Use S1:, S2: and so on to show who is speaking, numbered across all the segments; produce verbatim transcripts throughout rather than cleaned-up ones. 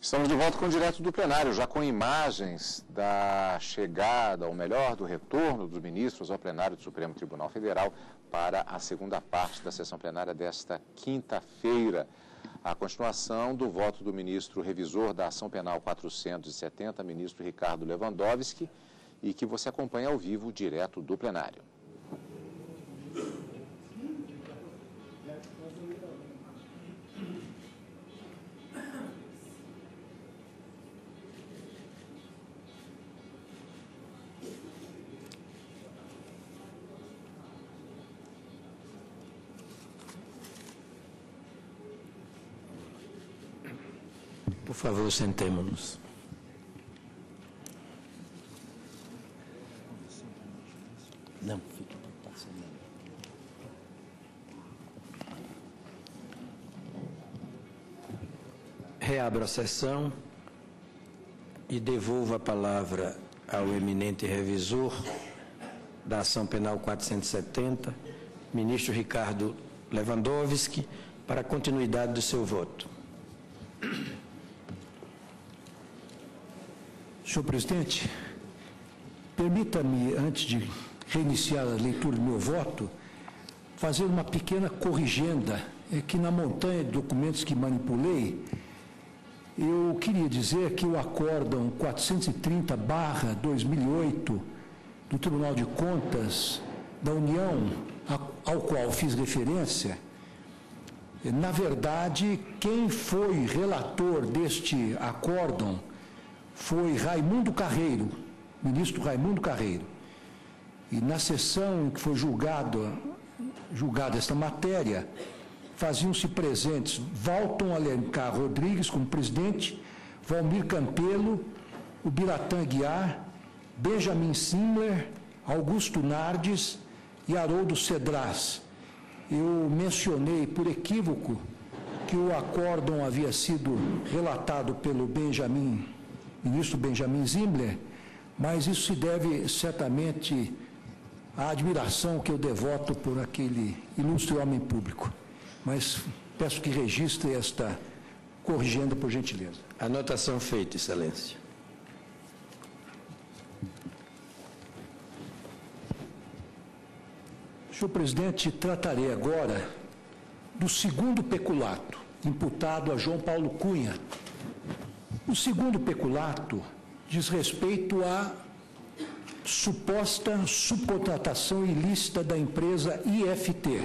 S1: Estamos de volta com o Direto do Plenário, já com imagens da chegada, ou melhor, do retorno dos ministros ao plenário do Supremo Tribunal Federal para a segunda parte da sessão plenária desta quinta-feira. A continuação do voto do ministro revisor da Ação Penal quatrocentos e setenta, ministro Ricardo Lewandowski, e que você acompanha ao vivo direto do plenário.
S2: Por favor, sentemo-nos. Não, fique passando. Reabro a sessão e devolvo a palavra ao eminente revisor da Ação Penal quatrocentos e setenta, ministro Ricardo Lewandowski, para a continuidade do seu voto.
S3: Senhor presidente, permita-me, antes de reiniciar a leitura do meu voto, fazer uma pequena corrigenda. É que na montanha de documentos que manipulei, eu queria dizer que o acórdão quatrocentos e trinta barra dois mil e oito do Tribunal de Contas da União, ao qual fiz referência, na verdade, quem foi relator deste acórdão foi Raimundo Carreiro, ministro Raimundo Carreiro. E na sessão em que foi julgado, julgada esta matéria, faziam-se presentes Valton Alencar Rodrigues como presidente, Valmir Campelo, o Biratã Guiar, Benjamin Simler, Augusto Nardes e Haroldo Cedras. Eu mencionei por equívoco que o acórdão havia sido relatado pelo Benjamin ministro Benjamin Simler, mas isso se deve certamente à admiração que eu devoto por aquele ilustre homem público. Mas peço que registre esta corrigenda, por gentileza.
S2: Anotação feita, excelência.
S3: Senhor presidente, tratarei agora do segundo peculato imputado a João Paulo Cunha. O segundo peculato diz respeito à suposta subcontratação ilícita da empresa I F T.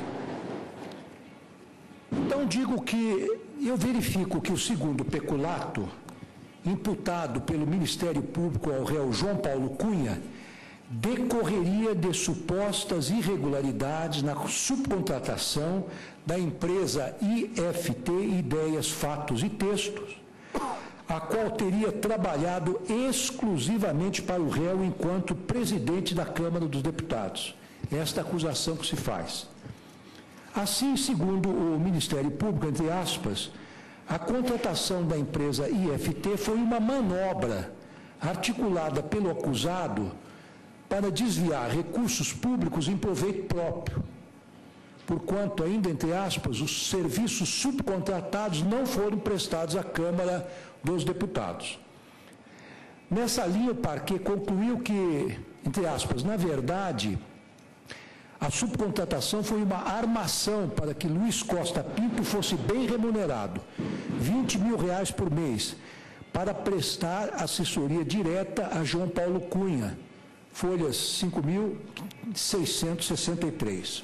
S3: Então, digo que eu verifico que o segundo peculato, imputado pelo Ministério Público ao réu João Paulo Cunha, decorreria de supostas irregularidades na subcontratação da empresa I F T, Ideias, Fatos e Textos, a qual teria trabalhado exclusivamente para o réu enquanto presidente da Câmara dos Deputados. Esta acusação que se faz. Assim, segundo o Ministério Público, entre aspas, a contratação da empresa I F T foi uma manobra articulada pelo acusado para desviar recursos públicos em proveito próprio, porquanto, ainda entre aspas, os serviços subcontratados não foram prestados à Câmara dos Deputados. Nessa linha, o parquet concluiu que, entre aspas, na verdade, a subcontratação foi uma armação para que Luiz Costa Pinto fosse bem remunerado, vinte mil reais por mês, para prestar assessoria direta a João Paulo Cunha, folhas cinco mil seiscentos e sessenta e três.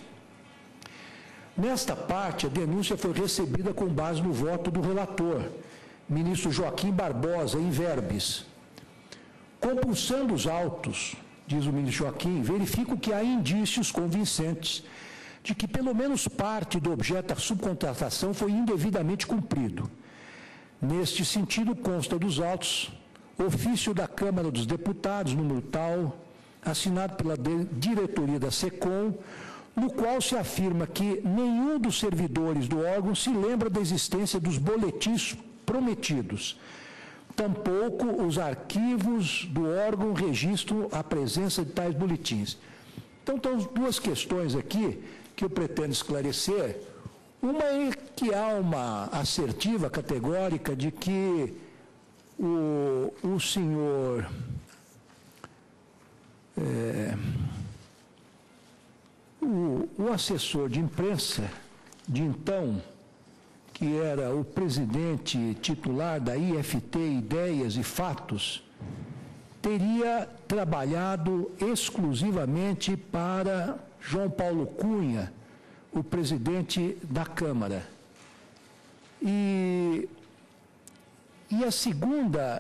S3: Nesta parte, a denúncia foi recebida com base no voto do relator, ministro Joaquim Barbosa, em verbis. Compulsando os autos, diz o ministro Joaquim, verifico que há indícios convincentes de que pelo menos parte do objeto da subcontratação foi indevidamente cumprido. Neste sentido, consta dos autos ofício da Câmara dos Deputados, número tal, assinado pela diretoria da SECOM, no qual se afirma que nenhum dos servidores do órgão se lembra da existência dos boletins prometidos. Tampouco os arquivos do órgão registram a presença de tais boletins. Então, estão duas questões aqui que eu pretendo esclarecer. Uma é que há uma assertiva categórica de que o, o senhor é, o, o assessor de imprensa de então, que era o presidente titular da I F T Ideias e Fatos, teria trabalhado exclusivamente para João Paulo Cunha, o presidente da Câmara. E, e a segunda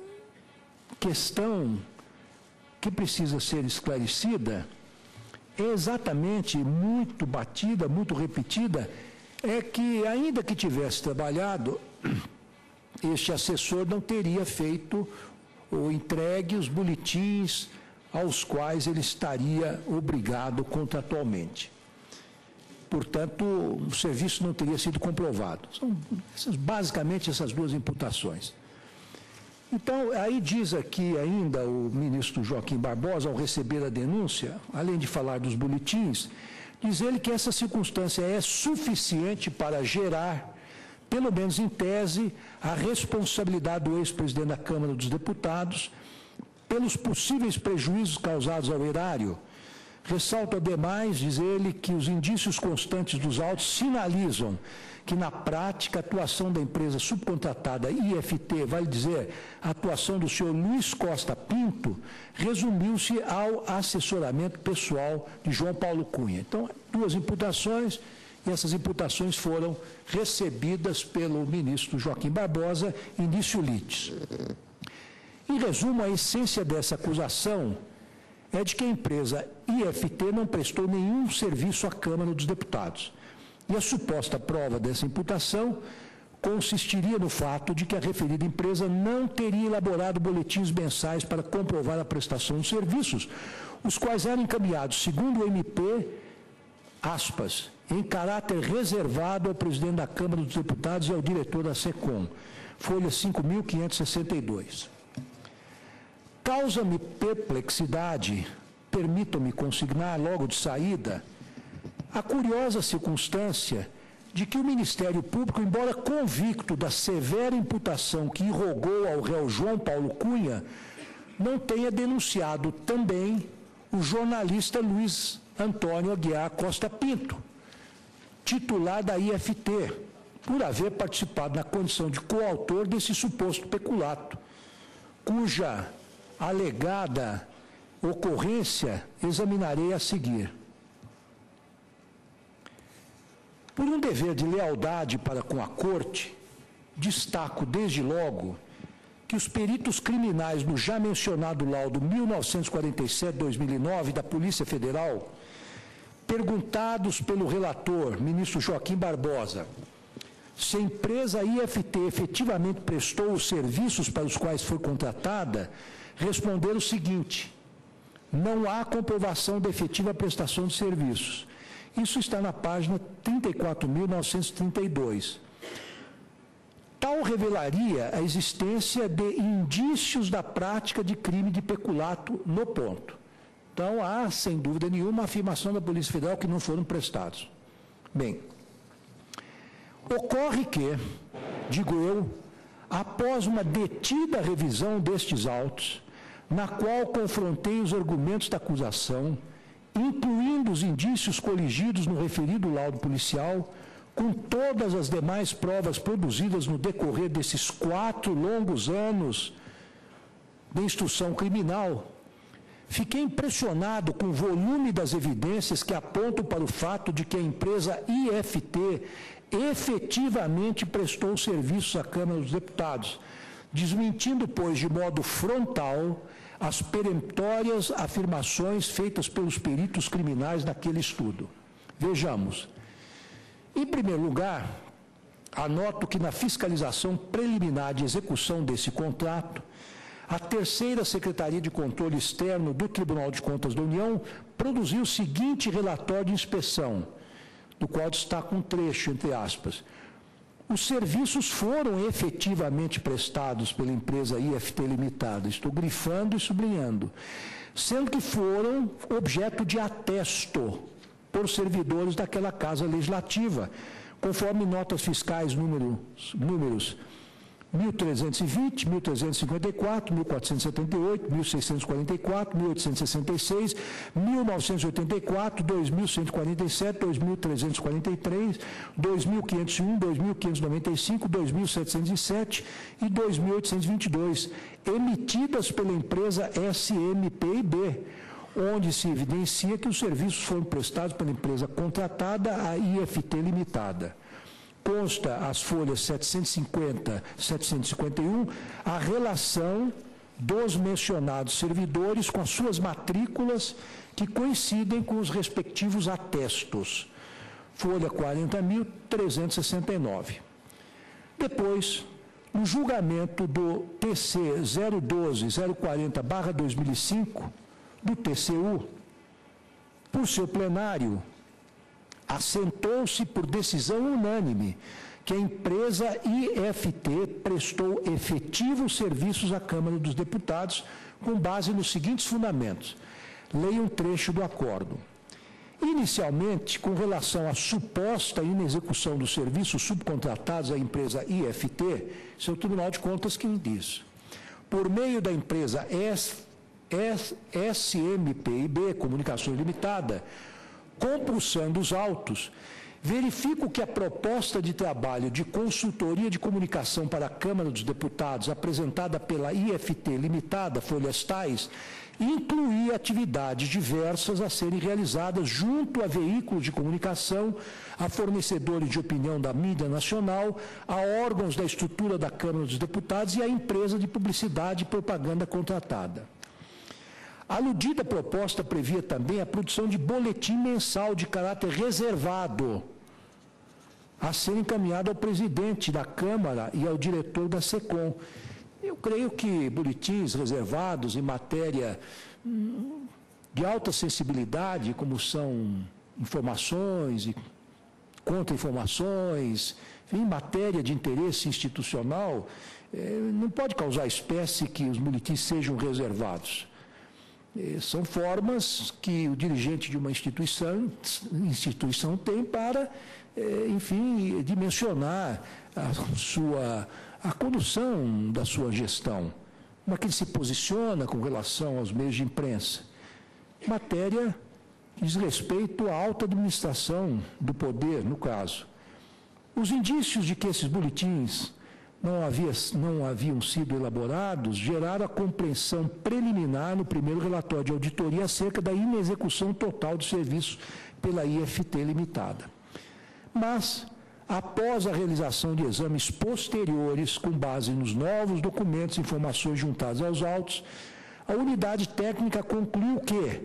S3: questão que precisa ser esclarecida é exatamente, muito batida, muito repetida, é que, ainda que tivesse trabalhado, este assessor não teria feito ou entregue os boletins aos quais ele estaria obrigado contratualmente. Portanto, o serviço não teria sido comprovado. São essas, basicamente essas duas imputações. Então, aí diz aqui ainda o ministro Joaquim Barbosa, ao receber a denúncia, além de falar dos boletins, diz ele que essa circunstância é suficiente para gerar, pelo menos em tese, a responsabilidade do ex-presidente da Câmara dos Deputados pelos possíveis prejuízos causados ao erário. Ressalto, ademais, diz ele, que os indícios constantes dos autos sinalizam que, na prática, a atuação da empresa subcontratada I F T, vale dizer, a atuação do senhor Luiz Costa Pinto, resumiu-se ao assessoramento pessoal de João Paulo Cunha. Então, duas imputações, e essas imputações foram recebidas pelo ministro Joaquim Barbosa, indício litis. Em resumo, a essência dessa acusação é de que a empresa I F T não prestou nenhum serviço à Câmara dos Deputados. E a suposta prova dessa imputação consistiria no fato de que a referida empresa não teria elaborado boletins mensais para comprovar a prestação de serviços, os quais eram encaminhados, segundo o M P, aspas, em caráter reservado ao presidente da Câmara dos Deputados e ao diretor da SECOM, folha cinco mil quinhentos e sessenta e dois. Causa-me perplexidade, permitam-me consignar logo de saída, a curiosa circunstância de que o Ministério Público, embora convicto da severa imputação que irrogou ao réu João Paulo Cunha, não tenha denunciado também o jornalista Luiz Antônio Aguiar Costa Pinto, titular da I F T, por haver participado na condição de coautor desse suposto peculato, cuja alegada ocorrência examinarei a seguir. Por um dever de lealdade para com a Corte, destaco desde logo que os peritos criminais no já mencionado laudo mil novecentos e quarenta e sete barra dois mil e nove da Polícia Federal, perguntados pelo relator, ministro Joaquim Barbosa, se a empresa I F T efetivamente prestou os serviços para os quais foi contratada, responderam o seguinte: não há comprovação da efetiva prestação de serviços. Isso está na página trinta e quatro mil novecentos e trinta e dois. Tal revelaria a existência de indícios da prática de crime de peculato no ponto. Então, há, sem dúvida nenhuma, a afirmação da Polícia Federal que não foram prestados. Bem, ocorre que, digo eu, após uma detida revisão destes autos, na qual confrontei os argumentos da acusação, incluindo os indícios coligidos no referido laudo policial, com todas as demais provas produzidas no decorrer desses quatro longos anos de instrução criminal, fiquei impressionado com o volume das evidências que apontam para o fato de que a empresa I F T efetivamente prestou serviços à Câmara dos Deputados, desmentindo, pois, de modo frontal as peremptórias afirmações feitas pelos peritos criminais naquele estudo. Vejamos. Em primeiro lugar, anoto que na fiscalização preliminar de execução desse contrato, a terceira Secretaria de Controle Externo do Tribunal de Contas da União produziu o seguinte relatório de inspeção, do qual destaca um trecho, entre aspas. Os serviços foram efetivamente prestados pela empresa I F T Limitada, estou grifando e sublinhando, sendo que foram objeto de atesto por servidores daquela Casa Legislativa, conforme notas fiscais número, números mil trezentos e vinte, mil trezentos e cinquenta e quatro, mil quatrocentos e setenta e oito, mil seiscentos e quarenta e quatro, mil oitocentos e sessenta e seis, mil novecentos e oitenta e quatro, dois mil cento e quarenta e sete, dois mil trezentos e quarenta e três, dois mil quinhentos e um, dois mil quinhentos e noventa e cinco, dois mil setecentos e sete e dois mil oitocentos e vinte e dois, emitidas pela empresa S M P I B, onde se evidencia que os serviços foram prestados pela empresa contratada, a I F T Limitada. Consta as folhas setecentos e cinquenta, setecentos e cinquenta e um, a relação dos mencionados servidores com as suas matrículas que coincidem com os respectivos atestos. Folha quarenta mil trezentos e sessenta e nove. Depois, no julgamento do T C zero doze zero quarenta barra dois mil e cinco, do T C U, por seu plenário, assentou-se por decisão unânime que a empresa I F T prestou efetivos serviços à Câmara dos Deputados com base nos seguintes fundamentos. Leia um trecho do acordo. Inicialmente, com relação à suposta inexecução dos serviços subcontratados à empresa I F T, isso é o Tribunal de Contas que diz, por meio da empresa S M P I B Comunicações Limitada, compulsando os autos, verifico que a proposta de trabalho de consultoria de comunicação para a Câmara dos Deputados, apresentada pela I F T Limitada, folhas tais, incluía atividades diversas a serem realizadas junto a veículos de comunicação, a fornecedores de opinião da mídia nacional, a órgãos da estrutura da Câmara dos Deputados e a empresa de publicidade e propaganda contratada. A aludida proposta previa também a produção de boletim mensal de caráter reservado a ser encaminhado ao presidente da Câmara e ao diretor da SECOM. Eu creio que boletins reservados em matéria de alta sensibilidade, como são informações e contra-informações, em matéria de interesse institucional, não pode causar espécie que os boletins sejam reservados. São formas que o dirigente de uma instituição, instituição tem para, enfim, dimensionar a sua, a condução da sua gestão, como é que ele se posiciona com relação aos meios de imprensa. Matéria que diz respeito à alta administração do poder, no caso. Os indícios de que esses boletins Não, havia, não haviam sido elaborados, geraram a compreensão preliminar no primeiro relatório de auditoria acerca da inexecução total dos serviços pela I F T Limitada. Mas, após a realização de exames posteriores, com base nos novos documentos e informações juntadas aos autos, a unidade técnica concluiu que,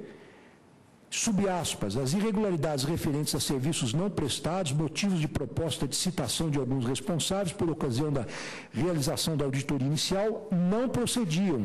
S3: sob aspas, as irregularidades referentes a serviços não prestados, motivos de proposta de citação de alguns responsáveis por ocasião da realização da auditoria inicial, não procediam,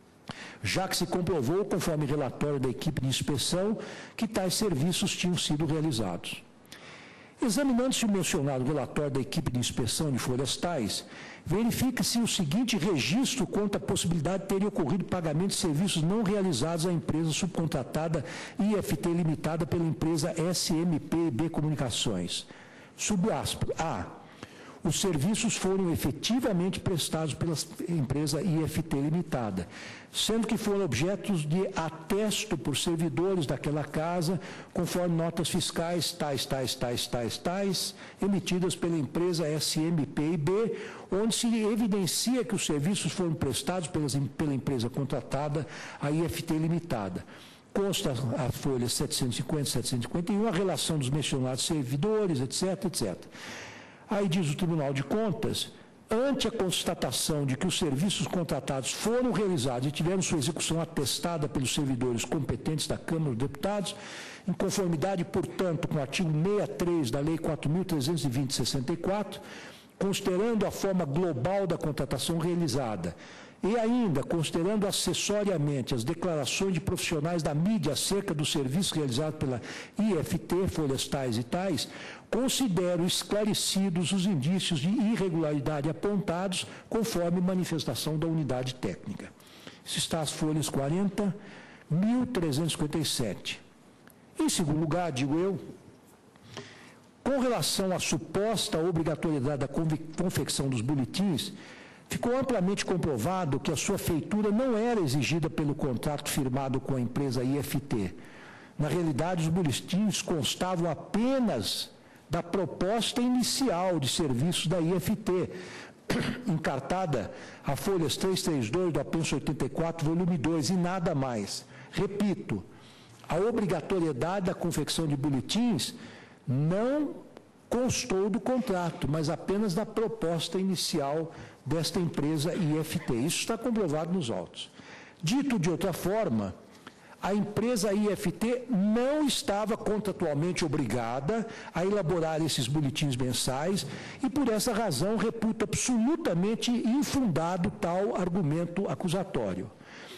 S3: já que se comprovou, conforme relatório da equipe de inspeção, que tais serviços tinham sido realizados. Examinando-se o mencionado relatório da equipe de inspeção de folhas tais, verifica-se o seguinte registro quanto à possibilidade de terem ocorrido pagamento de serviços não realizados à empresa subcontratada I F T Limitada pela empresa S M P I B Comunicações. Sub aspas, A. Os serviços foram efetivamente prestados pela empresa I F T Limitada, sendo que foram objetos de atesto por servidores daquela casa, conforme notas fiscais tais, tais, tais, tais, tais, emitidas pela empresa S M P I B, onde se evidencia que os serviços foram prestados pelas, pela empresa contratada, a I F T Limitada. Consta a folha setecentos e cinquenta, setecentos e cinquenta e um, a relação dos mencionados servidores, etc, etcétera. Aí diz o Tribunal de Contas, ante a constatação de que os serviços contratados foram realizados e tiveram sua execução atestada pelos servidores competentes da Câmara dos Deputados, em conformidade, portanto, com o artigo sessenta e três da Lei quatro mil trezentos e vinte de sessenta e quatro, considerando a forma global da contratação realizada, e ainda, considerando acessoriamente as declarações de profissionais da mídia acerca do serviço realizado pela I F T, folhas tais e tais, considero esclarecidos os indícios de irregularidade apontados conforme manifestação da unidade técnica. Isso está as folhas quarenta, mil trezentos e cinquenta e sete. Em segundo lugar, digo eu, com relação à suposta obrigatoriedade da confecção dos boletins, ficou amplamente comprovado que a sua feitura não era exigida pelo contrato firmado com a empresa I F T. Na realidade, os boletins constavam apenas da proposta inicial de serviços da I F T, encartada a folhas trezentos e trinta e dois do apenso oitenta e quatro, volume dois, e nada mais. Repito, a obrigatoriedade da confecção de boletins não constou do contrato, mas apenas da proposta inicial desta empresa I F T. Isso está comprovado nos autos. Dito de outra forma, a empresa I F T não estava contratualmente obrigada a elaborar esses boletins mensais e, por essa razão, reputa absolutamente infundado tal argumento acusatório.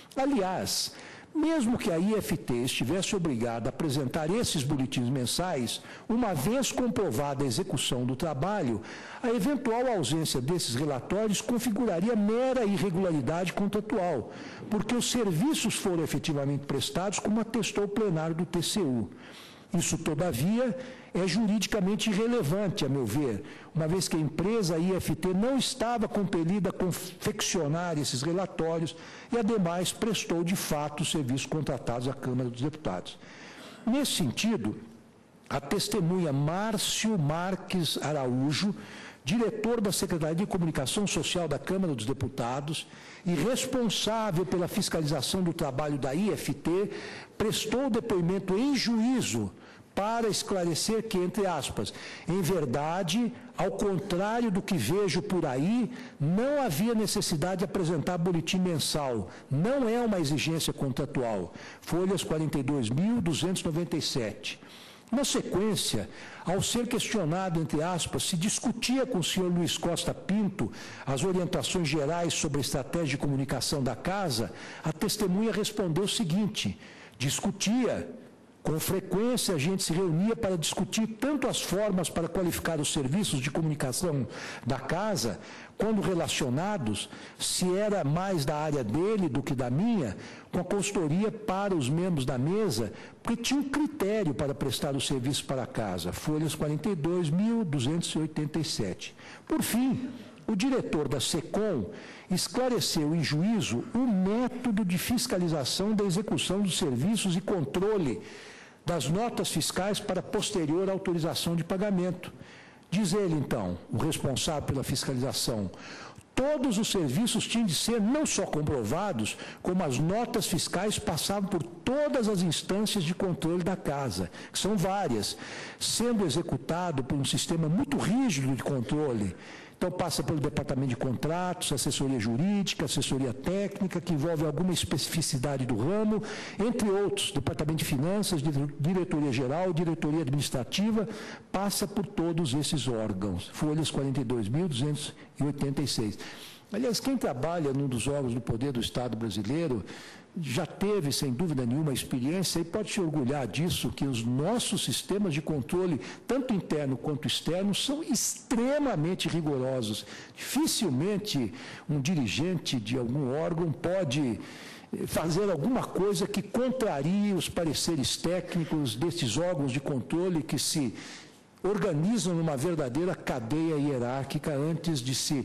S3: Aliás, mesmo que a I F T estivesse obrigada a apresentar esses boletins mensais, uma vez comprovada a execução do trabalho, a eventual ausência desses relatórios configuraria mera irregularidade contratual, porque os serviços foram efetivamente prestados, como atestou o plenário do T C U. Isso, todavia, é juridicamente irrelevante, a meu ver, uma vez que a empresa I F T não estava compelida a confeccionar esses relatórios e, ademais, prestou de fato os serviços contratados à Câmara dos Deputados. Nesse sentido, a testemunha Márcio Marques Araújo, diretor da Secretaria de Comunicação Social da Câmara dos Deputados e responsável pela fiscalização do trabalho da I F T, prestou depoimento em juízo para esclarecer que, entre aspas, em verdade, ao contrário do que vejo por aí, não havia necessidade de apresentar boletim mensal, não é uma exigência contratual. Folhas quarenta e dois mil duzentos e noventa e sete. Na sequência, ao ser questionado, entre aspas, se discutia com o senhor Luiz Costa Pinto as orientações gerais sobre a estratégia de comunicação da Casa, a testemunha respondeu o seguinte: discutia. Com frequência, a gente se reunia para discutir tanto as formas para qualificar os serviços de comunicação da Casa, quando relacionados, se era mais da área dele do que da minha, com a consultoria para os membros da mesa, porque tinha um critério para prestar o serviço para a Casa. Folhas quarenta e dois mil duzentos e oitenta e sete. Por fim, o diretor da SECOM esclareceu em juízo o método de fiscalização da execução dos serviços e controle das notas fiscais para posterior autorização de pagamento. Diz ele, então, o responsável pela fiscalização, todos os serviços tinham de ser não só comprovados, como as notas fiscais passavam por todas as instâncias de controle da Casa, que são várias, sendo executado por um sistema muito rígido de controle. Então, passa pelo Departamento de Contratos, assessoria jurídica, assessoria técnica, que envolve alguma especificidade do ramo, entre outros, Departamento de Finanças, Diretoria Geral, Diretoria Administrativa, passa por todos esses órgãos. Folhas quarenta e dois mil duzentos e oitenta e seis. Aliás, quem trabalha num dos órgãos do Poder do Estado brasileiro já teve, sem dúvida nenhuma, experiência e pode se orgulhar disso, que os nossos sistemas de controle, tanto interno quanto externo, são extremamente rigorosos. Dificilmente um dirigente de algum órgão pode fazer alguma coisa que contrarie os pareceres técnicos desses órgãos de controle que se organizam numa verdadeira cadeia hierárquica antes de se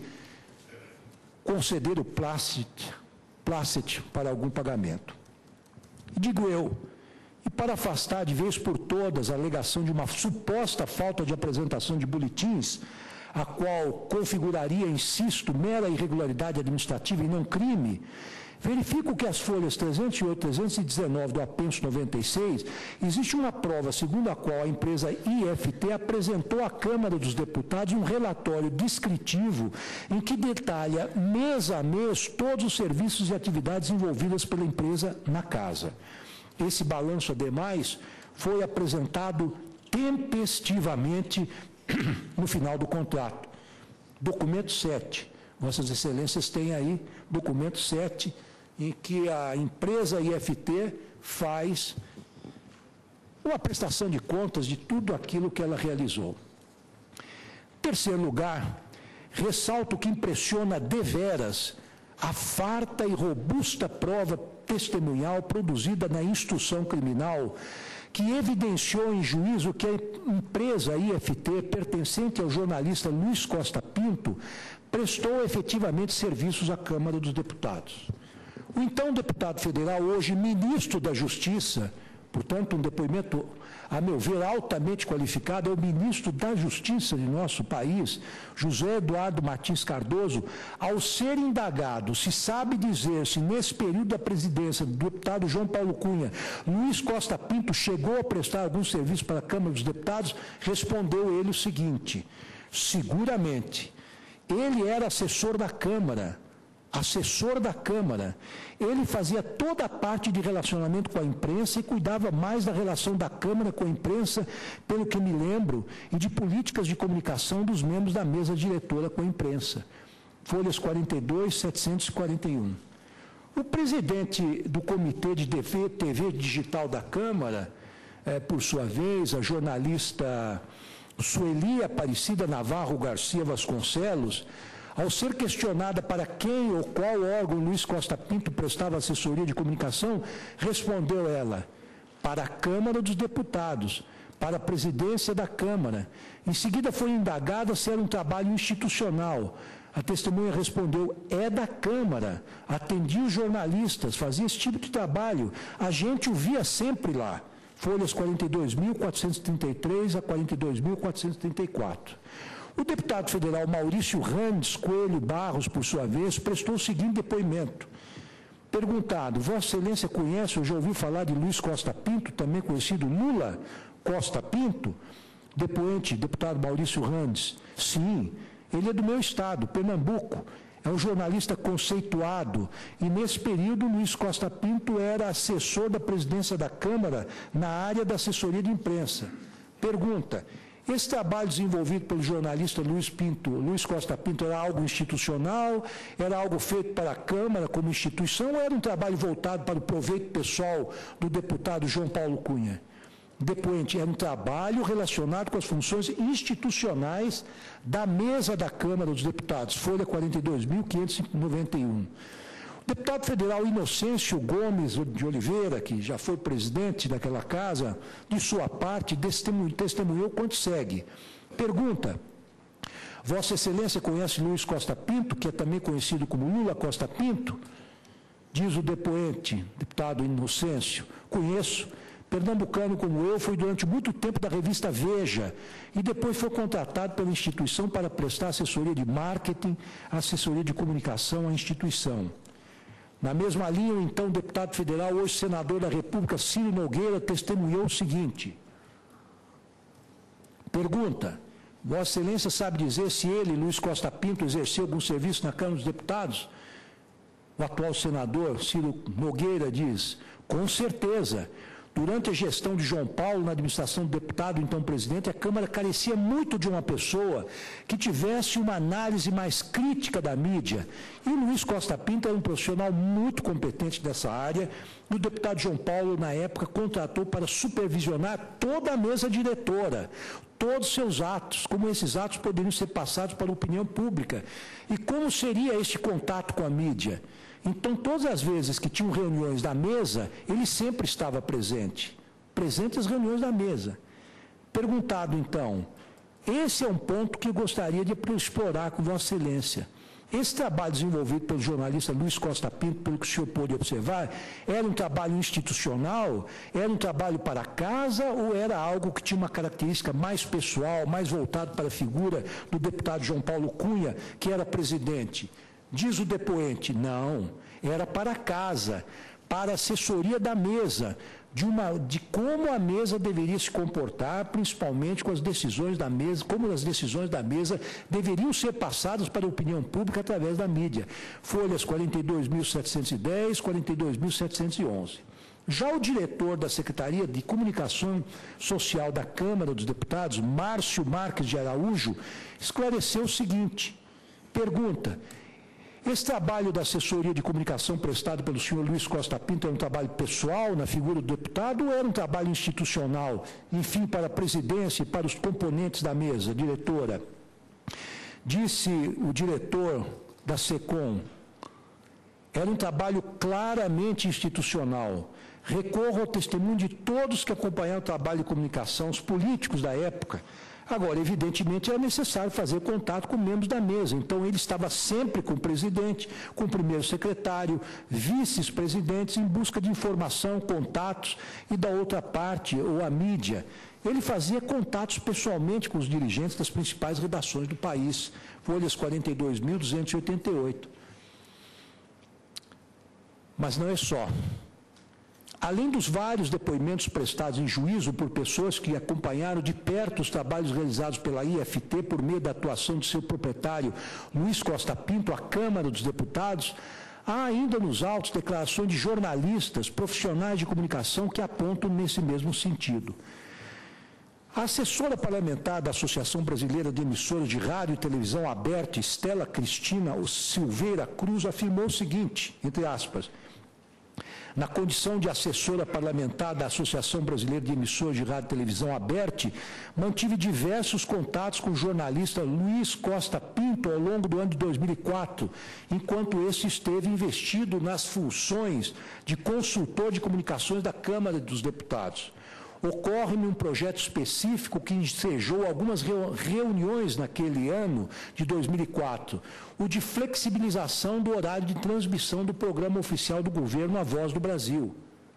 S3: conceder o plácito Placet para algum pagamento. E digo eu, e para afastar de vez por todas a alegação de uma suposta falta de apresentação de boletins, a qual configuraria, insisto, mera irregularidade administrativa e não crime, verifico que as folhas trezentos e oito e trezentos e dezenove do apenso noventa e seis, existe uma prova segundo a qual a empresa I F T apresentou à Câmara dos Deputados um relatório descritivo em que detalha mês a mês todos os serviços e atividades envolvidas pela empresa na Casa. Esse balanço, ademais, foi apresentado tempestivamente no final do contrato. Documento sete. Vossas Excelências têm aí documento sete, em que a empresa I F T faz uma prestação de contas de tudo aquilo que ela realizou. Em terceiro lugar, ressalto que impressiona deveras a farta e robusta prova testemunhal produzida na instrução criminal, que evidenciou em juízo que a empresa I F T, pertencente ao jornalista Luiz Costa Pinto, prestou efetivamente serviços à Câmara dos Deputados. O então deputado federal, hoje ministro da Justiça, portanto, um depoimento, a meu ver, altamente qualificado, é o ministro da Justiça de nosso país, José Eduardo Martins Cardoso, ao ser indagado se sabe dizer se nesse período da presidência do deputado João Paulo Cunha, Luiz Costa Pinto chegou a prestar algum serviço para a Câmara dos Deputados, respondeu ele o seguinte: seguramente, ele era assessor da Câmara, assessor da Câmara, ele fazia toda a parte de relacionamento com a imprensa e cuidava mais da relação da Câmara com a imprensa, pelo que me lembro, e de políticas de comunicação dos membros da mesa diretora com a imprensa. Folhas quarenta e dois, setecentos e quarenta e um. O presidente do Comitê de T V Digital da Câmara, é, por sua vez, a jornalista Sueli Aparecida Navarro Garcia Vasconcelos, ao ser questionada para quem ou qual órgão Luiz Costa Pinto prestava assessoria de comunicação, respondeu ela: para a Câmara dos Deputados, para a presidência da Câmara. Em seguida foi indagada se era um trabalho institucional. A testemunha respondeu: é da Câmara, atendia os jornalistas, fazia esse tipo de trabalho, a gente o via sempre lá. Folhas quarenta e dois mil quatrocentos e trinta e três a quarenta e dois mil quatrocentos e trinta e quatro. O deputado federal Maurício Randes Coelho Barros, por sua vez, prestou o seguinte depoimento. Perguntado: Vossa Excelência conhece ou já ouviu falar de Luiz Costa Pinto, também conhecido Lula Costa Pinto? Depoente, deputado Maurício Randes: sim, ele é do meu estado, Pernambuco. É um jornalista conceituado e, nesse período, Luiz Costa Pinto era assessor da presidência da Câmara na área da assessoria de imprensa. Pergunta: esse trabalho desenvolvido pelo jornalista Luiz Pinto, Luiz Costa Pinto, era algo institucional, era algo feito para a Câmara como instituição, ou era um trabalho voltado para o proveito pessoal do deputado João Paulo Cunha? Depoente: era um trabalho relacionado com as funções institucionais da mesa da Câmara dos Deputados, folha quarenta e dois mil quinhentos e noventa e um. O deputado federal Inocêncio Gomes de Oliveira, que já foi presidente daquela casa, de sua parte, testemunhou quanto segue. Pergunta: Vossa Excelência conhece Luiz Costa Pinto, que é também conhecido como Lula Costa Pinto? Diz o depoente, deputado Inocêncio: conheço. Pernambucano como eu, foi durante muito tempo da revista Veja e depois foi contratado pela instituição para prestar assessoria de marketing, assessoria de comunicação à instituição. Na mesma linha, o então deputado federal, hoje senador da República, Ciro Nogueira, testemunhou o seguinte. Pergunta: Vossa Excelência sabe dizer se ele, Luiz Costa Pinto, exerceu algum serviço na Câmara dos Deputados? O atual senador, Ciro Nogueira, diz: com certeza. Durante a gestão de João Paulo, na administração do deputado, então presidente, a Câmara carecia muito de uma pessoa que tivesse uma análise mais crítica da mídia. E Luiz Costa Pinto era um profissional muito competente dessa área. E o deputado João Paulo, na época, contratou para supervisionar toda a mesa diretora, todos os seus atos, como esses atos poderiam ser passados para a opinião pública. E como seria este contato com a mídia? Então, todas as vezes que tinham reuniões da mesa, ele sempre estava presente. Presente às reuniões da mesa. Perguntado, então, esse é um ponto que eu gostaria de explorar com Vossa Excelência. Esse trabalho desenvolvido pelo jornalista Luiz Costa Pinto, pelo que o senhor pôde observar, era um trabalho institucional, era um trabalho para casa ou era algo que tinha uma característica mais pessoal, mais voltado para a figura do deputado João Paulo Cunha, que era presidente? Diz o depoente: não, era para casa, para a assessoria da mesa, de, uma, de como a mesa deveria se comportar, principalmente com as decisões da mesa, como as decisões da mesa deveriam ser passadas para a opinião pública através da mídia. Folhas quarenta e dois mil setecentos e dez, quarenta e dois mil setecentos e onze. Já o diretor da Secretaria de Comunicação Social da Câmara dos Deputados, Márcio Marques de Araújo, esclareceu o seguinte. Pergunta: esse trabalho da assessoria de comunicação prestado pelo senhor Luiz Costa Pinto era um trabalho pessoal na figura do deputado ou era um trabalho institucional, enfim, para a presidência e para os componentes da mesa, diretora? Disse o diretor da SECOM: era um trabalho claramente institucional. Recorro ao testemunho de todos que acompanharam o trabalho de comunicação, os políticos da época, Agora, evidentemente, era necessário fazer contato com membros da mesa. Então, ele estava sempre com o presidente, com o primeiro secretário, vices-presidentes, em busca de informação, contatos, e da outra parte, ou a mídia. Ele fazia contatos pessoalmente com os dirigentes das principais redações do país. Folhas quarenta e dois mil duzentos e oitenta e oito. Mas não é só. Além dos vários depoimentos prestados em juízo por pessoas que acompanharam de perto os trabalhos realizados pela I F T por meio da atuação de seu proprietário, Luiz Costa Pinto, à Câmara dos Deputados, há ainda nos autos declarações de jornalistas, profissionais de comunicação que apontam nesse mesmo sentido. A assessora parlamentar da Associação Brasileira de Emissoras de Rádio e Televisão Aberta, Estela Cristina Silveira Cruz, afirmou o seguinte, entre aspas, na condição de assessora parlamentar da Associação Brasileira de Emissoras de Rádio e Televisão Aberta, mantive diversos contatos com o jornalista Luiz Costa Pinto ao longo do ano de dois mil e quatro, enquanto esse esteve investido nas funções de consultor de comunicações da Câmara dos Deputados. Ocorre-me um projeto específico que ensejou algumas reuniões naquele ano de dois mil e quatro, o de flexibilização do horário de transmissão do programa oficial do governo A Voz do Brasil.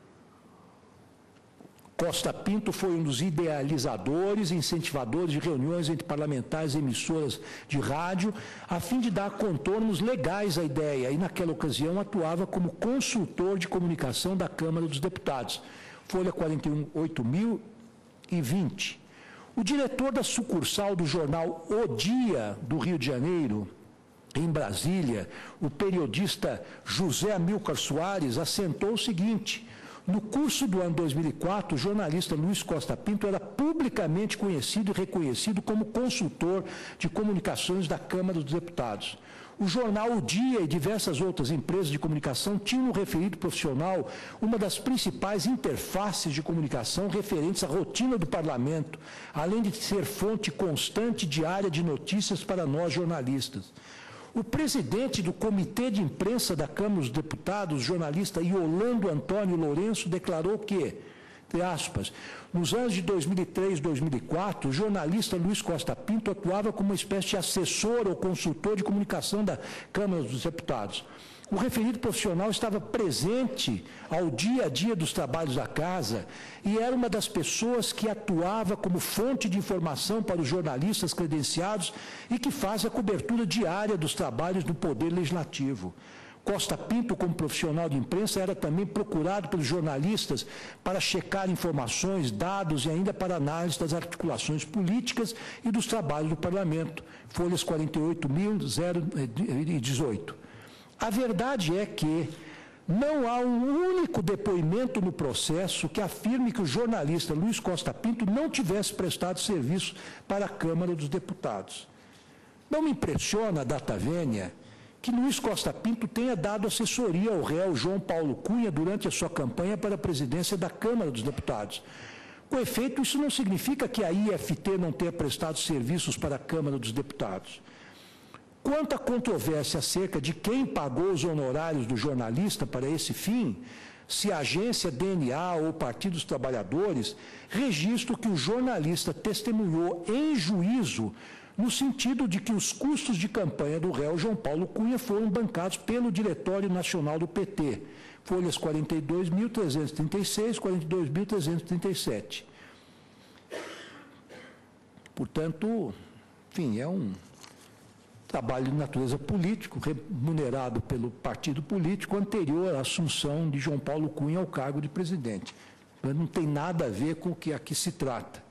S3: Costa Pinto foi um dos idealizadores e incentivadores de reuniões entre parlamentares e emissoras de rádio, a fim de dar contornos legais à ideia, e naquela ocasião atuava como consultor de comunicação da Câmara dos Deputados. Folha quarenta e oito mil e vinte. O diretor da sucursal do jornal O Dia, do Rio de Janeiro, em Brasília, o periodista José Amilcar Soares, assentou o seguinte: no curso do ano dois mil e quatro, o jornalista Luiz Costa Pinto era publicamente conhecido e reconhecido como consultor de comunicações da Câmara dos Deputados. O jornal O Dia e diversas outras empresas de comunicação tinham no referido profissional uma das principais interfaces de comunicação referentes à rotina do parlamento, além de ser fonte constante e diária de notícias para nós jornalistas. O presidente do Comitê de Imprensa da Câmara dos Deputados, jornalista Yolando Antônio Lourenço, declarou que, entre aspas, nos anos de dois mil e três e dois mil e quatro, o jornalista Luiz Costa Pinto atuava como uma espécie de assessor ou consultor de comunicação da Câmara dos Deputados. O referido profissional estava presente ao dia a dia dos trabalhos da casa e era uma das pessoas que atuava como fonte de informação para os jornalistas credenciados e que faz a cobertura diária dos trabalhos do Poder Legislativo. Costa Pinto, como profissional de imprensa, era também procurado pelos jornalistas para checar informações, dados e ainda para análise das articulações políticas e dos trabalhos do Parlamento. Folhas quarenta e oito mil e dezoito. A verdade é que não há um único depoimento no processo que afirme que o jornalista Luiz Costa Pinto não tivesse prestado serviço para a Câmara dos Deputados. Não me impressiona, data vênia, que Luiz Costa Pinto tenha dado assessoria ao réu João Paulo Cunha durante a sua campanha para a presidência da Câmara dos Deputados. Com efeito, isso não significa que a I F T não tenha prestado serviços para a Câmara dos Deputados. Quanto à controvérsia acerca de quem pagou os honorários do jornalista para esse fim, se a agência D N A ou o Partido dos Trabalhadores, registro que o jornalista testemunhou em juízo no sentido de que os custos de campanha do réu João Paulo Cunha foram bancados pelo Diretório Nacional do P T, folhas quarenta e dois mil trezentos e trinta e seis, quarenta e dois mil trezentos e trinta e sete. Portanto, enfim, é um trabalho de natureza político, remunerado pelo partido político anterior à assunção de João Paulo Cunha ao cargo de presidente. Mas não tem nada a ver com o que aqui se trata.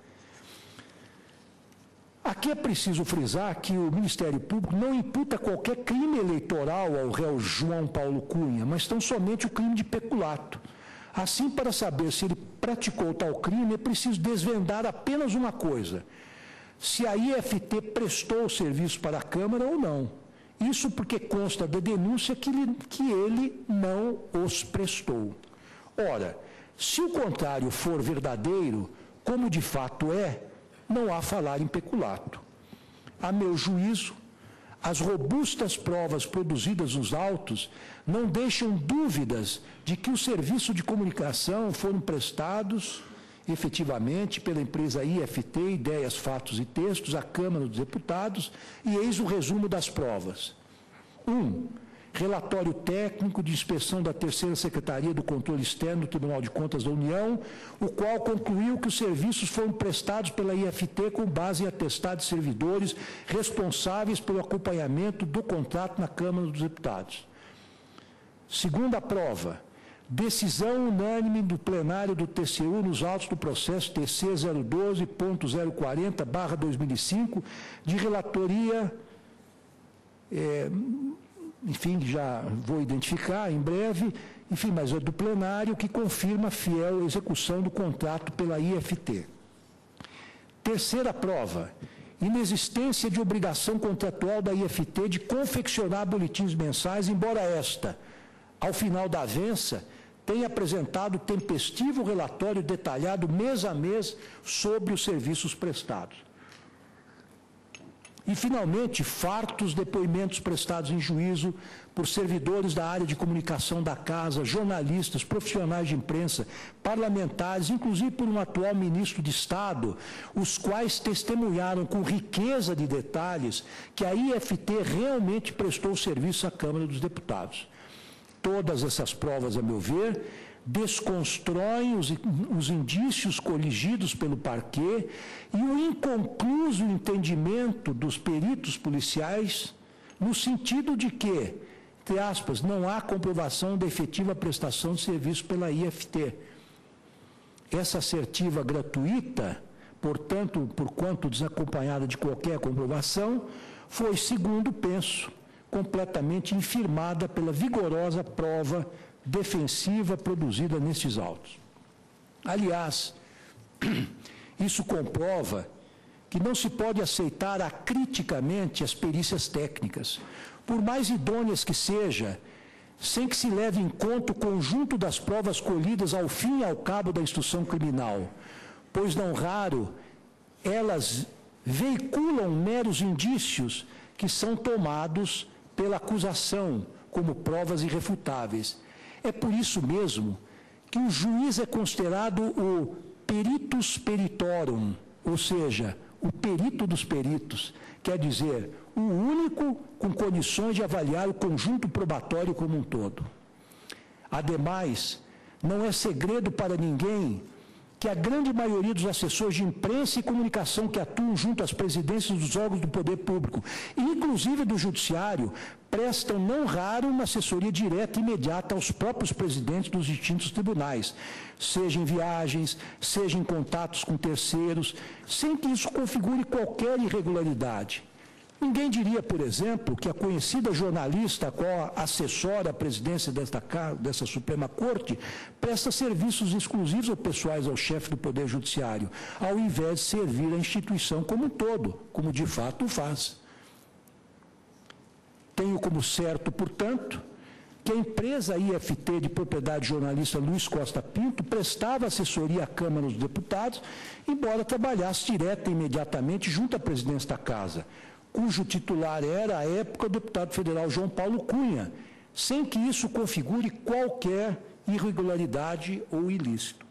S3: Aqui é preciso frisar que o Ministério Público não imputa qualquer crime eleitoral ao réu João Paulo Cunha, mas tão somente o crime de peculato. Assim, para saber se ele praticou tal crime, é preciso desvendar apenas uma coisa: se a I F T prestou o serviço para a Câmara ou não. Isso porque consta da denúncia que ele, que ele não os prestou. Ora, se o contrário for verdadeiro, como de fato é, não há falar em peculato. A meu juízo, as robustas provas produzidas nos autos não deixam dúvidas de que os serviços de comunicação foram prestados efetivamente pela empresa I F T, Ideias, Fatos e Textos, à Câmara dos Deputados, e eis o resumo das provas. Um, relatório técnico de inspeção da Terceira Secretaria do Controle Externo do Tribunal de Contas da União, o qual concluiu que os serviços foram prestados pela I F T com base em atestado de servidores responsáveis pelo acompanhamento do contrato na Câmara dos Deputados. Segunda prova, decisão unânime do plenário do T C U nos autos do processo T C zero doze ponto zero quarenta barra dois mil e cinco, de relatoria, é, enfim, já vou identificar em breve, enfim, mas é do plenário, que confirma a fiel execução do contrato pela I F T. Terceira prova, inexistência de obrigação contratual da I F T de confeccionar boletins mensais, embora esta, ao final da avença, tem apresentado tempestivo relatório detalhado mês a mês sobre os serviços prestados. E, finalmente, fartos depoimentos prestados em juízo por servidores da área de comunicação da Casa, jornalistas, profissionais de imprensa, parlamentares, inclusive por um atual ministro de Estado, os quais testemunharam com riqueza de detalhes que a I F T realmente prestou serviço à Câmara dos Deputados. Todas essas provas, a meu ver, desconstroem os, os indícios coligidos pelo parquê e o inconcluso entendimento dos peritos policiais no sentido de que, entre aspas, não há comprovação da efetiva prestação de serviço pela I F T. Essa assertiva gratuita, portanto, por quanto desacompanhada de qualquer comprovação, foi, segundo penso, completamente infirmada pela vigorosa prova defensiva produzida nestes autos. Aliás, isso comprova que não se pode aceitar acriticamente as perícias técnicas, por mais idôneas que seja, sem que se leve em conta o conjunto das provas colhidas ao fim e ao cabo da instrução criminal, pois não raro elas veiculam meros indícios que são tomados pela acusação como provas irrefutáveis. É por isso mesmo que o juiz é considerado o peritus peritorum, ou seja, o perito dos peritos, quer dizer, o único com condições de avaliar o conjunto probatório como um todo. Ademais, não é segredo para ninguém que a grande maioria dos assessores de imprensa e comunicação que atuam junto às presidências dos órgãos do poder público, inclusive do judiciário, prestam não raro uma assessoria direta e imediata aos próprios presidentes dos distintos tribunais, seja em viagens, seja em contatos com terceiros, sem que isso configure qualquer irregularidade. Ninguém diria, por exemplo, que a conhecida jornalista a qual assessora a presidência desta, dessa Suprema Corte presta serviços exclusivos ou pessoais ao chefe do Poder Judiciário, ao invés de servir a instituição como um todo, como de fato faz. Tenho como certo, portanto, que a empresa I F T de propriedade jornalista Luiz Costa Pinto prestava assessoria à Câmara dos Deputados, embora trabalhasse direta e imediatamente junto à presidência da Casa, cujo titular era, à época, o deputado federal João Paulo Cunha, sem que isso configure qualquer irregularidade ou ilícito.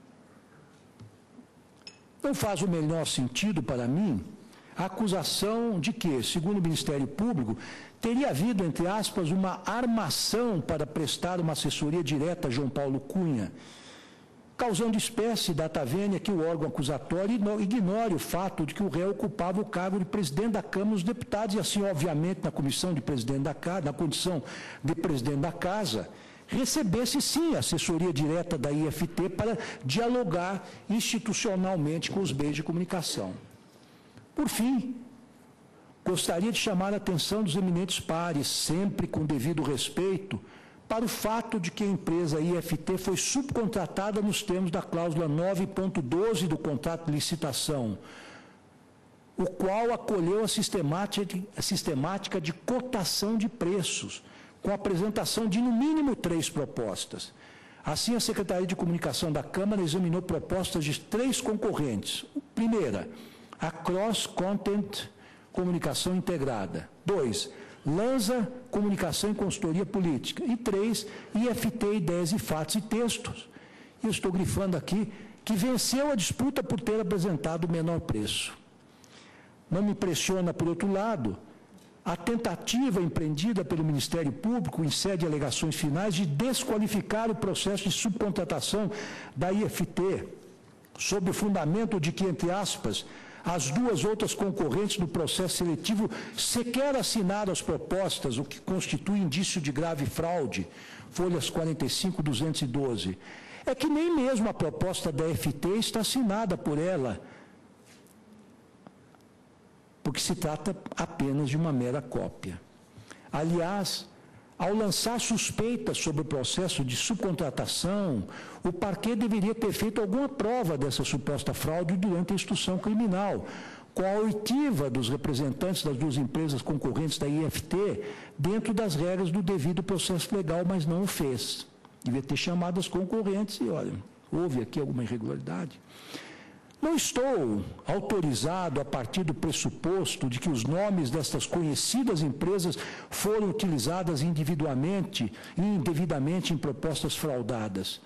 S3: Não faz o menor sentido para mim a acusação de que, segundo o Ministério Público, teria havido, entre aspas, uma armação para prestar uma assessoria direta a João Paulo Cunha, causando espécie data vênia que o órgão acusatório ignore o fato de que o réu ocupava o cargo de presidente da Câmara dos Deputados e assim, obviamente, na comissão de presidente da Casa, na condição de presidente da Casa, recebesse sim a assessoria direta da I F T para dialogar institucionalmente com os meios de comunicação. Por fim, gostaria de chamar a atenção dos eminentes pares, sempre com devido respeito, para o fato de que a empresa I F T foi subcontratada nos termos da cláusula nove ponto doze do contrato de licitação, o qual acolheu a sistemática de, a sistemática de cotação de preços, com a apresentação de, no mínimo, três propostas. Assim, a Secretaria de Comunicação da Câmara examinou propostas de três concorrentes. Primeira, a Cross Content Comunicação Integrada. Dois, Lanza Comunicação e Consultoria Política. E três, I F T Ideias e Fatos e Textos. E eu estou grifando aqui que venceu a disputa por ter apresentado o menor preço. Não me impressiona, por outro lado, a tentativa empreendida pelo Ministério Público, em sede de alegações finais, de desqualificar o processo de subcontratação da I F T, sob o fundamento de que, entre aspas, as duas outras concorrentes do processo seletivo sequer assinaram as propostas, o que constitui indício de grave fraude, folhas quarenta e cinco, duzentos e doze. É que nem mesmo a proposta da I F T está assinada por ela, porque se trata apenas de uma mera cópia. Aliás, ao lançar suspeitas sobre o processo de subcontratação, o parquê deveria ter feito alguma prova dessa suposta fraude durante a instrução criminal, com a oitiva dos representantes das duas empresas concorrentes da I F T, dentro das regras do devido processo legal, mas não o fez. Devia ter chamado as concorrentes e, olha, houve aqui alguma irregularidade. Não estou autorizado a partir do pressuposto de que os nomes destas conhecidas empresas foram utilizadas individualmente e indevidamente em propostas fraudadas.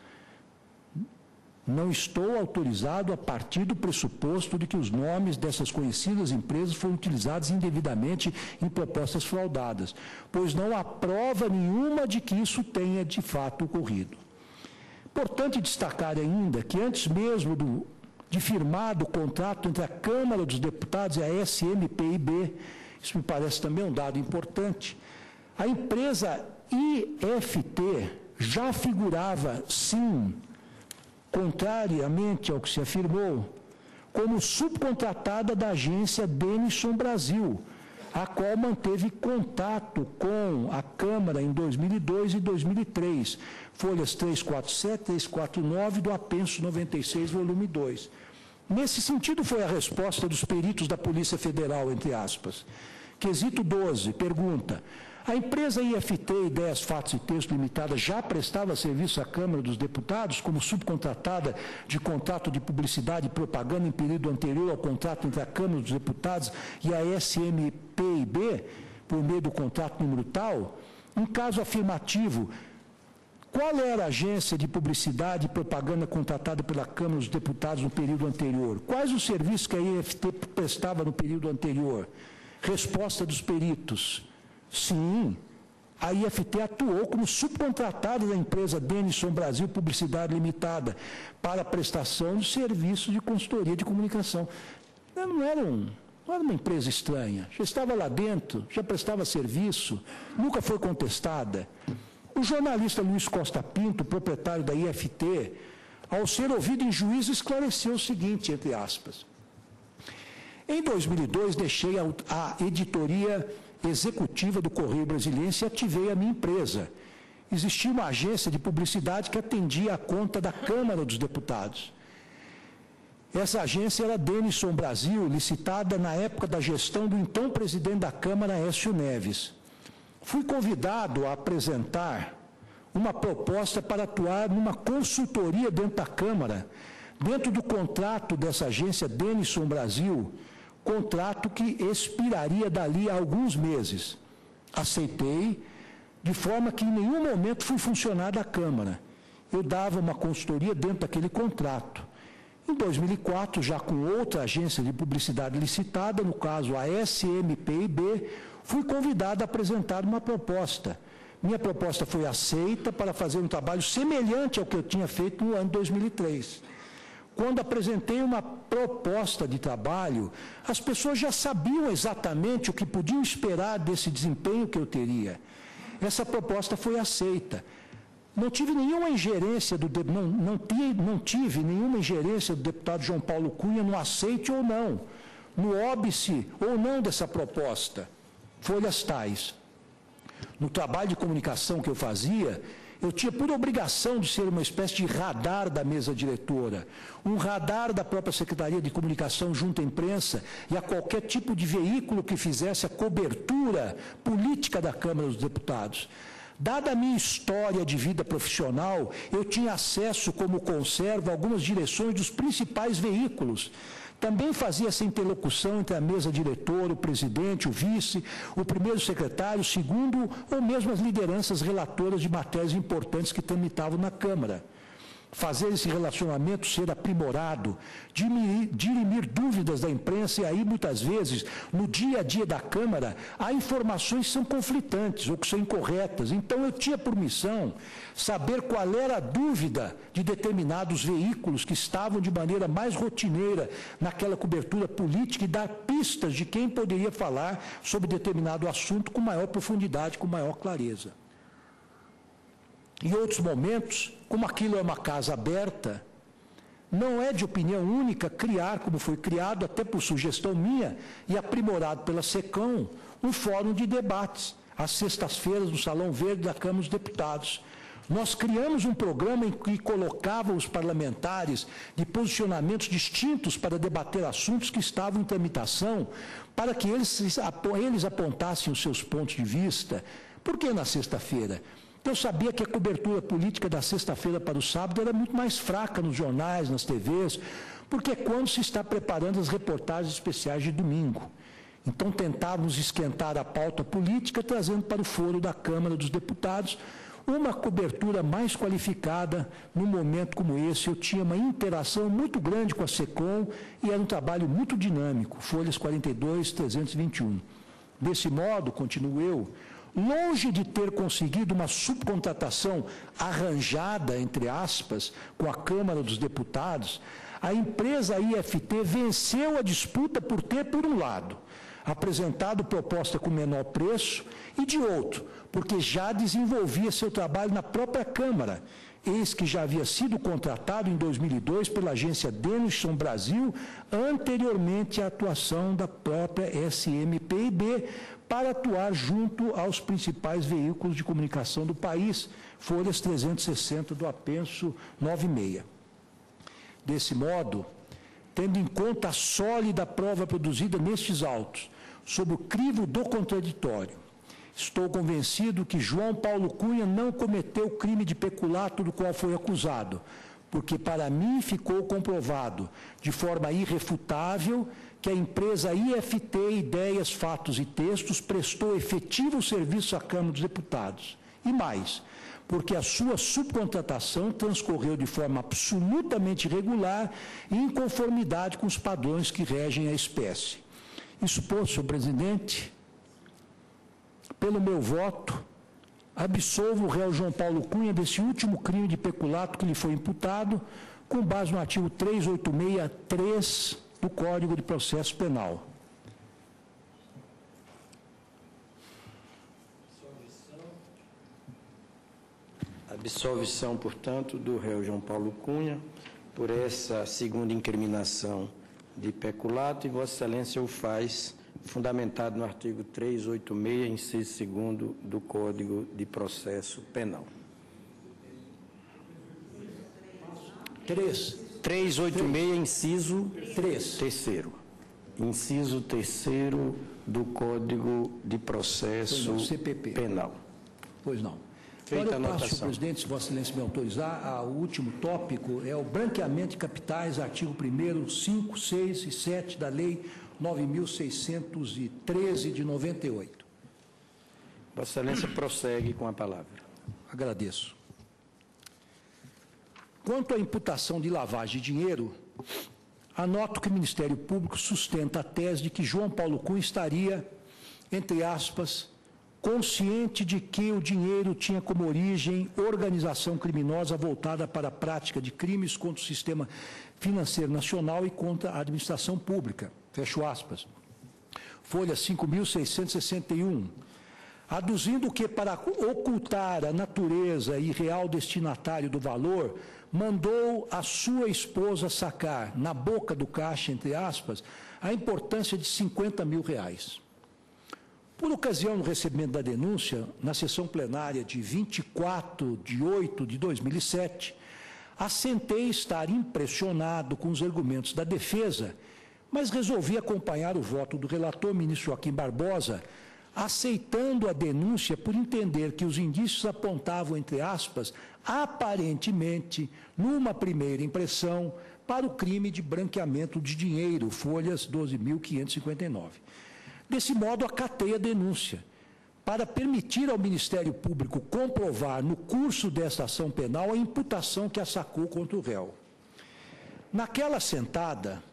S3: Não estou autorizado a partir do pressuposto de que os nomes dessas conhecidas empresas foram utilizados indevidamente em propostas fraudadas, pois não há prova nenhuma de que isso tenha de fato ocorrido. Importante destacar ainda que antes mesmo do de firmado o contrato entre a Câmara dos Deputados e a S M P I B, isso me parece também um dado importante, a empresa I F T já figurava, sim, contrariamente ao que se afirmou, como subcontratada da agência Denison Brasil, a qual manteve contato com a Câmara em dois mil e dois e dois mil e três, folhas trezentos e quarenta e sete, trezentos e quarenta e nove do apenso noventa e seis, volume dois. Nesse sentido foi a resposta dos peritos da Polícia Federal, entre aspas. Quesito doze, pergunta: a empresa I F T Ideias, Fatos e Texto Limitada já prestava serviço à Câmara dos Deputados como subcontratada de contrato de publicidade e propaganda em período anterior ao contrato entre a Câmara dos Deputados e a S M P I B, por meio do contrato número tal? Em caso afirmativo, qual era a agência de publicidade e propaganda contratada pela Câmara dos Deputados no período anterior? Quais os serviços que a I F T prestava no período anterior? Resposta dos peritos: sim, a I F T atuou como subcontratada da empresa Denison Brasil Publicidade Limitada para a prestação de serviços de consultoria de comunicação. Não era, um, não era uma empresa estranha, já estava lá dentro, já prestava serviço, nunca foi contestada. O jornalista Luiz Costa Pinto, proprietário da I F T, ao ser ouvido em juízo, esclareceu o seguinte, entre aspas: em dois mil e dois, deixei a, a editoria executiva do Correio Brasiliense e ativei a minha empresa. Existia uma agência de publicidade que atendia a conta da Câmara dos Deputados. Essa agência era a Denison Brasil, licitada na época da gestão do então presidente da Câmara, Aécio Neves. Fui convidado a apresentar uma proposta para atuar numa consultoria dentro da Câmara, dentro do contrato dessa agência Denison Brasil, contrato que expiraria dali a alguns meses. Aceitei, de forma que em nenhum momento fui funcionário da Câmara. Eu dava uma consultoria dentro daquele contrato. Em dois mil e quatro, já com outra agência de publicidade licitada, no caso a S M P I B, fui convidado a apresentar uma proposta. Minha proposta foi aceita para fazer um trabalho semelhante ao que eu tinha feito no ano dois mil e três. Quando apresentei uma proposta de trabalho, as pessoas já sabiam exatamente o que podiam esperar desse desempenho que eu teria. Essa proposta foi aceita. Não tive nenhuma ingerência do não, não, tive, não tive nenhuma ingerência do deputado João Paulo Cunha no aceite ou não, no óbice ou não dessa proposta. Folhas tais. No trabalho de comunicação que eu fazia, eu tinha por obrigação de ser uma espécie de radar da mesa diretora, um radar da própria Secretaria de Comunicação junto à imprensa e a qualquer tipo de veículo que fizesse a cobertura política da Câmara dos Deputados. Dada a minha história de vida profissional, eu tinha acesso, como conservo, a algumas direções dos principais veículos. Também fazia essa interlocução entre a mesa diretora, o presidente, o vice, o primeiro secretário, o segundo, ou mesmo as lideranças relatoras de matérias importantes que tramitavam na Câmara. fazer esse relacionamento ser aprimorado, dirimir, dirimir dúvidas da imprensa, e aí, muitas vezes, no dia a dia da Câmara, há informações que são conflitantes ou que são incorretas. Então, eu tinha por missão saber qual era a dúvida de determinados veículos que estavam de maneira mais rotineira naquela cobertura política e dar pistas de quem poderia falar sobre determinado assunto com maior profundidade, com maior clareza. Em outros momentos, como aquilo é uma casa aberta, não é de opinião única criar, como foi criado, até por sugestão minha e aprimorado pela SECOM, um fórum de debates, às sextas-feiras, no Salão Verde da Câmara dos Deputados. Nós criamos um programa em que colocava os parlamentares de posicionamentos distintos para debater assuntos que estavam em tramitação, para que eles, eles apontassem os seus pontos de vista. Por que na sexta-feira? Eu sabia que a cobertura política da sexta-feira para o sábado era muito mais fraca nos jornais, nas T Vs, porque é quando se está preparando as reportagens especiais de domingo. Então, tentávamos esquentar a pauta política, trazendo para o foro da Câmara dos Deputados uma cobertura mais qualificada. Num momento como esse, eu tinha uma interação muito grande com a SECOM e era um trabalho muito dinâmico, folhas quarenta e dois, trezentos e vinte e um. Desse modo, continuo eu, longe de ter conseguido uma subcontratação arranjada, entre aspas, com a Câmara dos Deputados, a empresa I F T venceu a disputa por ter, por um lado, apresentado proposta com menor preço, e de outro, porque já desenvolvia seu trabalho na própria Câmara, eis que já havia sido contratado em dois mil e dois pela agência Denison Brasil, anteriormente à atuação da própria S M P I B, para atuar junto aos principais veículos de comunicação do país, folhas trezentos e sessenta do apenso nove seis. Desse modo, tendo em conta a sólida prova produzida nestes autos, sob o crivo do contraditório, estou convencido que João Paulo Cunha não cometeu o crime de peculato do qual foi acusado, porque para mim ficou comprovado, de forma irrefutável, que a empresa I F T Ideias, Fatos e Textos prestou efetivo serviço à Câmara dos Deputados. E mais, porque a sua subcontratação transcorreu de forma absolutamente regular e em conformidade com os padrões que regem a espécie. Isso posto, senhor presidente, pelo meu voto, absolvo o réu João Paulo Cunha desse último crime de peculato que lhe foi imputado, com base no artigo trezentos e oitenta e seis, três do Código de Processo Penal.
S2: Absolvição, portanto, do réu João Paulo Cunha por essa segunda incriminação de peculato, e Vossa Excelência o faz fundamentado no artigo trezentos e oitenta e seis, inciso segundo do Código de Processo Penal.
S3: Três.
S2: trezentos e oitenta e seis, inciso
S3: Três.
S2: terceiro. Inciso terceiro do Código de Processo
S3: C P P.
S2: Penal.
S3: Pois não.
S2: Feita
S3: Agora
S2: a
S3: eu passo, senhor
S2: anotação.
S3: presidente, se Vossa Excelência me autorizar, ao último tópico, é o branqueamento de capitais, artigo primeiro, cinco, seis e sete da Lei nove mil seiscentos e treze de noventa e oito.
S2: Vossa Excelência prossegue com a palavra.
S3: Agradeço. Quanto à imputação de lavagem de dinheiro, anoto que o Ministério Público sustenta a tese de que João Paulo Cunha estaria, entre aspas, consciente de que o dinheiro tinha como origem organização criminosa voltada para a prática de crimes contra o sistema financeiro nacional e contra a administração pública. Fecho aspas. Folha cinco mil seiscentos e sessenta e um. Aduzindo que, para ocultar a natureza e real destinatário do valor, mandou a sua esposa sacar, na boca do caixa, entre aspas, a importância de cinquenta mil reais. Por ocasião do recebimento da denúncia, na sessão plenária de vinte e quatro de oito de dois mil e sete, assentei estar impressionado com os argumentos da defesa, mas resolvi acompanhar o voto do relator, ministro Joaquim Barbosa, aceitando a denúncia por entender que os indícios apontavam, entre aspas, aparentemente, numa primeira impressão, para o crime de branqueamento de dinheiro, folhas doze mil quinhentos e cinquenta e nove. Desse modo, acatei a denúncia, para permitir ao Ministério Público comprovar no curso desta ação penal a imputação que assacou contra o réu. Naquela sentada,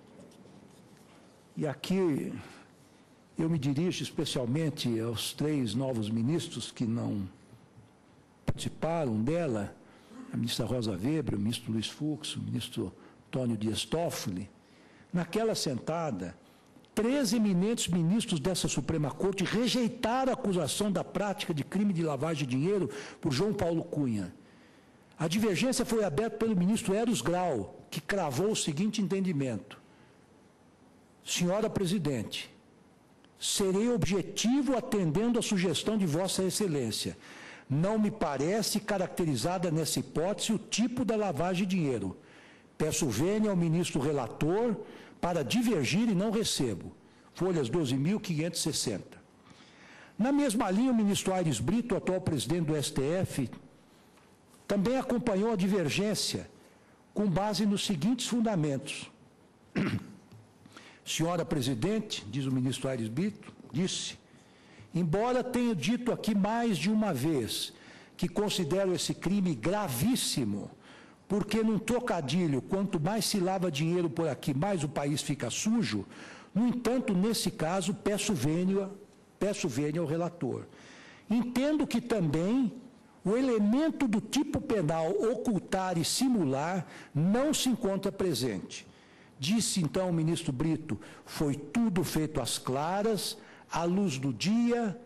S3: e aqui eu me dirijo especialmente aos três novos ministros que não participaram dela, a ministra Rosa Weber, o ministro Luiz Fux, o ministro Antônio Dias Toffoli, naquela sentada, três eminentes ministros dessa Suprema Corte rejeitaram a acusação da prática de crime de lavagem de dinheiro por João Paulo Cunha. A divergência foi aberta pelo ministro Eros Grau, que cravou o seguinte entendimento: senhora Presidente, serei objetivo atendendo à sugestão de Vossa Excelência. Não me parece caracterizada nessa hipótese o tipo da lavagem de dinheiro. Peço vênia ao ministro relator para divergir e não recebo. Folhas doze mil quinhentos e sessenta. Na mesma linha, o ministro Aires Brito, atual presidente do S T F, também acompanhou a divergência com base nos seguintes fundamentos. Senhora Presidente, diz o ministro Aires Brito, disse, embora tenha dito aqui mais de uma vez que considero esse crime gravíssimo, porque num trocadilho, quanto mais se lava dinheiro por aqui, mais o país fica sujo, no entanto, nesse caso, peço vênia, peço vênia ao relator. Entendo que também o elemento do tipo penal ocultar e simular não se encontra presente. Disse então o ministro Brito, foi tudo feito às claras, à luz do dia,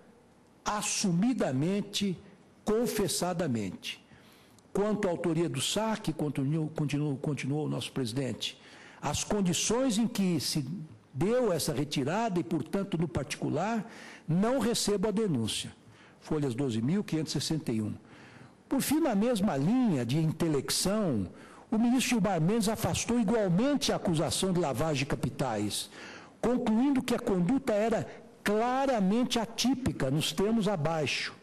S3: assumidamente, confessadamente. Quanto à autoria do saque, continuou, continuou, continuou o nosso presidente, as condições em que se deu essa retirada e, portanto, no particular, não recebo a denúncia. Folhas doze mil quinhentos e sessenta e um. Por fim, na mesma linha de intelecção, o ministro Gilmar Mendes afastou igualmente a acusação de lavagem de capitais, concluindo que a conduta era claramente atípica, nos termos abaixo.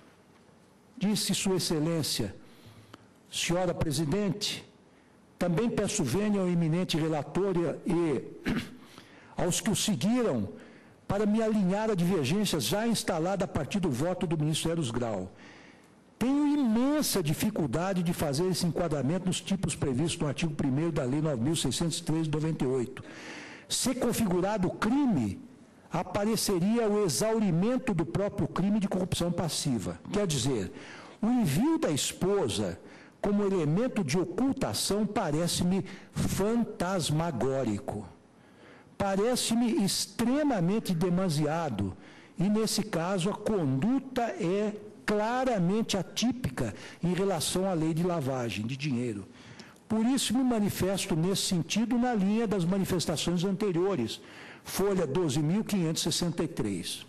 S3: Disse Sua Excelência, senhora Presidente, também peço vênia ao eminente relator e aos que o seguiram para me alinhar a divergências já instalada a partir do voto do ministro Eros Grau. Tenho imensa dificuldade de fazer esse enquadramento nos tipos previstos no artigo primeiro da Lei nove mil seiscentos e treze de noventa e oito. Se configurado o crime, apareceria o exaurimento do próprio crime de corrupção passiva. Quer dizer, o envio da esposa como elemento de ocultação parece-me fantasmagórico. Parece-me extremamente demasiado e, nesse caso, a conduta é claramente atípica em relação à lei de lavagem de dinheiro. Por isso me manifesto nesse sentido na linha das manifestações anteriores, folha doze mil quinhentos e sessenta e três.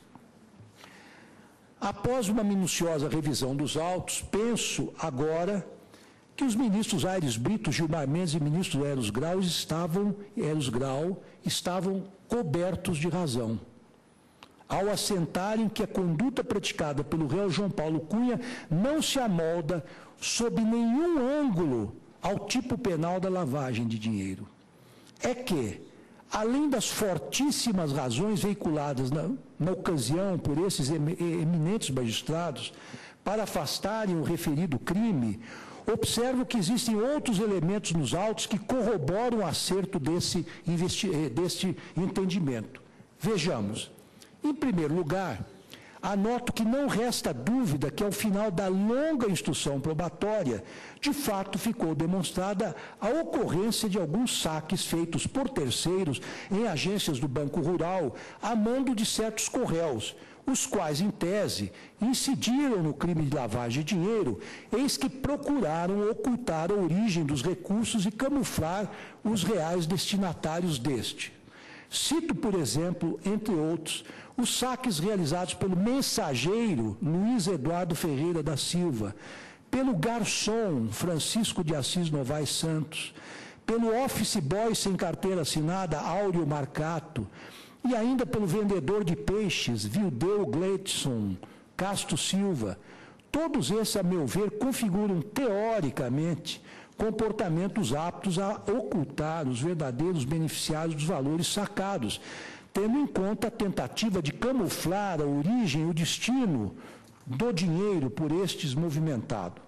S3: Após uma minuciosa revisão dos autos, penso agora que os ministros Aires Brito, Gilmar Mendes e ministro Eros Grau estavam, Eros Grau estavam cobertos de razão, ao assentarem que a conduta praticada pelo réu João Paulo Cunha não se amolda sob nenhum ângulo ao tipo penal da lavagem de dinheiro. É que, além das fortíssimas razões veiculadas na, na ocasião por esses eminentes magistrados para afastarem o referido crime, observo que existem outros elementos nos autos que corroboram o acerto desse, desse entendimento. Vejamos. Em primeiro lugar, anoto que não resta dúvida que, ao final da longa instrução probatória, de fato ficou demonstrada a ocorrência de alguns saques feitos por terceiros em agências do Banco Rural, a mando de certos corréus, os quais, em tese, incidiram no crime de lavagem de dinheiro, eis que procuraram ocultar a origem dos recursos e camuflar os reais destinatários deste. Cito, por exemplo, entre outros, os saques realizados pelo mensageiro Luiz Eduardo Ferreira da Silva, pelo garçom Francisco de Assis Novaes Santos, pelo office boy sem carteira assinada Áureo Marcato, e ainda pelo vendedor de peixes Vildeu Gleidson Castro Silva. Todos esses, a meu ver, configuram teoricamente comportamentos aptos a ocultar os verdadeiros beneficiários dos valores sacados, tendo em conta a tentativa de camuflar a origem e o destino do dinheiro por estes movimentado.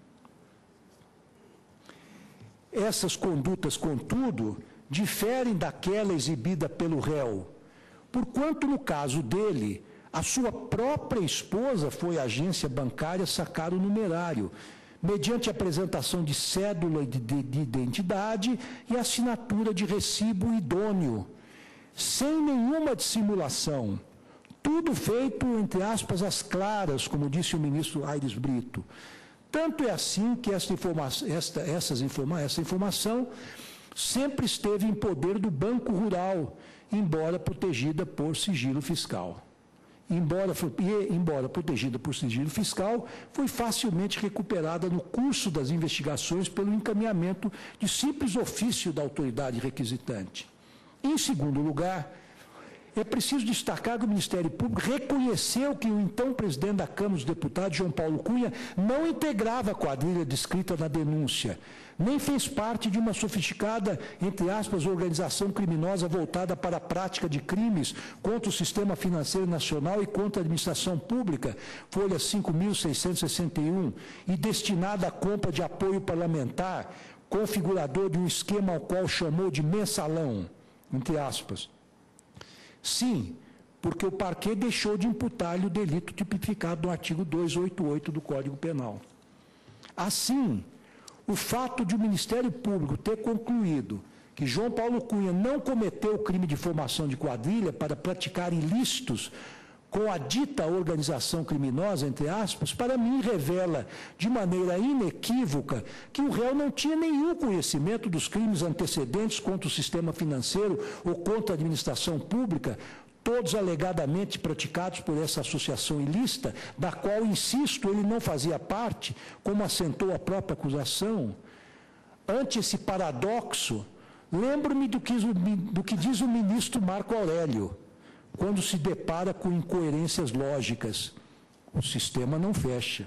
S3: Essas condutas, contudo, diferem daquela exibida pelo réu, porquanto, no caso dele, a sua própria esposa foi à agência bancária sacar o numerário, mediante apresentação de cédula de, de, de identidade e assinatura de recibo idôneo, sem nenhuma dissimulação. Tudo feito, entre aspas, às claras, como disse o ministro Aires Brito. Tanto é assim que esta informação, esta, essas informa, essa informação sempre esteve em poder do Banco Rural, embora protegida por sigilo fiscal. Embora, e, embora protegida por sigilo fiscal, foi facilmente recuperada no curso das investigações pelo encaminhamento de simples ofício da autoridade requisitante. Em segundo lugar, é preciso destacar que o Ministério Público reconheceu que o então presidente da Câmara dos Deputados, João Paulo Cunha, não integrava a quadrilha descrita na denúncia, nem fez parte de uma sofisticada, entre aspas, organização criminosa voltada para a prática de crimes contra o sistema financeiro nacional e contra a administração pública, folha cinco mil seiscentos e sessenta e um, e destinada à compra de apoio parlamentar, configurador de um esquema ao qual chamou de mensalão, entre aspas. Sim, porque o parquê deixou de imputar-lhe o delito tipificado no artigo duzentos e oitenta e oito do Código Penal. Assim, o fato de o Ministério Público ter concluído que João Paulo Cunha não cometeu o crime de formação de quadrilha para praticar ilícitos com a dita organização criminosa, entre aspas, para mim revela de maneira inequívoca que o réu não tinha nenhum conhecimento dos crimes antecedentes contra o sistema financeiro ou contra a administração pública, todos alegadamente praticados por essa associação ilícita, da qual, insisto, ele não fazia parte, como assentou a própria acusação. Ante esse paradoxo, lembro-me do que, do que diz o ministro Marco Aurélio, quando se depara com incoerências lógicas. O sistema não fecha.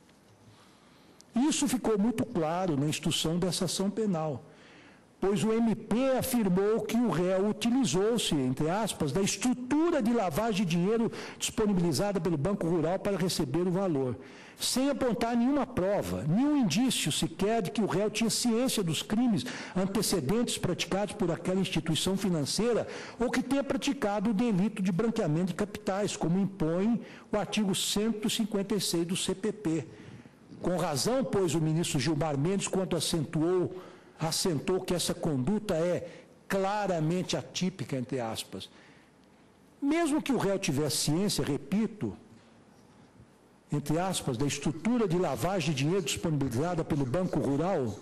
S3: Isso ficou muito claro na instrução dessa ação penal, pois o M P afirmou que o réu utilizou-se, entre aspas, da estrutura de lavagem de dinheiro disponibilizada pelo Banco Rural para receber o valor, sem apontar nenhuma prova, nenhum indício sequer de que o réu tinha ciência dos crimes antecedentes praticados por aquela instituição financeira ou que tenha praticado o delito de branqueamento de capitais, como impõe o artigo cento e cinquenta e seis do C P P. Com razão, pois, o ministro Gilmar Mendes, quando acentuou, assentou que essa conduta é claramente atípica, entre aspas. Mesmo que o réu tivesse ciência, repito, entre aspas, da estrutura de lavagem de dinheiro disponibilizada pelo Banco Rural.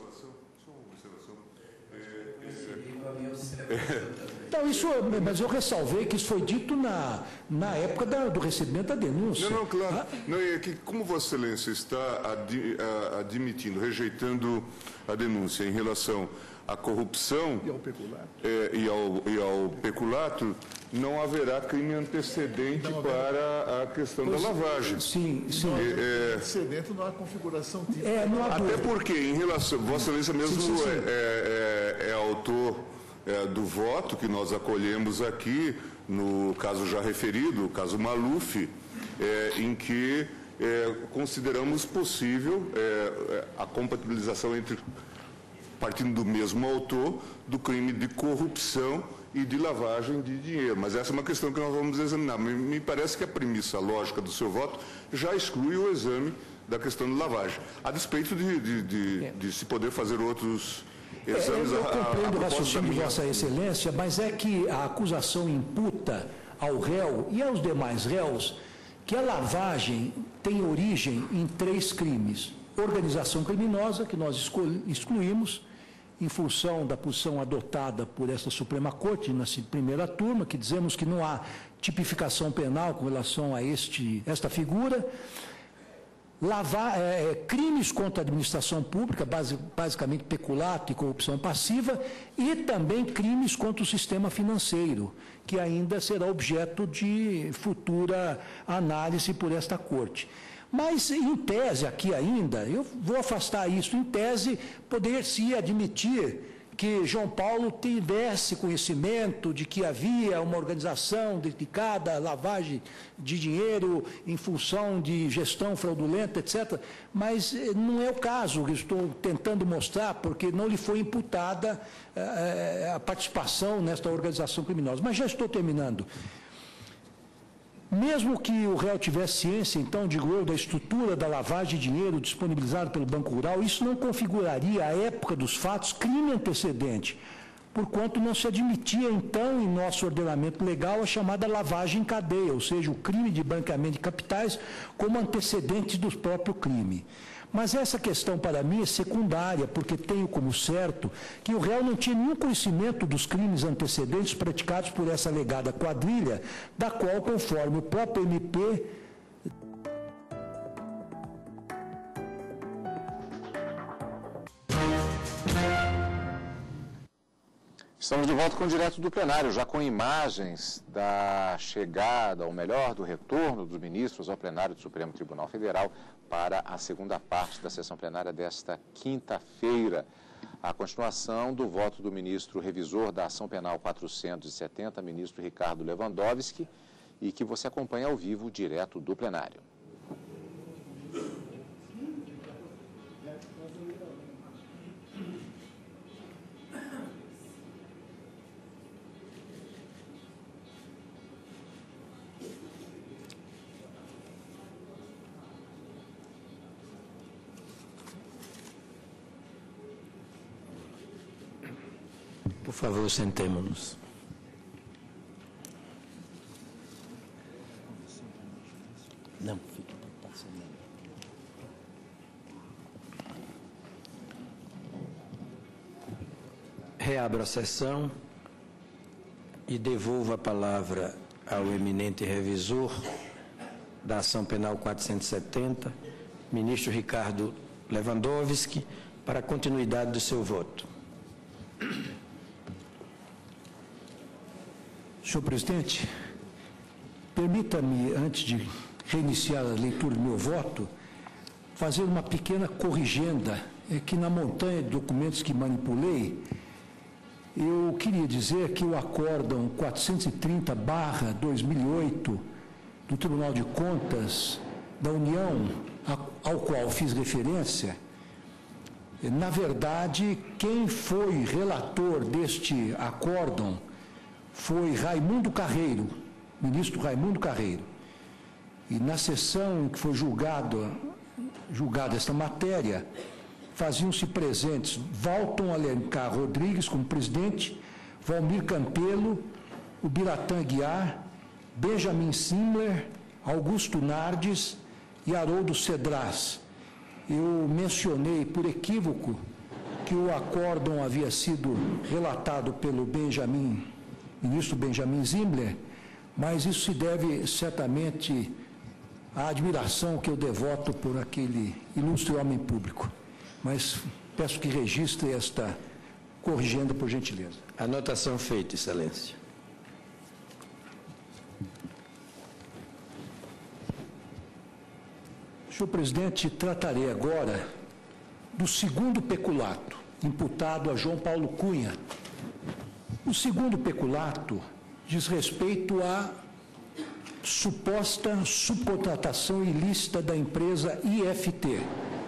S3: Não, isso, mas eu ressalvei que isso foi dito na, na época da, do recebimento da denúncia.
S4: Não, não, claro. Ah, não, é que, como Vossa Excelência está ad, a, admitindo, rejeitando a denúncia em relação à corrupção
S5: e ao peculato,
S4: é, e ao, e ao peculato, não haverá crime antecedente não, para a questão pois, da lavagem.
S3: Sim, sim.
S5: Não há
S4: é,
S5: antecedente, não há configuração típica.
S3: É, não há
S4: até
S3: dúvida.
S4: porque, em relação, Vossa Excelência mesmo
S3: sim, sim, sim.
S4: É, é, é autor é, do voto que nós acolhemos aqui, no caso já referido, o caso Maluf, é, em que é, consideramos possível é, a compatibilização entre, partindo do mesmo autor, do crime de corrupção e de lavagem de dinheiro. Mas essa é uma questão que nós vamos examinar. Me, me parece que a premissa lógica do seu voto já exclui o exame da questão de lavagem, a despeito de, de, de, é. de se poder fazer outros exames.
S3: É, eu compreendo o
S4: a, a
S3: raciocínio de Vossa Excelência, mas é que a acusação imputa ao réu e aos demais réus que a lavagem tem origem em três crimes. Organização criminosa, que nós excluímos, em função da posição adotada por esta Suprema Corte, na primeira turma, que dizemos que não há tipificação penal com relação a este, esta figura. Lavar, é, crimes contra a administração pública, base, basicamente peculato e corrupção passiva, e também crimes contra o sistema financeiro, que ainda será objeto de futura análise por esta Corte. Mas, em tese, aqui ainda, eu vou afastar isso, em tese, poder-se admitir que João Paulo tivesse conhecimento de que havia uma organização dedicada à lavagem de dinheiro em função de gestão fraudulenta, etcétera, mas não é o caso que estou tentando mostrar, porque não lhe foi imputada eh, a participação nesta organização criminosa. Mas já estou terminando. Mesmo que o réu tivesse ciência, então, digo eu, da estrutura da lavagem de dinheiro disponibilizada pelo Banco Rural, isso não configuraria, à época dos fatos, crime antecedente, porquanto não se admitia, então, em nosso ordenamento legal, a chamada lavagem em cadeia, ou seja, o crime de branqueamento de capitais como antecedente do próprio crime. Mas essa questão, para mim, é secundária, porque tenho como certo que o réu não tinha nenhum conhecimento dos crimes antecedentes praticados por essa alegada quadrilha, da qual, conforme o próprio M P...
S1: Estamos de volta com o direto do plenário, já com imagens da chegada, ou melhor, do retorno dos ministros ao plenário do Supremo Tribunal Federal para a segunda parte da sessão plenária desta quinta-feira. A continuação do voto do ministro revisor da Ação Penal quatrocentos e setenta, ministro Ricardo Lewandowski, e que você acompanha ao vivo direto do plenário.
S2: Por favor, sentemo-nos. Não, fique passando. Reabro a sessão e devolvo a palavra ao eminente revisor da Ação Penal quatrocentos e setenta, ministro Ricardo Lewandowski, para a continuidade do seu voto.
S3: Senhor presidente, permita-me, antes de reiniciar a leitura do meu voto, fazer uma pequena corrigenda. É que na montanha de documentos que manipulei, eu queria dizer que o acórdão quatrocentos e trinta barra dois mil e oito do Tribunal de Contas da União, ao qual fiz referência, na verdade, quem foi relator deste acórdão foi Raimundo Carreiro, ministro Raimundo Carreiro. E na sessão em que foi julgado, julgada esta matéria, faziam-se presentes Walton Alencar Rodrigues como presidente, Valmir Campelo, o Biratã Guiar, Benjamin Simler, Augusto Nardes e Haroldo Cedras. Eu mencionei por equívoco que o acórdão havia sido relatado pelo Benjamin ministro Benjamin Simler, mas isso se deve certamente à admiração que eu devoto por aquele ilustre homem público. Mas peço que registre esta corrigenda, por gentileza.
S2: Anotação feita, Excelência.
S3: Senhor presidente, tratarei agora do segundo peculato imputado a João Paulo Cunha. O segundo peculato diz respeito à suposta subcontratação ilícita da empresa I F T.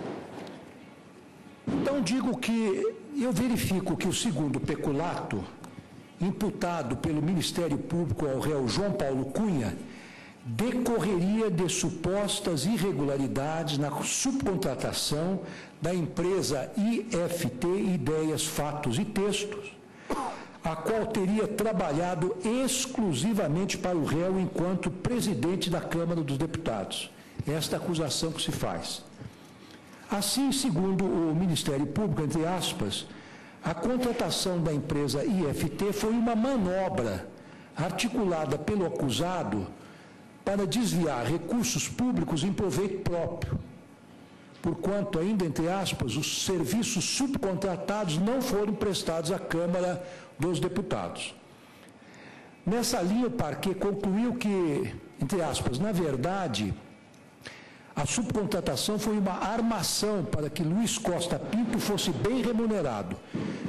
S3: Então, digo que eu verifico que o segundo peculato, imputado pelo Ministério Público ao réu João Paulo Cunha, decorreria de supostas irregularidades na subcontratação da empresa I F T Ideias, Fatos e Textos, a qual teria trabalhado exclusivamente para o réu enquanto presidente da Câmara dos Deputados. Esta acusação que se faz. Assim, segundo o Ministério Público, entre aspas, a contratação da empresa I F T foi uma manobra articulada pelo acusado para desviar recursos públicos em proveito próprio, porquanto, ainda entre aspas, os serviços subcontratados não foram prestados à Câmara dos Deputados. Nessa linha, o parquê concluiu que, entre aspas, na verdade, a subcontratação foi uma armação para que Luiz Costa Pinto fosse bem remunerado,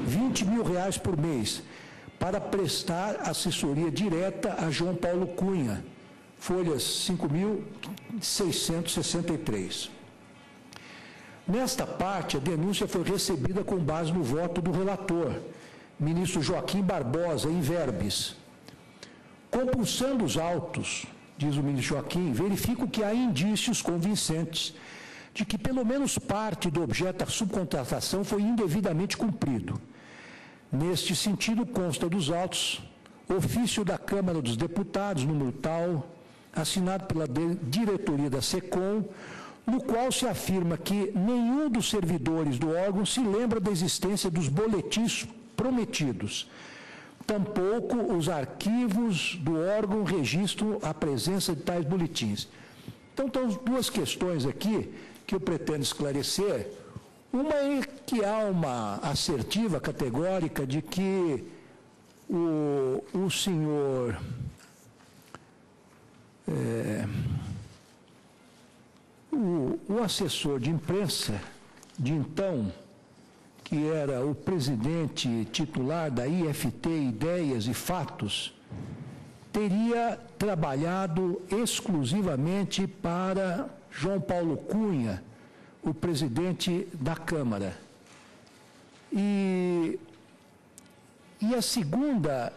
S3: vinte mil reais por mês para prestar assessoria direta a João Paulo Cunha, folhas cinco mil seiscentos e sessenta e três. Nesta parte, a denúncia foi recebida com base no voto do relator, ministro Joaquim Barbosa, em verbis. Compulsando os autos, diz o ministro Joaquim, verifico que há indícios convincentes de que pelo menos parte do objeto da subcontratação foi indevidamente cumprido. Neste sentido, consta dos autos ofício da Câmara dos Deputados, número tal, assinado pela diretoria da SECOM, no qual se afirma que nenhum dos servidores do órgão se lembra da existência dos boletins prometidos. Tampouco os arquivos do órgão registram a presença de tais boletins. Então, estão duas questões aqui que eu pretendo esclarecer. Uma é que há uma assertiva categórica de que o, o senhor é, o, o assessor de imprensa de então, que era o presidente titular da I F T Ideias e Fatos, teria trabalhado exclusivamente para João Paulo Cunha, o presidente da Câmara. E, e a segunda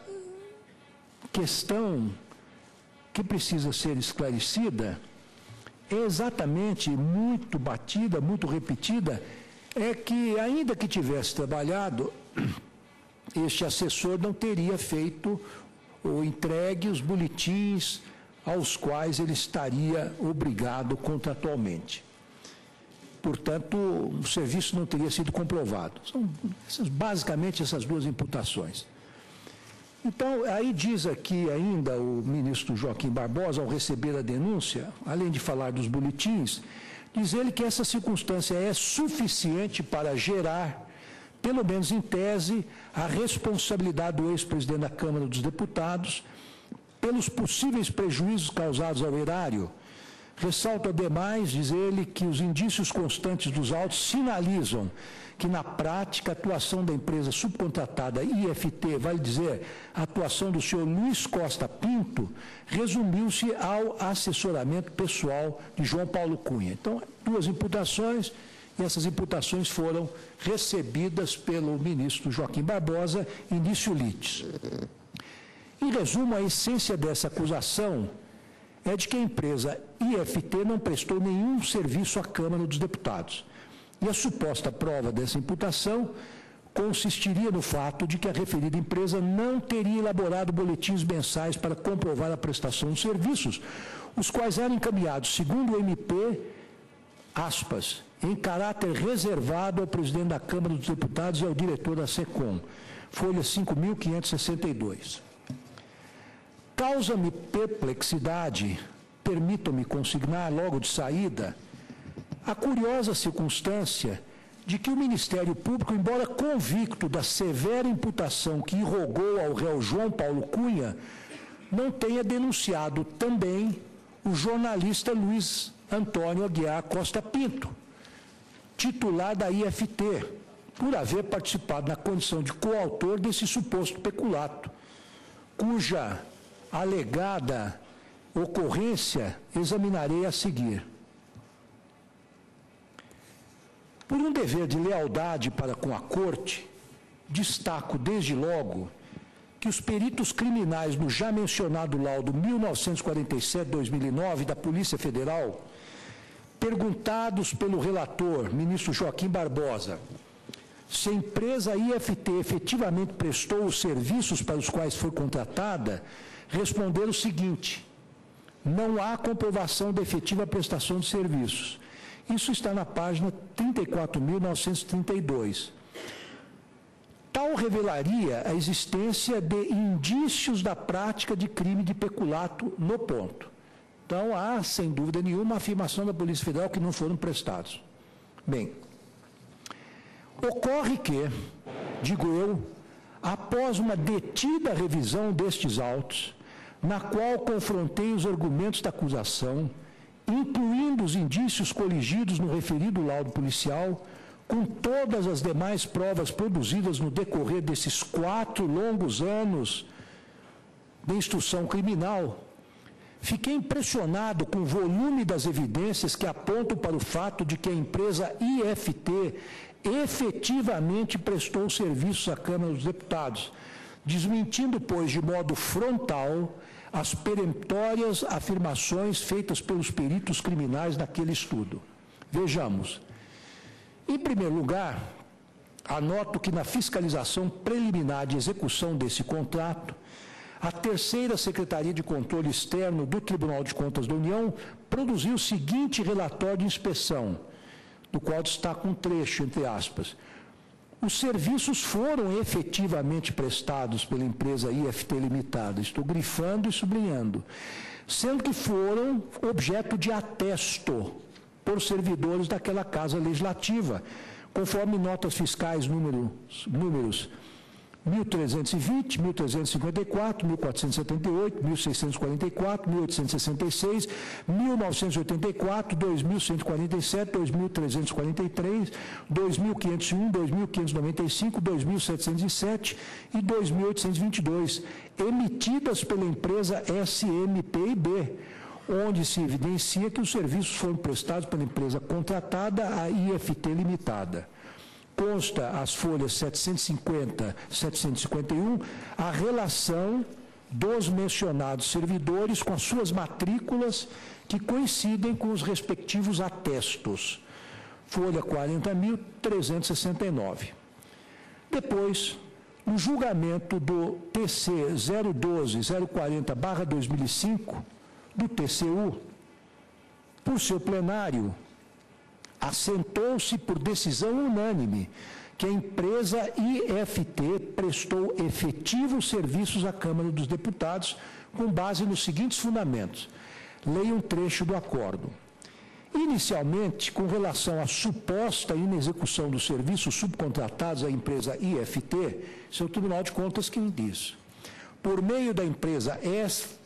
S3: questão que precisa ser esclarecida é exatamente muito batida, muito repetida, é que, ainda que tivesse trabalhado, este assessor não teria feito ou entregue os boletins aos quais ele estaria obrigado contratualmente. Portanto, o serviço não teria sido comprovado. São essas, basicamente essas duas imputações. Então, aí diz aqui ainda o ministro Joaquim Barbosa, ao receber a denúncia, além de falar dos boletins, diz ele que essa circunstância é suficiente para gerar, pelo menos em tese, a responsabilidade do ex-presidente da Câmara dos Deputados pelos possíveis prejuízos causados ao erário. Ressalto, ademais, diz ele, que os indícios constantes dos autos sinalizam que, na prática, a atuação da empresa subcontratada I F T, vale dizer, a atuação do senhor Luiz Costa Pinto, resumiu-se ao assessoramento pessoal de João Paulo Cunha. Então, duas imputações, e essas imputações foram recebidas pelo ministro Joaquim Barbosa, indício litis. Em resumo, a essência dessa acusação é de que a empresa I F T não prestou nenhum serviço à Câmara dos Deputados. E a suposta prova dessa imputação consistiria no fato de que a referida empresa não teria elaborado boletins mensais para comprovar a prestação de serviços, os quais eram encaminhados, segundo o M P, aspas, em caráter reservado ao presidente da Câmara dos Deputados e ao diretor da SECOM, folha cinco mil quinhentos e sessenta e dois. Causa-me perplexidade, permitam-me consignar logo de saída, a curiosa circunstância de que o Ministério Público, embora convicto da severa imputação que irrogou ao réu João Paulo Cunha, não tenha denunciado também o jornalista Luiz Antônio Aguiar Costa Pinto, titular da I F T, por haver participado na condição de coautor desse suposto peculato, cuja alegada ocorrência examinarei a seguir. Por um dever de lealdade para com a Corte, destaco desde logo que os peritos criminais no já mencionado laudo mil novecentos e quarenta e sete barra dois mil e nove da Polícia Federal, perguntados pelo relator, ministro Joaquim Barbosa, se a empresa I F T efetivamente prestou os serviços para os quais foi contratada, responderam o seguinte: não há comprovação da efetiva prestação de serviços. Isso está na página trinta e quatro mil novecentos e trinta e dois. Tal revelaria a existência de indícios da prática de crime de peculato no ponto. Então, há, sem dúvida nenhuma, a afirmação da Polícia Federal que não foram prestados. Bem, ocorre que, digo eu, após uma detida revisão destes autos, na qual confrontei os argumentos da acusação, incluindo os indícios coligidos no referido laudo policial, com todas as demais provas produzidas no decorrer desses quatro longos anos de instrução criminal, fiquei impressionado com o volume das evidências que apontam para o fato de que a empresa I F T efetivamente prestou serviços à Câmara dos Deputados, desmentindo, pois, de modo frontal, as peremptórias afirmações feitas pelos peritos criminais naquele estudo. Vejamos. Em primeiro lugar, anoto que na fiscalização preliminar de execução desse contrato, a terceira Secretaria de Controle Externo do Tribunal de Contas da União produziu o seguinte relatório de inspeção, do qual destaca um trecho, entre aspas. Os serviços foram efetivamente prestados pela empresa I F T Limitada, estou grifando e sublinhando, sendo que foram objeto de atesto por servidores daquela Casa Legislativa, conforme notas fiscais números, números mil trezentos e vinte, mil trezentos e cinquenta e quatro, mil quatrocentos e setenta e oito, mil seiscentos e quarenta e quatro, mil oitocentos e sessenta e seis, mil novecentos e oitenta e quatro, dois mil cento e quarenta e sete, dois mil trezentos e quarenta e três, dois mil quinhentos e um, dois mil quinhentos e noventa e cinco, dois mil setecentos e sete e dois mil oitocentos e vinte e dois, emitidas pela empresa S M P I B, onde se evidencia que os serviços foram prestados pela empresa contratada, a I F T Limitada. Consta as folhas setecentos e cinquenta, setecentos e cinquenta e um, a relação dos mencionados servidores com as suas matrículas que coincidem com os respectivos atestos. Folha quarenta mil trezentos e sessenta e nove. Depois, no julgamento do T C zero doze zero quarenta barra dois mil e cinco, do T C U, por seu plenário, assentou-se por decisão unânime que a empresa I F T prestou efetivos serviços à Câmara dos Deputados com base nos seguintes fundamentos. Leia um trecho do acordo. Inicialmente, com relação à suposta inexecução dos serviços subcontratados à empresa I F T, isso é o Tribunal de Contas que diz, por meio da empresa S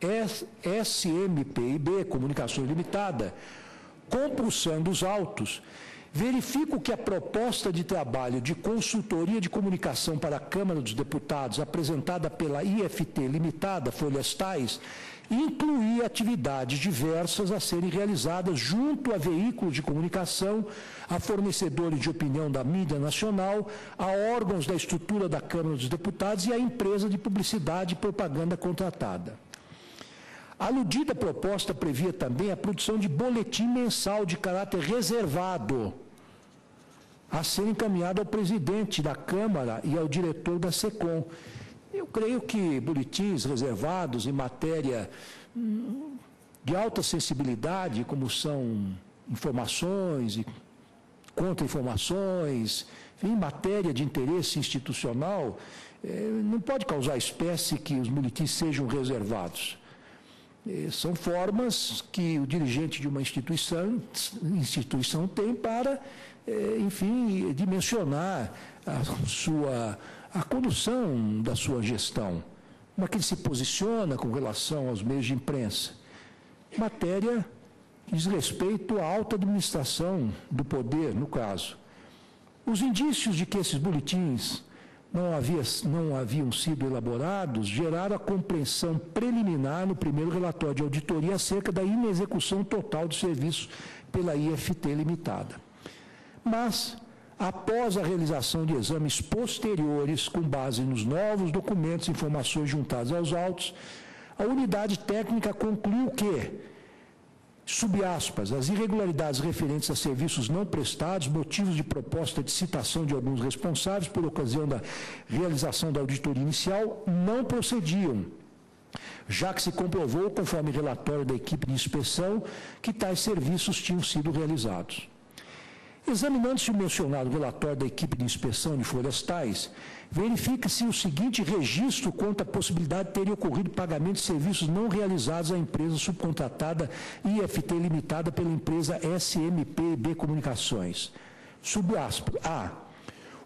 S3: M P I B, Comunicações Limitada, compulsando os autos, verifico que a proposta de trabalho de consultoria de comunicação para a Câmara dos Deputados, apresentada pela I F T Limitada, folhas tais, incluía atividades diversas a serem realizadas junto a veículos de comunicação, a fornecedores de opinião da mídia nacional, a órgãos da estrutura da Câmara dos Deputados e a empresa de publicidade e propaganda contratada. A aludida proposta previa também a produção de boletim mensal de caráter reservado, a ser encaminhado ao presidente da Câmara e ao diretor da SECOM. Eu creio que boletins reservados em matéria hum, de alta sensibilidade, como são informações e contra-informações, em matéria de interesse institucional, eh, não pode causar espécie que os boletins sejam reservados. São formas que o dirigente de uma instituição, instituição tem para, enfim, dimensionar a sua, a condução da sua gestão, como é que ele se posiciona com relação aos meios de imprensa. Matéria que diz respeito à alta administração do poder, no caso. Os indícios de que esses boletins Não, havia, não haviam sido elaborados, geraram a compreensão preliminar no primeiro relatório de auditoria acerca da inexecução total dos serviços pela I F T Limitada. Mas, após a realização de exames posteriores, com base nos novos documentos e informações juntadas aos autos, a unidade técnica concluiu que, sob aspas, as irregularidades referentes a serviços não prestados, motivos de proposta de citação de alguns responsáveis por ocasião da realização da auditoria inicial, não procediam, já que se comprovou, conforme relatório da equipe de inspeção, que tais serviços tinham sido realizados. Examinando-se o mencionado relatório da equipe de inspeção de folhas tais, verifica-se o seguinte registro quanto à possibilidade de terem ocorrido pagamento de serviços não realizados à empresa subcontratada I F T Limitada pela empresa S M P I B Comunicações. Sub aspas. A.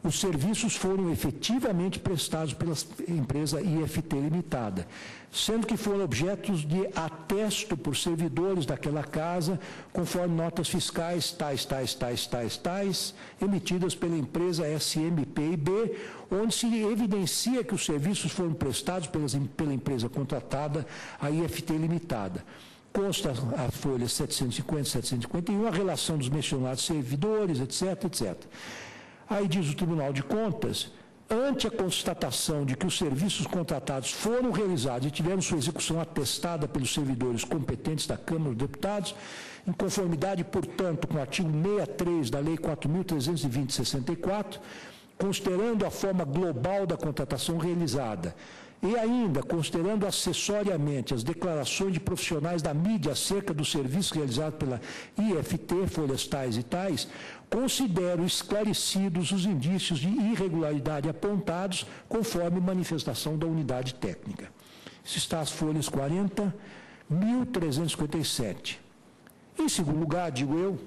S3: os serviços foram efetivamente prestados pela empresa I F T Limitada, sendo que foram objetos de atesto por servidores daquela casa, conforme notas fiscais tais, tais, tais, tais, tais, emitidas pela empresa S M P I B, onde se evidencia que os serviços foram prestados pelas, pela empresa contratada, a I F T Limitada. Consta a folha setecentos e cinquenta, setecentos e cinquenta e um, a relação dos mencionados servidores, etc, etcétera. Aí diz o Tribunal de Contas, ante a constatação de que os serviços contratados foram realizados e tiveram sua execução atestada pelos servidores competentes da Câmara dos Deputados, em conformidade, portanto, com o artigo sessenta e três da Lei quatro mil trezentos e vinte de sessenta e quatro, considerando a forma global da contratação realizada, e ainda, considerando acessoriamente as declarações de profissionais da mídia acerca do serviço realizado pela I F T, folhas tais e tais, considero esclarecidos os indícios de irregularidade apontados conforme manifestação da unidade técnica. Isso está as folhas quarenta, mil trezentos e cinquenta e sete. Em segundo lugar, digo eu,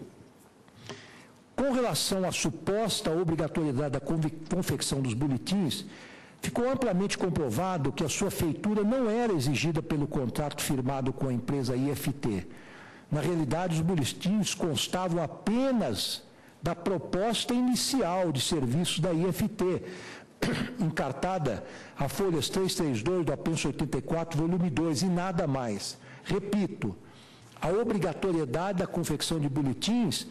S3: com relação à suposta obrigatoriedade da confecção dos boletins, ficou amplamente comprovado que a sua feitura não era exigida pelo contrato firmado com a empresa I F T. Na realidade, os boletins constavam apenas da proposta inicial de serviços da I F T, encartada a folhas trezentos e trinta e dois do apenso oitenta e quatro, volume dois, e nada mais. Repito, a obrigatoriedade da confecção de boletins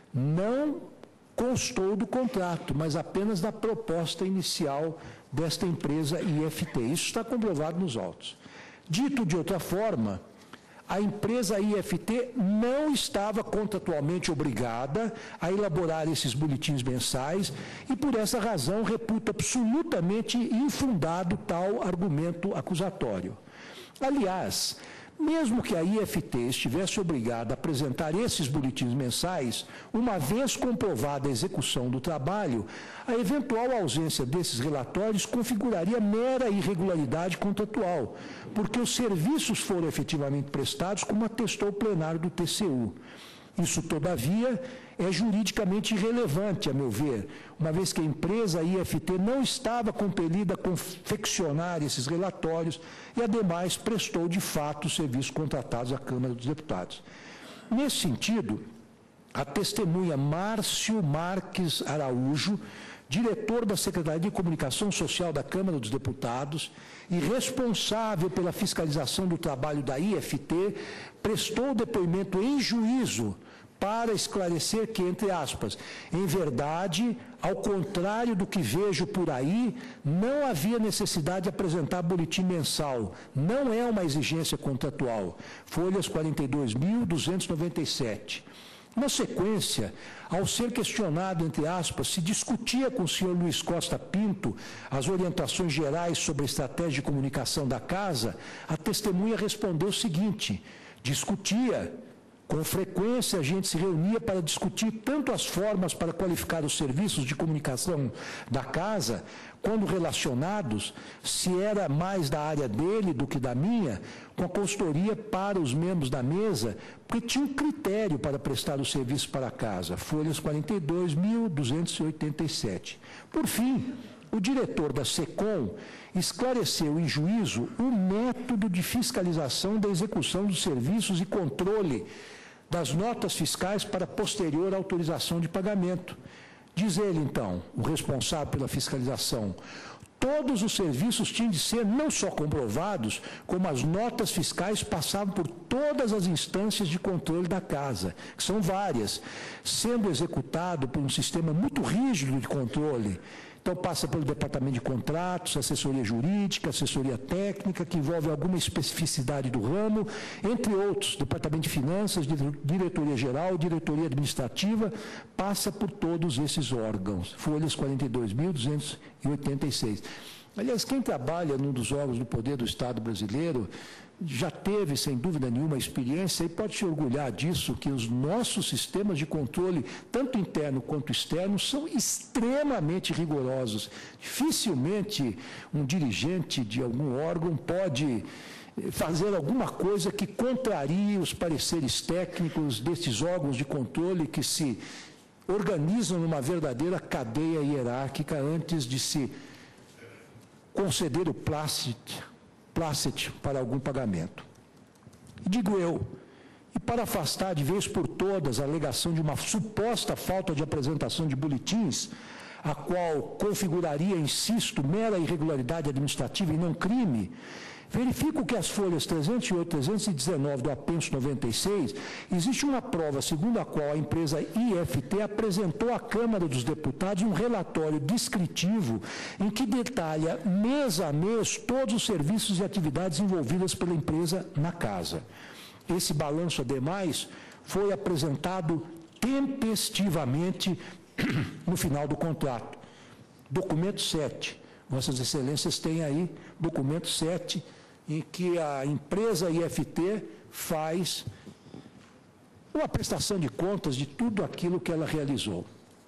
S3: não constou do contrato, mas apenas da proposta inicial desta empresa I F T. Isso está comprovado nos autos. Dito de outra forma, a empresa I F T não estava contratualmente obrigada a elaborar esses boletins mensais e, por essa razão, reputo absolutamente infundado tal argumento acusatório. Aliás, mesmo que a I F T estivesse obrigada a apresentar esses boletins mensais, uma vez comprovada a execução do trabalho, a eventual ausência desses relatórios configuraria mera irregularidade contratual, porque os serviços foram efetivamente prestados, como atestou o plenário do T C U. Isso, todavia, é juridicamente irrelevante, a meu ver, uma vez que a empresa I F T não estava compelida a confeccionar esses relatórios e, ademais, prestou de fato os serviços contratados à Câmara dos Deputados. Nesse sentido, a testemunha Márcio Marques Araújo, diretor da Secretaria de Comunicação Social da Câmara dos Deputados e responsável pela fiscalização do trabalho da I F T, prestou depoimento em juízo para esclarecer que, entre aspas, em verdade, ao contrário do que vejo por aí, não havia necessidade de apresentar boletim mensal, não é uma exigência contratual. Folhas quarenta e dois mil duzentos e noventa e sete. Na sequência, ao ser questionado, entre aspas, se discutia com o senhor Luiz Costa Pinto as orientações gerais sobre a estratégia de comunicação da Casa, a testemunha respondeu o seguinte: discutia. Com frequência, a gente se reunia para discutir tanto as formas para qualificar os serviços de comunicação da Casa, quando relacionados, se era mais da área dele do que da minha, com a consultoria para os membros da mesa, porque tinha um critério para prestar o serviço para a Casa. Folhas quarenta e dois mil duzentos e oitenta e sete. Por fim, o diretor da SECOM esclareceu em juízo o método de fiscalização da execução dos serviços e controle das notas fiscais para posterior autorização de pagamento. Diz ele, então, o responsável pela fiscalização, todos os serviços tinham de ser não só comprovados, como as notas fiscais passavam por todas as instâncias de controle da Casa, que são várias, sendo executado por um sistema muito rígido de controle. Então, passa pelo Departamento de Contratos, assessoria jurídica, assessoria técnica, que envolve alguma especificidade do ramo, entre outros, Departamento de Finanças, Diretoria Geral, Diretoria Administrativa, passa por todos esses órgãos. Folhas quarenta e dois mil duzentos e oitenta e seis. Aliás, quem trabalha num dos órgãos do poder do Estado brasileiro já teve, sem dúvida nenhuma, experiência e pode se orgulhar disso, que os nossos sistemas de controle, tanto interno quanto externo, são extremamente rigorosos. Dificilmente um dirigente de algum órgão pode fazer alguma coisa que contrarie os pareceres técnicos desses órgãos de controle que se organizam numa verdadeira cadeia hierárquica antes de se conceder o plácet, plácet para algum pagamento. E digo eu, e para afastar de vez por todas a alegação de uma suposta falta de apresentação de boletins, a qual configuraria, insisto, mera irregularidade administrativa e não crime, verifico que as folhas trezentos e oito e trezentos e dezenove do apenso noventa e seis, existe uma prova segundo a qual a empresa I F T apresentou à Câmara dos Deputados um relatório descritivo em que detalha, mês a mês, todos os serviços e atividades envolvidas pela empresa na casa. Esse balanço, ademais, foi apresentado tempestivamente no final do contrato. Documento sete. Vossas Excelências têm aí documento sete, em que a empresa I F T faz uma prestação de contas de tudo aquilo que ela realizou.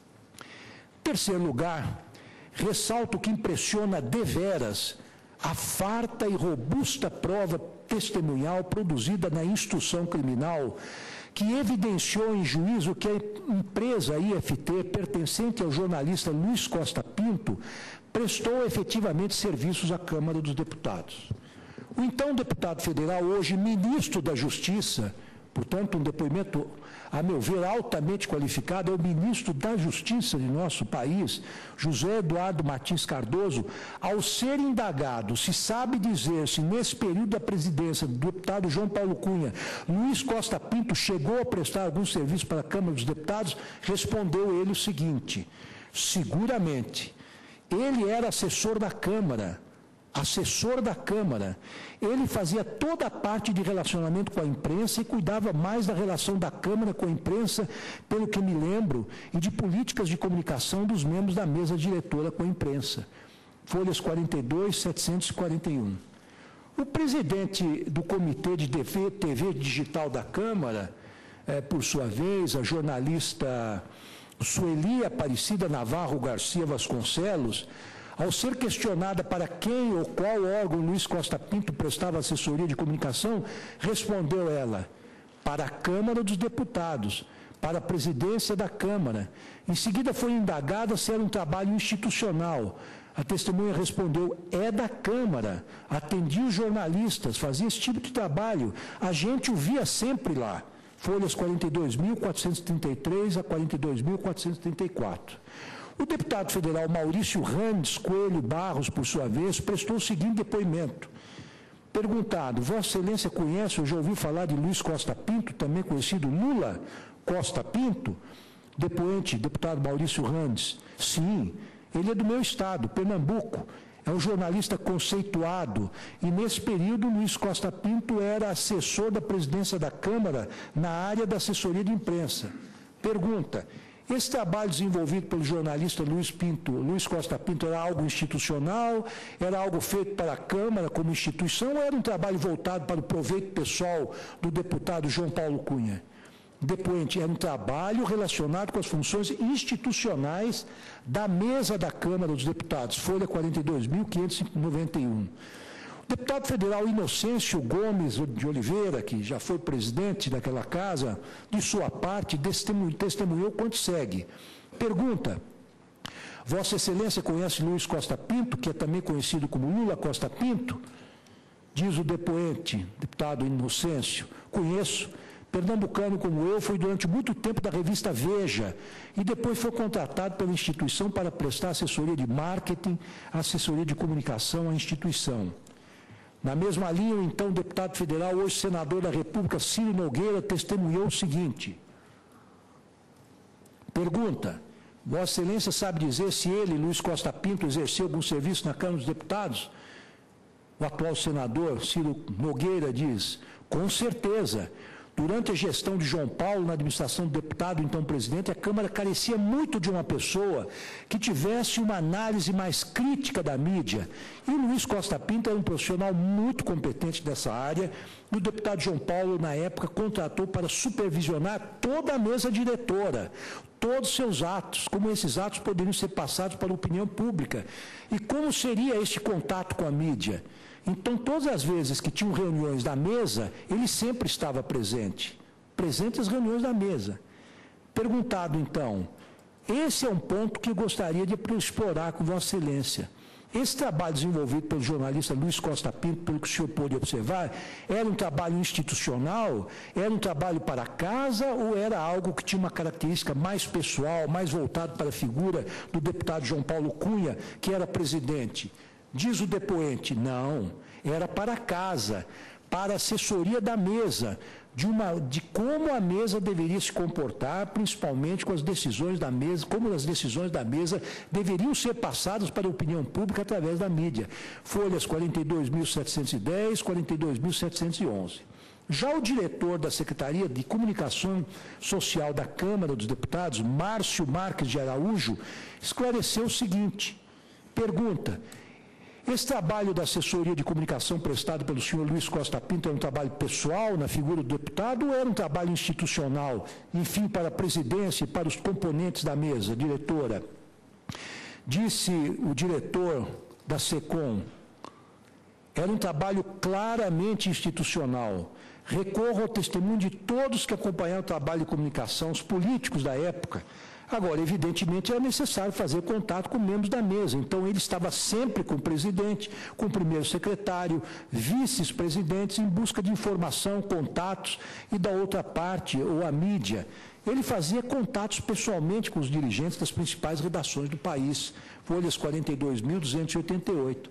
S3: Em terceiro lugar, ressalto que impressiona deveras a farta e robusta prova testemunhal produzida na instrução criminal, que evidenciou em juízo que a empresa I F T, pertencente ao jornalista Luiz Costa Pinto, prestou efetivamente serviços à Câmara dos Deputados. O então deputado federal, hoje ministro da Justiça, portanto, um depoimento, a meu ver, altamente qualificado, é o ministro da Justiça de nosso país, José Eduardo Martins Cardoso, ao ser indagado se sabe dizer se nesse período da presidência do deputado João Paulo Cunha, Luiz Costa Pinto chegou a prestar algum serviço para a Câmara dos Deputados, respondeu ele o seguinte: seguramente, ele era assessor da Câmara, assessor da Câmara, ele fazia toda a parte de relacionamento com a imprensa e cuidava mais da relação da Câmara com a imprensa, pelo que me lembro, e de políticas de comunicação dos membros da mesa diretora com a imprensa. Folhas quarenta e dois, setecentos e quarenta e um. O presidente do Comitê de T V, T V Digital da Câmara, é, por sua vez, a jornalista Sueli Aparecida Navarro Garcia Vasconcelos, ao ser questionada para quem ou qual órgão Luiz Costa Pinto prestava assessoria de comunicação, respondeu ela: para a Câmara dos Deputados, para a presidência da Câmara. Em seguida foi indagada se era um trabalho institucional. A testemunha respondeu: é da Câmara, atendia os jornalistas, fazia esse tipo de trabalho, a gente o via sempre lá. Folhas quarenta e dois mil quatrocentos e trinta e três a quarenta e dois mil quatrocentos e trinta e quatro. O deputado federal Maurício Randes Coelho Barros, por sua vez, prestou o seguinte depoimento. Perguntado: Vossa Excelência conhece ou já ouviu falar de Luiz Costa Pinto, também conhecido Lula Costa Pinto? Depoente, deputado Maurício Randes: sim, ele é do meu estado, Pernambuco. É um jornalista conceituado e, nesse período, Luiz Costa Pinto era assessor da presidência da Câmara na área da assessoria de imprensa. Pergunta: esse trabalho desenvolvido pelo jornalista Luiz Pinto, Luiz Costa Pinto, era algo institucional, era algo feito para a Câmara como instituição, ou era um trabalho voltado para o proveito pessoal do deputado João Paulo Cunha? Depoente: era um trabalho relacionado com as funções institucionais da mesa da Câmara dos Deputados, folha quarenta e dois mil quinhentos e noventa e um. O deputado federal Inocêncio Gomes de Oliveira, que já foi presidente daquela casa, de sua parte, testemunhou quanto segue. Pergunta: Vossa Excelência conhece Luiz Costa Pinto, que é também conhecido como Lula Costa Pinto? Diz o depoente, deputado Inocêncio: conheço. Pernambucano como eu, foi durante muito tempo da revista Veja e depois foi contratado pela instituição para prestar assessoria de marketing, assessoria de comunicação à instituição. Na mesma linha, o então deputado federal, hoje senador da República, Ciro Nogueira, testemunhou o seguinte. Pergunta: Vossa Excelência sabe dizer se ele, Luiz Costa Pinto, exerceu algum serviço na Câmara dos Deputados? O atual senador, Ciro Nogueira, diz: com certeza. Durante a gestão de João Paulo, na administração do deputado, então presidente, a Câmara carecia muito de uma pessoa que tivesse uma análise mais crítica da mídia. E o Luiz Costa Pinto era um profissional muito competente dessa área. E o deputado João Paulo, na época, contratou para supervisionar toda a mesa diretora, todos os seus atos, como esses atos poderiam ser passados para a opinião pública. E como seria esse contato com a mídia? Então, todas as vezes que tinham reuniões da mesa, ele sempre estava presente. Presente às reuniões da mesa. Perguntado, então, Esse é um ponto que eu gostaria de explorar com Vossa Excelência. Esse trabalho desenvolvido pelo jornalista Luiz Costa Pinto, pelo que o senhor pôde observar, era um trabalho institucional, era um trabalho para casa ou era algo que tinha uma característica mais pessoal, mais voltado para a figura do deputado João Paulo Cunha, que era presidente? Diz o depoente, não, era para casa, para a assessoria da mesa, de, uma, de como a mesa deveria se comportar, principalmente com as decisões da mesa, como as decisões da mesa deveriam ser passadas para a opinião pública através da mídia. Folhas quarenta e dois mil setecentos e dez, quarenta e dois mil setecentos e onze. Já o diretor da Secretaria de Comunicação Social da Câmara dos Deputados, Márcio Marques de Araújo, esclareceu o seguinte, pergunta: esse trabalho da assessoria de comunicação prestado pelo senhor Luiz Costa Pinto era um trabalho pessoal na figura do deputado ou era um trabalho institucional, enfim, para a presidência e para os componentes da mesa? Diretora, disse o diretor da SECOM, era um trabalho claramente institucional. Recorro ao testemunho de todos que acompanharam o trabalho de comunicação, os políticos da época. Agora, evidentemente, era necessário fazer contato com membros da mesa. Então, ele estava sempre com o presidente, com o primeiro secretário, vices-presidentes, em busca de informação, contatos, e da outra parte, ou a mídia. Ele fazia contatos pessoalmente com os dirigentes das principais redações do país. Folhas quarenta e dois mil duzentos e oitenta e oito.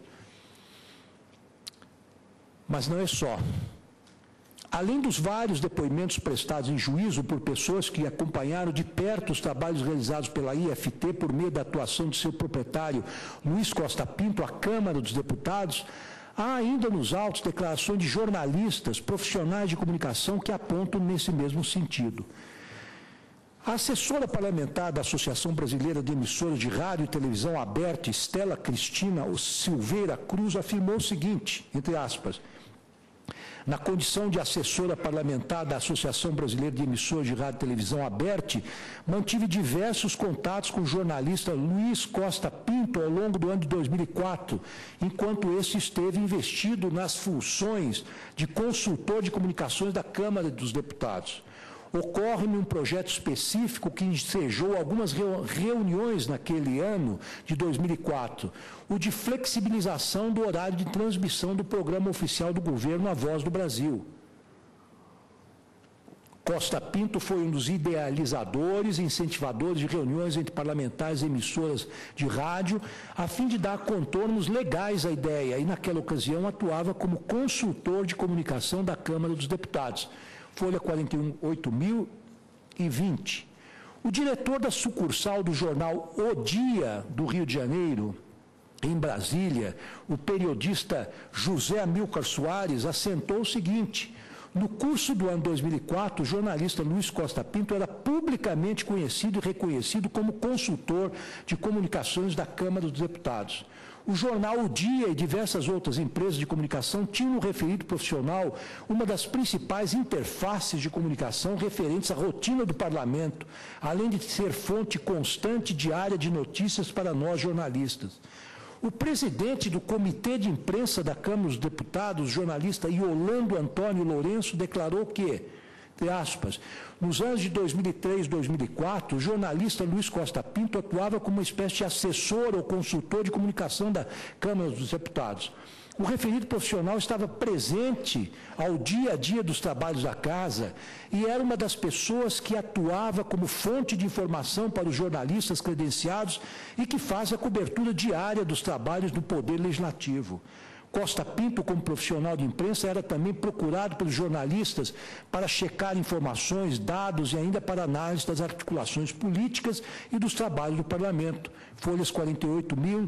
S3: Mas não é só. Além dos vários depoimentos prestados em juízo por pessoas que acompanharam de perto os trabalhos realizados pela I F T por meio da atuação de seu proprietário, Luiz Costa Pinto, à Câmara dos Deputados, há ainda nos autos declarações de jornalistas, profissionais de comunicação que apontam nesse mesmo sentido. A assessora parlamentar da Associação Brasileira de Emissoras de Rádio e Televisão Aberta, Estela Cristina Silveira Cruz, afirmou o seguinte, entre aspas, na condição de assessora parlamentar da Associação Brasileira de Emissoras de Rádio e Televisão Aberta, mantive diversos contatos com o jornalista Luiz Costa Pinto ao longo do ano de dois mil e quatro, enquanto esse esteve investido nas funções de consultor de comunicações da Câmara dos Deputados. Ocorre-me um projeto específico que ensejou algumas reuniões naquele ano de dois mil e quatro, o de flexibilização do horário de transmissão do programa oficial do governo A Voz do Brasil. Costa Pinto foi um dos idealizadores e incentivadores de reuniões entre parlamentares e emissoras de rádio, a fim de dar contornos legais à ideia, e naquela ocasião atuava como consultor de comunicação da Câmara dos Deputados. Folha quarenta e oito mil e vinte. O diretor da sucursal do jornal O Dia, do Rio de Janeiro, em Brasília, o periodista José Amilcar Soares, assentou o seguinte: no curso do ano dois mil e quatro, o jornalista Luiz Costa Pinto era publicamente conhecido e reconhecido como consultor de comunicações da Câmara dos Deputados. O jornal O Dia e diversas outras empresas de comunicação tinham no referido profissional uma das principais interfaces de comunicação referentes à rotina do parlamento, além de ser fonte constante e diária de notícias para nós jornalistas. O presidente do Comitê de Imprensa da Câmara dos Deputados, jornalista Yolando Antônio Lourenço, declarou que, entre aspas, nos anos de dois mil e três e dois mil e quatro, o jornalista Luiz Costa Pinto atuava como uma espécie de assessor ou consultor de comunicação da Câmara dos Deputados. O referido profissional estava presente ao dia a dia dos trabalhos da casa e era uma das pessoas que atuava como fonte de informação para os jornalistas credenciados e que faz a cobertura diária dos trabalhos do Poder Legislativo. Costa Pinto, como profissional de imprensa, era também procurado pelos jornalistas para checar informações, dados e ainda para análise das articulações políticas e dos trabalhos do Parlamento. Folhas quarenta e oito mil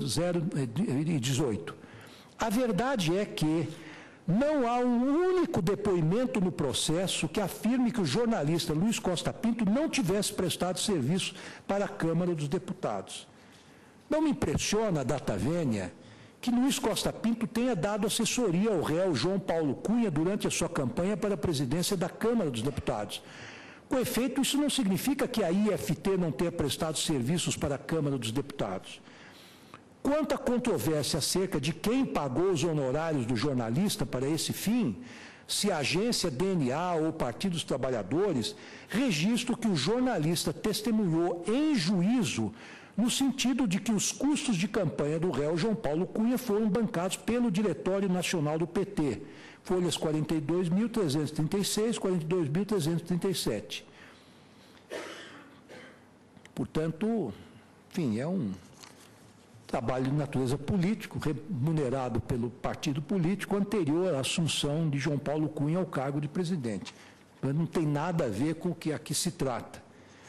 S3: e dezoito. A verdade é que não há um único depoimento no processo que afirme que o jornalista Luiz Costa Pinto não tivesse prestado serviço para a Câmara dos Deputados. Não me impressiona, data vênia, que Luiz Costa Pinto tenha dado assessoria ao réu João Paulo Cunha durante a sua campanha para a presidência da Câmara dos Deputados. Com efeito, isso não significa que a I F T não tenha prestado serviços para a Câmara dos Deputados. Quanto à controvérsia acerca de quem pagou os honorários do jornalista para esse fim, se a agência D N A ou Partido dos Trabalhadores, registro que o jornalista testemunhou em juízo no sentido de que os custos de campanha do réu João Paulo Cunha foram bancados pelo Diretório Nacional do P T, folhas quarenta e dois mil trezentos e trinta e seis, quarenta e dois mil trezentos e trinta e sete. Portanto, enfim, é um trabalho de natureza político, remunerado pelo partido político anterior à assunção de João Paulo Cunha ao cargo de presidente. Não tem nada a ver com o que aqui se trata.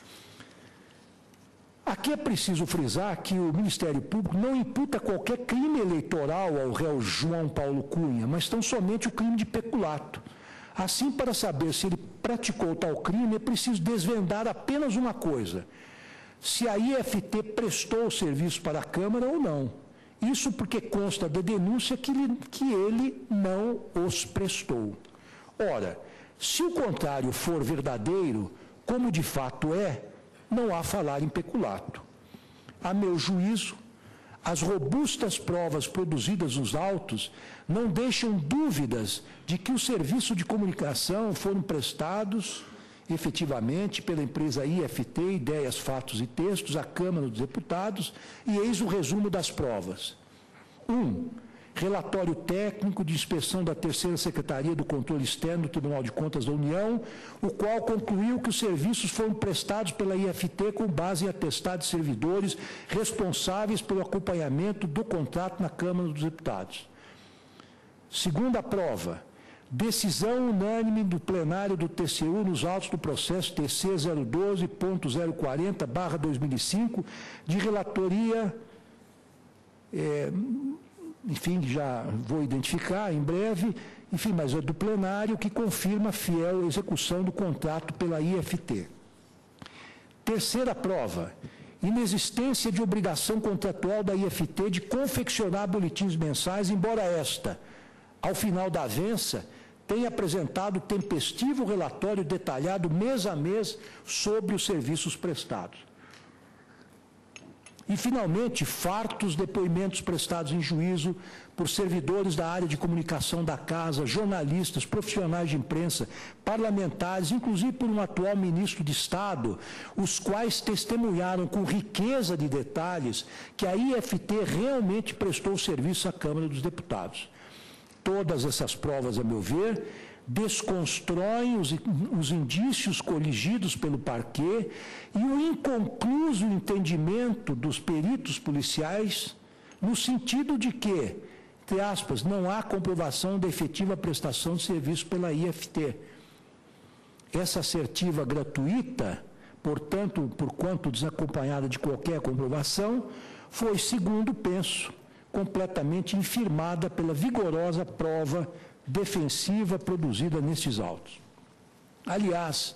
S3: Aqui é preciso frisar que o Ministério Público não imputa qualquer crime eleitoral ao réu João Paulo Cunha, mas tão somente o crime de peculato. Assim, para saber se ele praticou tal crime, é preciso desvendar apenas uma coisa: se a I F T prestou o serviço para a Câmara ou não. Isso porque consta da denúncia que ele, que ele não os prestou. Ora, se o contrário for verdadeiro, como de fato é, não há falar em peculato. A meu juízo, as robustas provas produzidas nos autos não deixam dúvidas de que o serviço de comunicação foram prestados efetivamente pela empresa I F T, Ideias, Fatos e Textos, à Câmara dos Deputados, e eis o resumo das provas. Um, relatório técnico de inspeção da terceira Secretaria do Controle Externo do Tribunal de Contas da União, o qual concluiu que os serviços foram prestados pela I F T com base em atestado de servidores responsáveis pelo acompanhamento do contrato na Câmara dos Deputados. Segunda prova, decisão unânime do plenário do T C U nos autos do processo T C zero doze ponto zero quarenta barra dois mil e cinco, de relatoria, é, enfim, já vou identificar em breve, enfim, mas é do plenário, que confirma a fiel execução do contrato pela I F T. Terceira prova, inexistência de obrigação contratual da I F T de confeccionar boletins mensais, embora esta, ao final da avença, tenha apresentado tempestivo relatório detalhado mês a mês sobre os serviços prestados. E, finalmente, fartos depoimentos prestados em juízo por servidores da área de comunicação da Casa, jornalistas, profissionais de imprensa, parlamentares, inclusive por um atual ministro de Estado, os quais testemunharam com riqueza de detalhes que a I F T realmente prestou serviço à Câmara dos Deputados. Todas essas provas, a meu ver, desconstroem os, os indícios coligidos pelo parquê e o inconcluso entendimento dos peritos policiais no sentido de que, entre aspas, não há comprovação da efetiva prestação de serviço pela I F T. Essa assertiva gratuita, portanto, por quanto desacompanhada de qualquer comprovação, foi, segundo penso, completamente infirmada pela vigorosa prova defensiva produzida nestes autos. Aliás,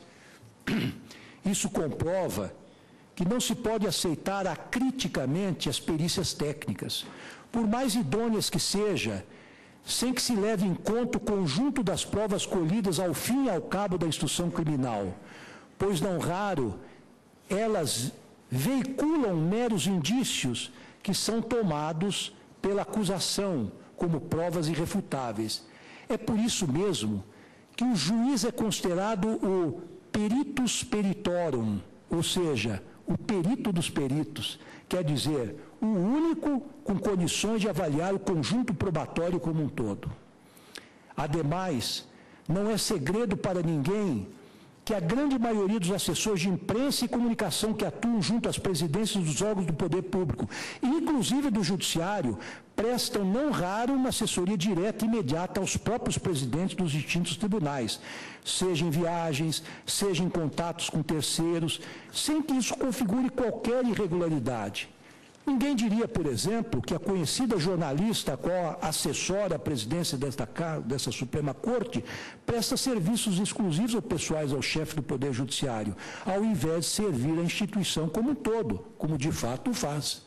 S3: isso comprova que não se pode aceitar acriticamente as perícias técnicas, por mais idôneas que seja, sem que se leve em conta o conjunto das provas colhidas ao fim e ao cabo da instrução criminal, pois não raro elas veiculam meros indícios que são tomados pela acusação como provas irrefutáveis. É por isso mesmo que o juiz é considerado o peritus peritorum, ou seja, o perito dos peritos, quer dizer, o único com condições de avaliar o conjunto probatório como um todo. Ademais, não é segredo para ninguém que a grande maioria dos assessores de imprensa e comunicação que atuam junto às presidências dos órgãos do poder público, inclusive do judiciário, prestam não raro uma assessoria direta e imediata aos próprios presidentes dos distintos tribunais, seja em viagens, seja em contatos com terceiros, sem que isso configure qualquer irregularidade. Ninguém diria, por exemplo, que a conhecida jornalista a qual assessora a presidência desta, dessa Suprema Corte presta serviços exclusivos ou pessoais ao chefe do Poder Judiciário, ao invés de servir a instituição como um todo, como de fato faz.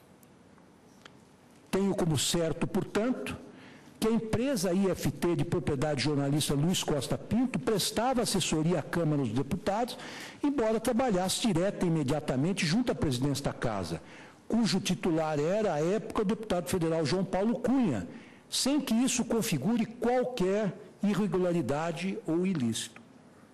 S3: Tenho como certo, portanto, que a empresa I F T de propriedade jornalista Luiz Costa Pinto prestava assessoria à Câmara dos Deputados, embora trabalhasse direta e imediatamente junto à presidência da Casa, cujo titular era, à época, o deputado federal João Paulo Cunha, sem que isso configure qualquer irregularidade ou ilícito.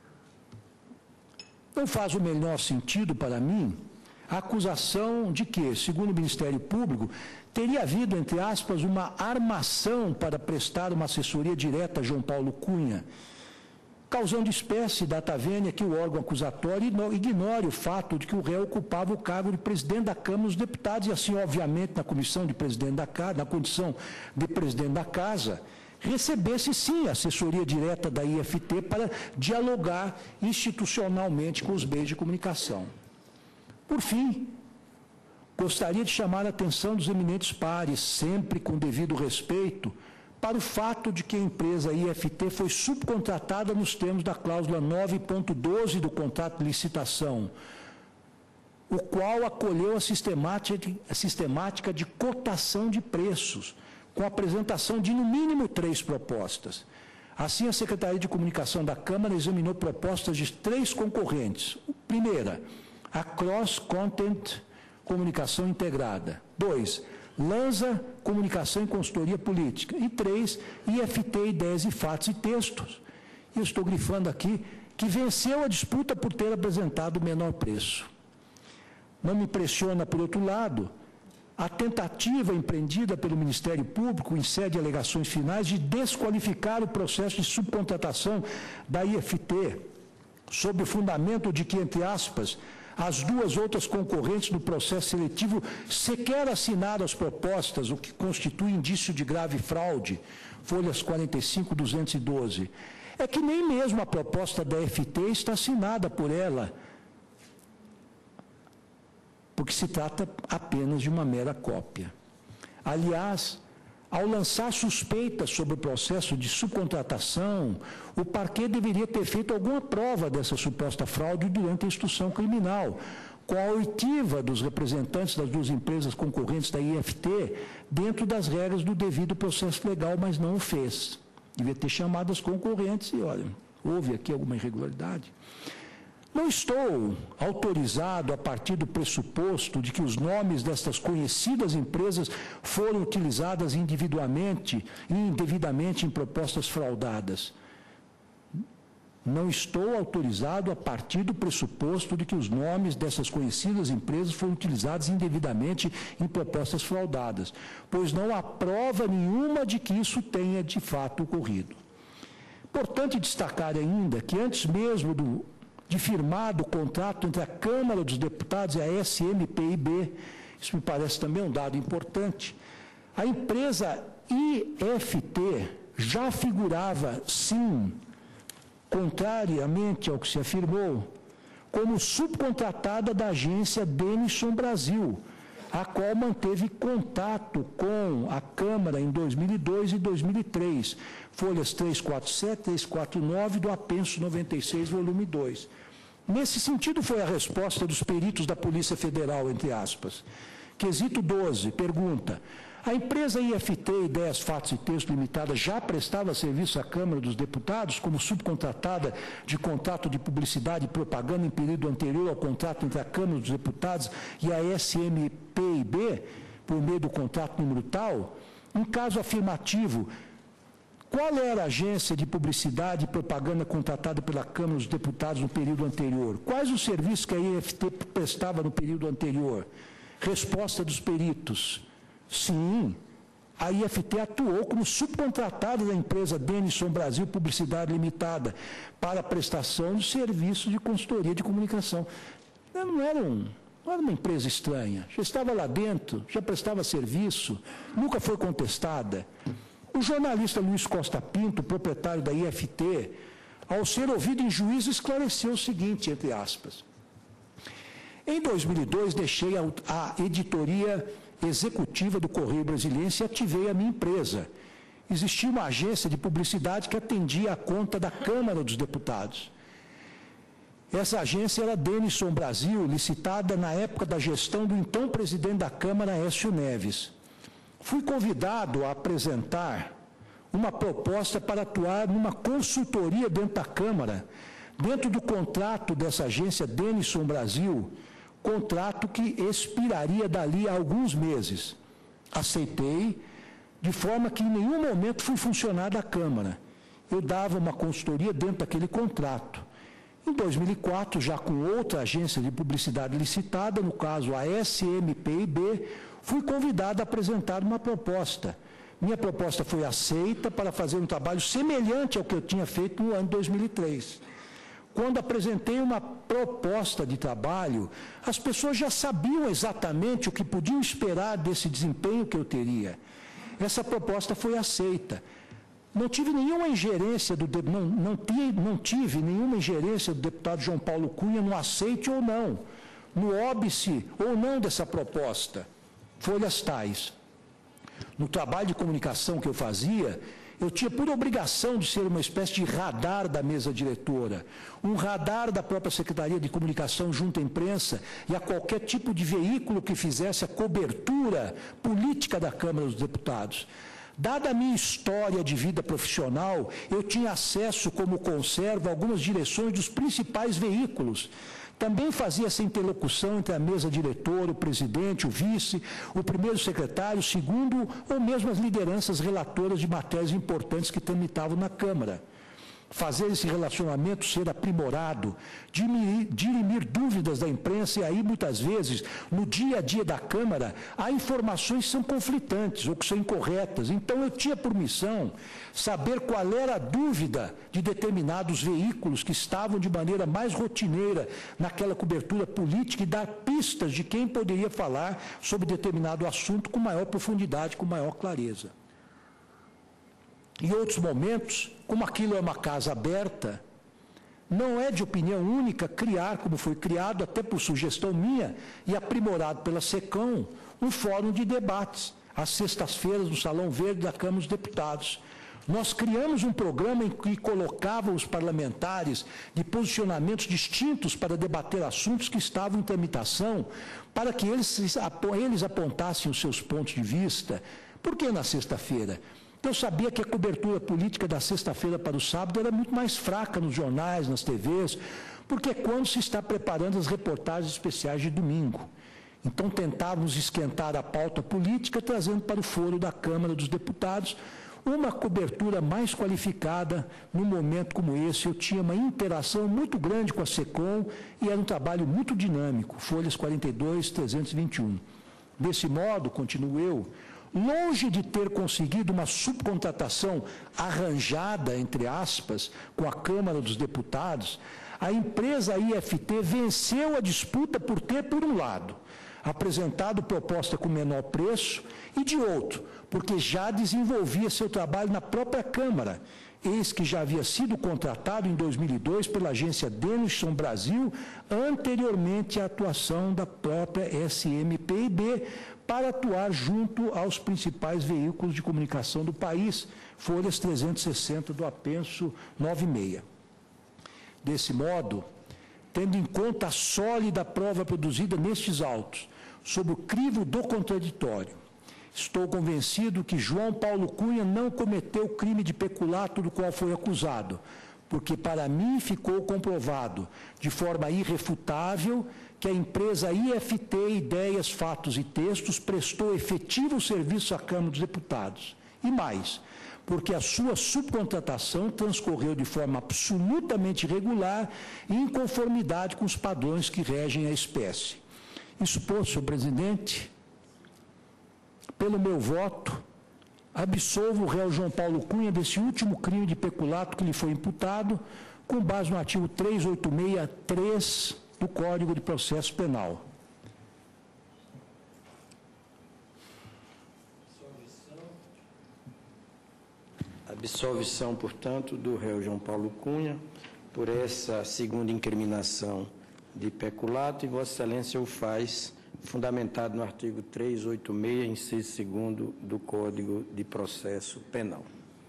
S3: Não faz o menor sentido para mim a acusação de que, segundo o Ministério Público, teria havido, entre aspas, uma armação para prestar uma assessoria direta a João Paulo Cunha, causando espécie data vênia que o órgão acusatório ignore o fato de que o réu ocupava o cargo de presidente da Câmara dos Deputados e assim, obviamente, na comissão de presidente da Casa, na condição de presidente da Casa, recebesse sim a assessoria direta da I F T para dialogar institucionalmente com os meios de comunicação. Por fim, gostaria de chamar a atenção dos eminentes pares, sempre com devido respeito, para o fato de que a empresa I F T foi subcontratada nos termos da cláusula nove ponto doze do contrato de licitação, o qual acolheu a sistemática de, a sistemática de cotação de preços, com a apresentação de, no mínimo, três propostas. Assim, a Secretaria de Comunicação da Câmara examinou propostas de três concorrentes. Primeira, a Cross Content Comunicação Integrada. Dois, Lanza Comunicação e Consultoria Política. E três, I F T Ideias e Fatos e Textos. E eu estou grifando aqui que venceu a disputa por ter apresentado o menor preço. Não me impressiona, por outro lado, a tentativa empreendida pelo Ministério Público, em sede de alegações finais, de desqualificar o processo de subcontratação da I F T, sob o fundamento de que, entre aspas, as duas outras concorrentes do processo seletivo sequer assinaram as propostas, o que constitui indício de grave fraude, folhas quarenta e cinco, duzentos e doze. É que nem mesmo a proposta da I F T está assinada por ela, porque se trata apenas de uma mera cópia. Aliás, ao lançar suspeitas sobre o processo de subcontratação, o parquê deveria ter feito alguma prova dessa suposta fraude durante a instrução criminal, com a oitiva dos representantes das duas empresas concorrentes da I F T, dentro das regras do devido processo legal, mas não o fez. Devia ter chamado as concorrentes e, olha, houve aqui alguma irregularidade. Não estou autorizado a partir do pressuposto de que os nomes destas conhecidas empresas foram utilizadas individualmente e indevidamente em propostas fraudadas. Não estou autorizado a partir do pressuposto de que os nomes dessas conhecidas empresas foram utilizados indevidamente em propostas fraudadas, pois não há prova nenhuma de que isso tenha de fato ocorrido. Importante destacar ainda que antes mesmo do de firmado o contrato entre a Câmara dos Deputados e a S M P I B, isso me parece também um dado importante, a empresa I F T já figurava, sim, contrariamente ao que se afirmou, como subcontratada da agência Denison Brasil, a qual manteve contato com a Câmara em dois mil e dois e dois mil e três, folhas trezentos e quarenta e sete, trezentos e quarenta e nove do Apenso noventa e seis, volume dois. Nesse sentido foi a resposta dos peritos da Polícia Federal, entre aspas. Quesito doze, pergunta: a empresa I F T Ideias, Fatos e Textos Limitada já prestava serviço à Câmara dos Deputados como subcontratada de contrato de publicidade e propaganda em período anterior ao contrato entre a Câmara dos Deputados e a S M P I B, por meio do contrato número tal? Em caso afirmativo, qual era a agência de publicidade e propaganda contratada pela Câmara dos Deputados no período anterior? Quais os serviços que a I F T prestava no período anterior? Resposta dos peritos: sim, a I F T atuou como subcontratada da empresa Denison Brasil Publicidade Limitada para a prestação de serviços de consultoria de comunicação. Não era, um, não era uma empresa estranha, já estava lá dentro, já prestava serviço, nunca foi contestada. O jornalista Luiz Costa Pinto, proprietário da I F T, ao ser ouvido em juízo, esclareceu o seguinte, entre aspas: em dois mil e dois, deixei a, a editoria executiva do Correio Brasiliense e ativei a minha empresa. Existia uma agência de publicidade que atendia a conta da Câmara dos Deputados. Essa agência era a Denison Brasil, licitada na época da gestão do então presidente da Câmara, Aécio Neves. Fui convidado a apresentar uma proposta para atuar numa consultoria dentro da Câmara, dentro do contrato dessa agência Denison Brasil, contrato que expiraria dali a alguns meses. Aceitei, de forma que em nenhum momento fui funcionário da Câmara. eu dava uma consultoria dentro daquele contrato. Em dois mil e quatro, já com outra agência de publicidade licitada, no caso a S M P I B, fui convidado a apresentar uma proposta. Minha proposta foi aceita para fazer um trabalho semelhante ao que eu tinha feito no ano de dois mil e três. Quando apresentei uma proposta de trabalho, as pessoas já sabiam exatamente o que podiam esperar desse desempenho que eu teria. Essa proposta foi aceita. Não tive nenhuma ingerência do não, não, tive, não tive nenhuma ingerência do deputado João Paulo Cunha no aceite ou não, no óbice ou não dessa proposta. Folhas tais. No trabalho de comunicação que eu fazia, eu tinha por obrigação de ser uma espécie de radar da mesa diretora, um radar da própria Secretaria de Comunicação junto à imprensa e a qualquer tipo de veículo que fizesse a cobertura política da Câmara dos Deputados. Dada a minha história de vida profissional, eu tinha acesso, como conservo, a algumas direções dos principais veículos. Também fazia essa interlocução entre a mesa diretora, o presidente, o vice, o primeiro secretário, o segundo, ou mesmo as lideranças relatoras de matérias importantes que tramitavam na Câmara. Fazer esse relacionamento ser aprimorado, dirimir, dirimir dúvidas da imprensa, e aí, muitas vezes, no dia a dia da Câmara, há informações que são conflitantes ou que são incorretas. Então, eu tinha por missão saber qual era a dúvida de determinados veículos que estavam de maneira mais rotineira naquela cobertura política e dar pistas de quem poderia falar sobre determinado assunto com maior profundidade, com maior clareza. Em outros momentos, como aquilo é uma casa aberta, não é de opinião única criar, como foi criado até por sugestão minha e aprimorado pela SECOM, um fórum de debates, às sextas-feiras no Salão Verde da Câmara dos Deputados. Nós criamos um programa em que colocava os parlamentares de posicionamentos distintos para debater assuntos que estavam em tramitação, para que eles, eles apontassem os seus pontos de vista. Por que na sexta-feira? Eu sabia que a cobertura política da sexta-feira para o sábado era muito mais fraca nos jornais, nas T Vs, porque é quando se está preparando as reportagens especiais de domingo. Então, tentávamos esquentar a pauta política, trazendo para o foro da Câmara dos Deputados uma cobertura mais qualificada. Num momento como esse, eu tinha uma interação muito grande com a SECOM e era um trabalho muito dinâmico, folhas quarenta e dois, trezentos e vinte e um. Desse modo, continuo eu, longe de ter conseguido uma subcontratação arranjada, entre aspas, com a Câmara dos Deputados, a empresa I F T venceu a disputa por ter, por um lado, apresentado proposta com menor preço e, de outro, porque já desenvolvia seu trabalho na própria Câmara, eis que já havia sido contratado em dois mil e dois pela agência Denison Brasil, anteriormente à atuação da própria S M P I B, para atuar junto aos principais veículos de comunicação do país, folhas trezentos e sessenta do apenso nove seis. Desse modo, tendo em conta a sólida prova produzida nestes autos, sob o crivo do contraditório, estou convencido que João Paulo Cunha não cometeu o crime de peculato do qual foi acusado, porque para mim ficou comprovado, de forma irrefutável, que a empresa I F T Ideias, Fatos e Textos prestou efetivo serviço à Câmara dos Deputados. E mais, porque a sua subcontratação transcorreu de forma absolutamente regular e em conformidade com os padrões que regem a espécie. Isso posto, senhor presidente, pelo meu voto, absolvo o réu João Paulo Cunha desse último crime de peculato que lhe foi imputado, com base no artigo trezentos e oitenta e seis três do Código de Processo Penal.
S2: Absolvição, portanto, do réu João Paulo Cunha por essa segunda incriminação de peculato, e Vossa Excelência o faz fundamentado no artigo trezentos e oitenta e seis, inciso segundo do Código de Processo Penal.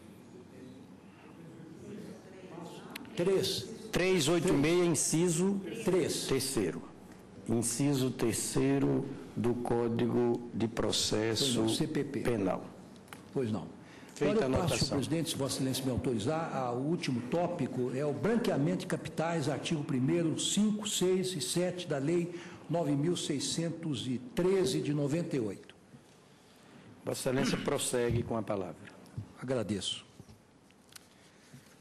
S3: três.
S2: trezentos e oitenta e seis, inciso
S3: três.
S2: terceiro. Inciso terceiro do Código de Processo
S3: C P P.
S2: Penal.
S3: Pois não.
S2: Feita
S3: Agora eu
S2: a
S3: passo,
S2: anotação.
S3: senhor presidente, se Vossa Excelência me autorizar, ao último tópico, é o branqueamento de capitais, artigo primeiro, cinco, seis e sete da Lei nove mil seiscentos e treze de noventa e oito.
S2: Vossa Excelência prossegue com a palavra.
S3: Agradeço.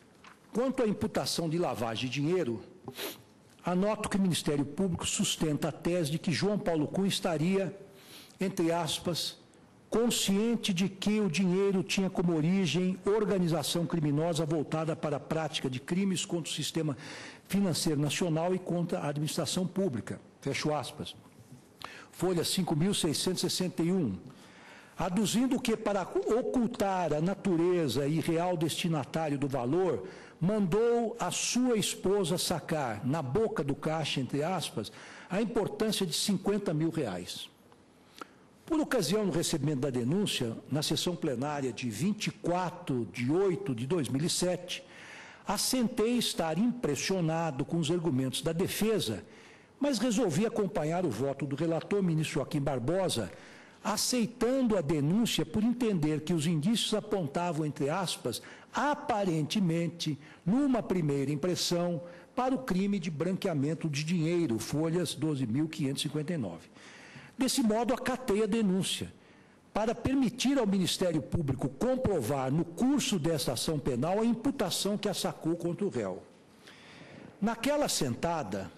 S3: Quanto à imputação de lavagem de dinheiro, anoto que o Ministério Público sustenta a tese de que João Paulo Cunha estaria, entre aspas, consciente de que o dinheiro tinha como origem organização criminosa voltada para a prática de crimes contra o sistema financeiro nacional e contra a administração pública. Fecho aspas. Folha cinco mil seiscentos e sessenta e um. Aduzindo que, para ocultar a natureza e real destinatário do valor, mandou a sua esposa sacar, na boca do caixa, entre aspas, a importância de cinquenta mil reais. Por ocasião do recebimento da denúncia, na sessão plenária de vinte e quatro de oito de dois mil e sete, assentei estar impressionado com os argumentos da defesa, mas resolvi acompanhar o voto do relator, ministro Joaquim Barbosa, aceitando a denúncia por entender que os indícios apontavam, entre aspas, aparentemente, numa primeira impressão, para o crime de branqueamento de dinheiro, folhas doze mil quinhentos e cinquenta e nove. Desse modo, acatei a denúncia, para permitir ao Ministério Público comprovar, no curso desta ação penal, a imputação que a sacou contra o réu. Naquela sentada,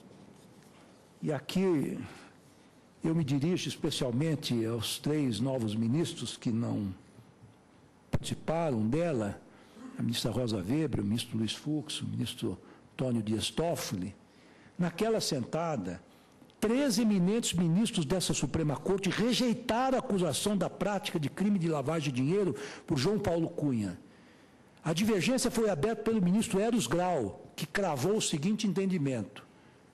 S3: e aqui eu me dirijo especialmente aos três novos ministros que não participaram dela, a ministra Rosa Weber, o ministro Luiz Fux, o ministro Antônio Dias Toffoli. Naquela sentada, três eminentes ministros dessa Suprema Corte rejeitaram a acusação da prática de crime de lavagem de dinheiro por João Paulo Cunha. A divergência foi aberta pelo ministro Eros Grau, que cravou o seguinte entendimento.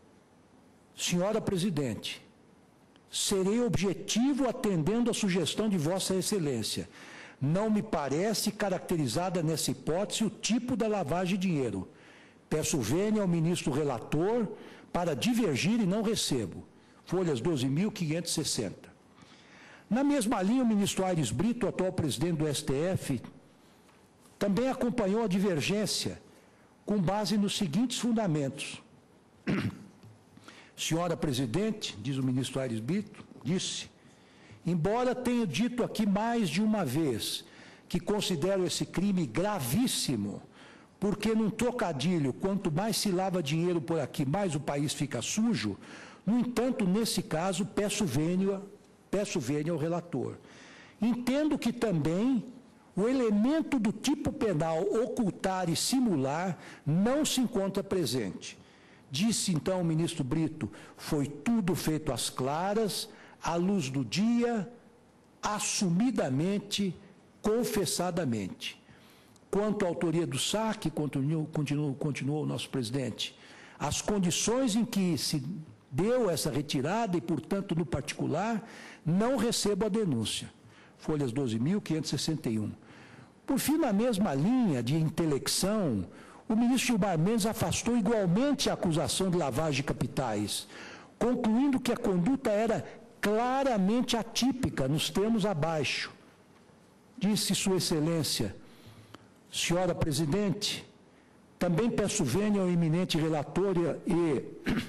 S3: Senhora Presidente, serei objetivo atendendo à sugestão de Vossa Excelência. Não me parece caracterizada nessa hipótese o tipo da lavagem de dinheiro. Peço vênia ao ministro relator para divergir e não recebo. Folhas doze mil quinhentos e sessenta. Na mesma linha, o ministro Aires Brito, atual presidente do S T F, também acompanhou a divergência com base nos seguintes fundamentos. Senhora Presidente, diz o ministro Aires Brito, disse, embora tenha dito aqui mais de uma vez que considero esse crime gravíssimo, porque num trocadilho, quanto mais se lava dinheiro por aqui, mais o país fica sujo, no entanto, nesse caso, peço vênia, peço vênia ao relator. Entendo que também o elemento do tipo penal ocultar e simular não se encontra presente. Disse então o ministro Brito, foi tudo feito às claras, à luz do dia, assumidamente, confessadamente. Quanto à autoria do saque, continuou, continuou, continuou o nosso presidente, as condições em que se deu essa retirada e, portanto, no particular, não recebo a denúncia. Folhas doze mil quinhentos e sessenta e um. Por fim, na mesma linha de intelecção, o ministro Gilmar Mendes afastou igualmente a acusação de lavagem de capitais, concluindo que a conduta era claramente atípica, nos termos abaixo. Disse Sua Excelência, Senhora Presidente, também peço vênia ao eminente relator e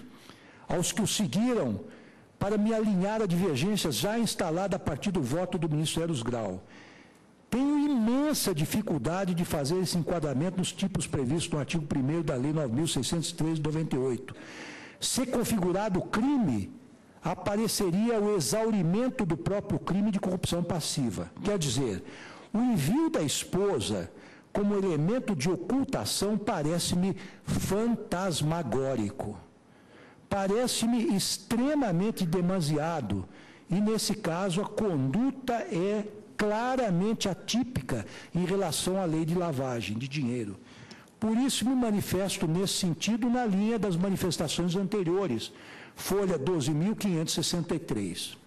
S3: aos que o seguiram para me alinhar a divergência já instalada a partir do voto do ministro Eros Grau. Tenho imensa dificuldade de fazer esse enquadramento nos tipos previstos no artigo primeiro da Lei nove mil seiscentos e treze de noventa e oito. Se configurado o crime, apareceria o exaurimento do próprio crime de corrupção passiva. Quer dizer, o envio da esposa como elemento de ocultação parece-me fantasmagórico. Parece-me extremamente demasiado e, nesse caso, a conduta é claramente atípica em relação à lei de lavagem de dinheiro. Por isso me manifesto nesse sentido na linha das manifestações anteriores, folha doze mil quinhentos e sessenta e três.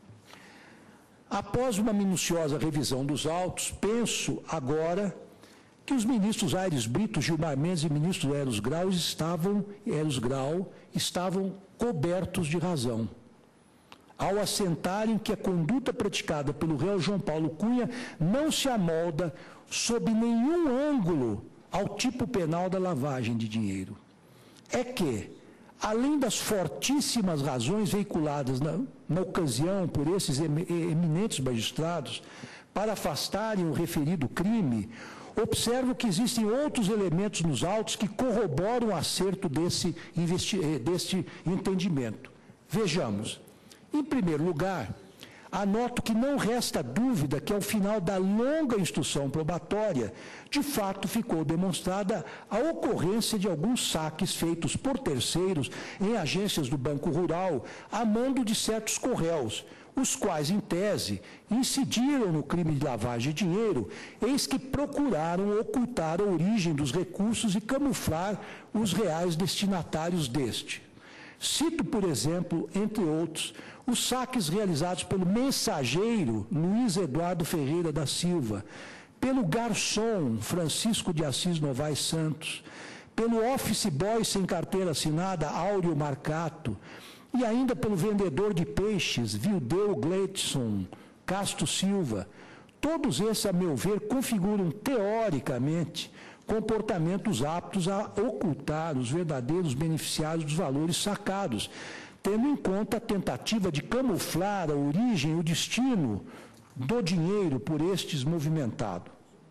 S3: Após uma minuciosa revisão dos autos, penso agora que os ministros Aires Brito, Gilmar Mendes e ministro Eros Grau estavam, Eros Grau estavam cobertos de razão, ao assentarem que a conduta praticada pelo réu João Paulo Cunha não se amolda sob nenhum ângulo ao tipo penal da lavagem de dinheiro. É que, além das fortíssimas razões veiculadas na, na ocasião por esses eminentes magistrados para afastarem o referido crime, observo que existem outros elementos nos autos que corroboram o acerto desse, desse entendimento. Vejamos. Em primeiro lugar, anoto que não resta dúvida que, ao final da longa instrução probatória, de fato ficou demonstrada a ocorrência de alguns saques feitos por terceiros em agências do Banco Rural a mando de certos corréus, os quais, em tese, incidiram no crime de lavagem de dinheiro, eis que procuraram ocultar a origem dos recursos e camuflar os reais destinatários deste. Cito, por exemplo, entre outros, os saques realizados pelo mensageiro Luiz Eduardo Ferreira da Silva, pelo garçom Francisco de Assis Novaes Santos, pelo office boy sem carteira assinada Áureo Marcato, e ainda pelo vendedor de peixes, Vildeu Gleidson Castro Silva. Todos esses, a meu ver, configuram teoricamente comportamentos aptos a ocultar os verdadeiros beneficiários dos valores sacados, tendo em conta a tentativa de camuflar a origem e o destino do dinheiro por estes movimentado.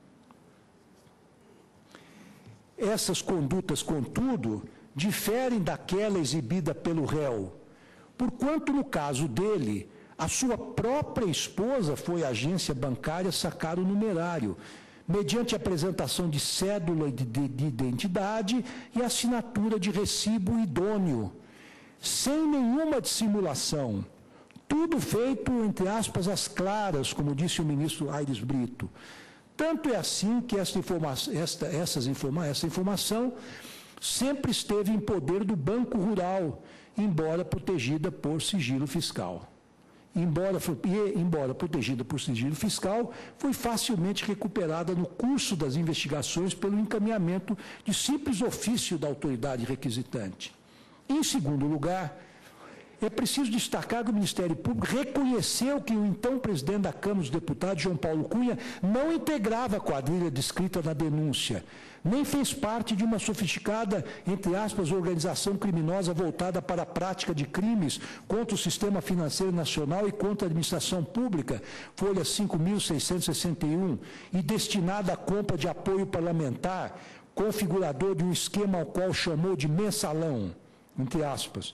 S3: Essas condutas, contudo, diferem daquela exibida pelo réu, porquanto, no caso dele, a sua própria esposa foi à agência bancária sacar o numerário, mediante a apresentação de cédula de, de, de identidade e assinatura de recibo idôneo, sem nenhuma dissimulação, tudo feito, entre aspas, às claras, como disse o ministro Aires Brito. Tanto é assim que esta, informa esta, essas informa essa informação sempre esteve em poder do Banco Rural, embora protegida por sigilo fiscal. Embora, e, embora protegida por sigilo fiscal, foi facilmente recuperada no curso das investigações pelo encaminhamento de simples ofício da autoridade requisitante. Em segundo lugar, é preciso destacar que o Ministério Público reconheceu que o então presidente da Câmara dos Deputados, João Paulo Cunha, não integrava a quadrilha descrita na denúncia, nem fez parte de uma sofisticada, entre aspas, organização criminosa voltada para a prática de crimes contra o sistema financeiro nacional e contra a administração pública, folha cinco mil seiscentos e sessenta e um, e destinada à compra de apoio parlamentar, configurador de um esquema ao qual chamou de mensalão, entre aspas.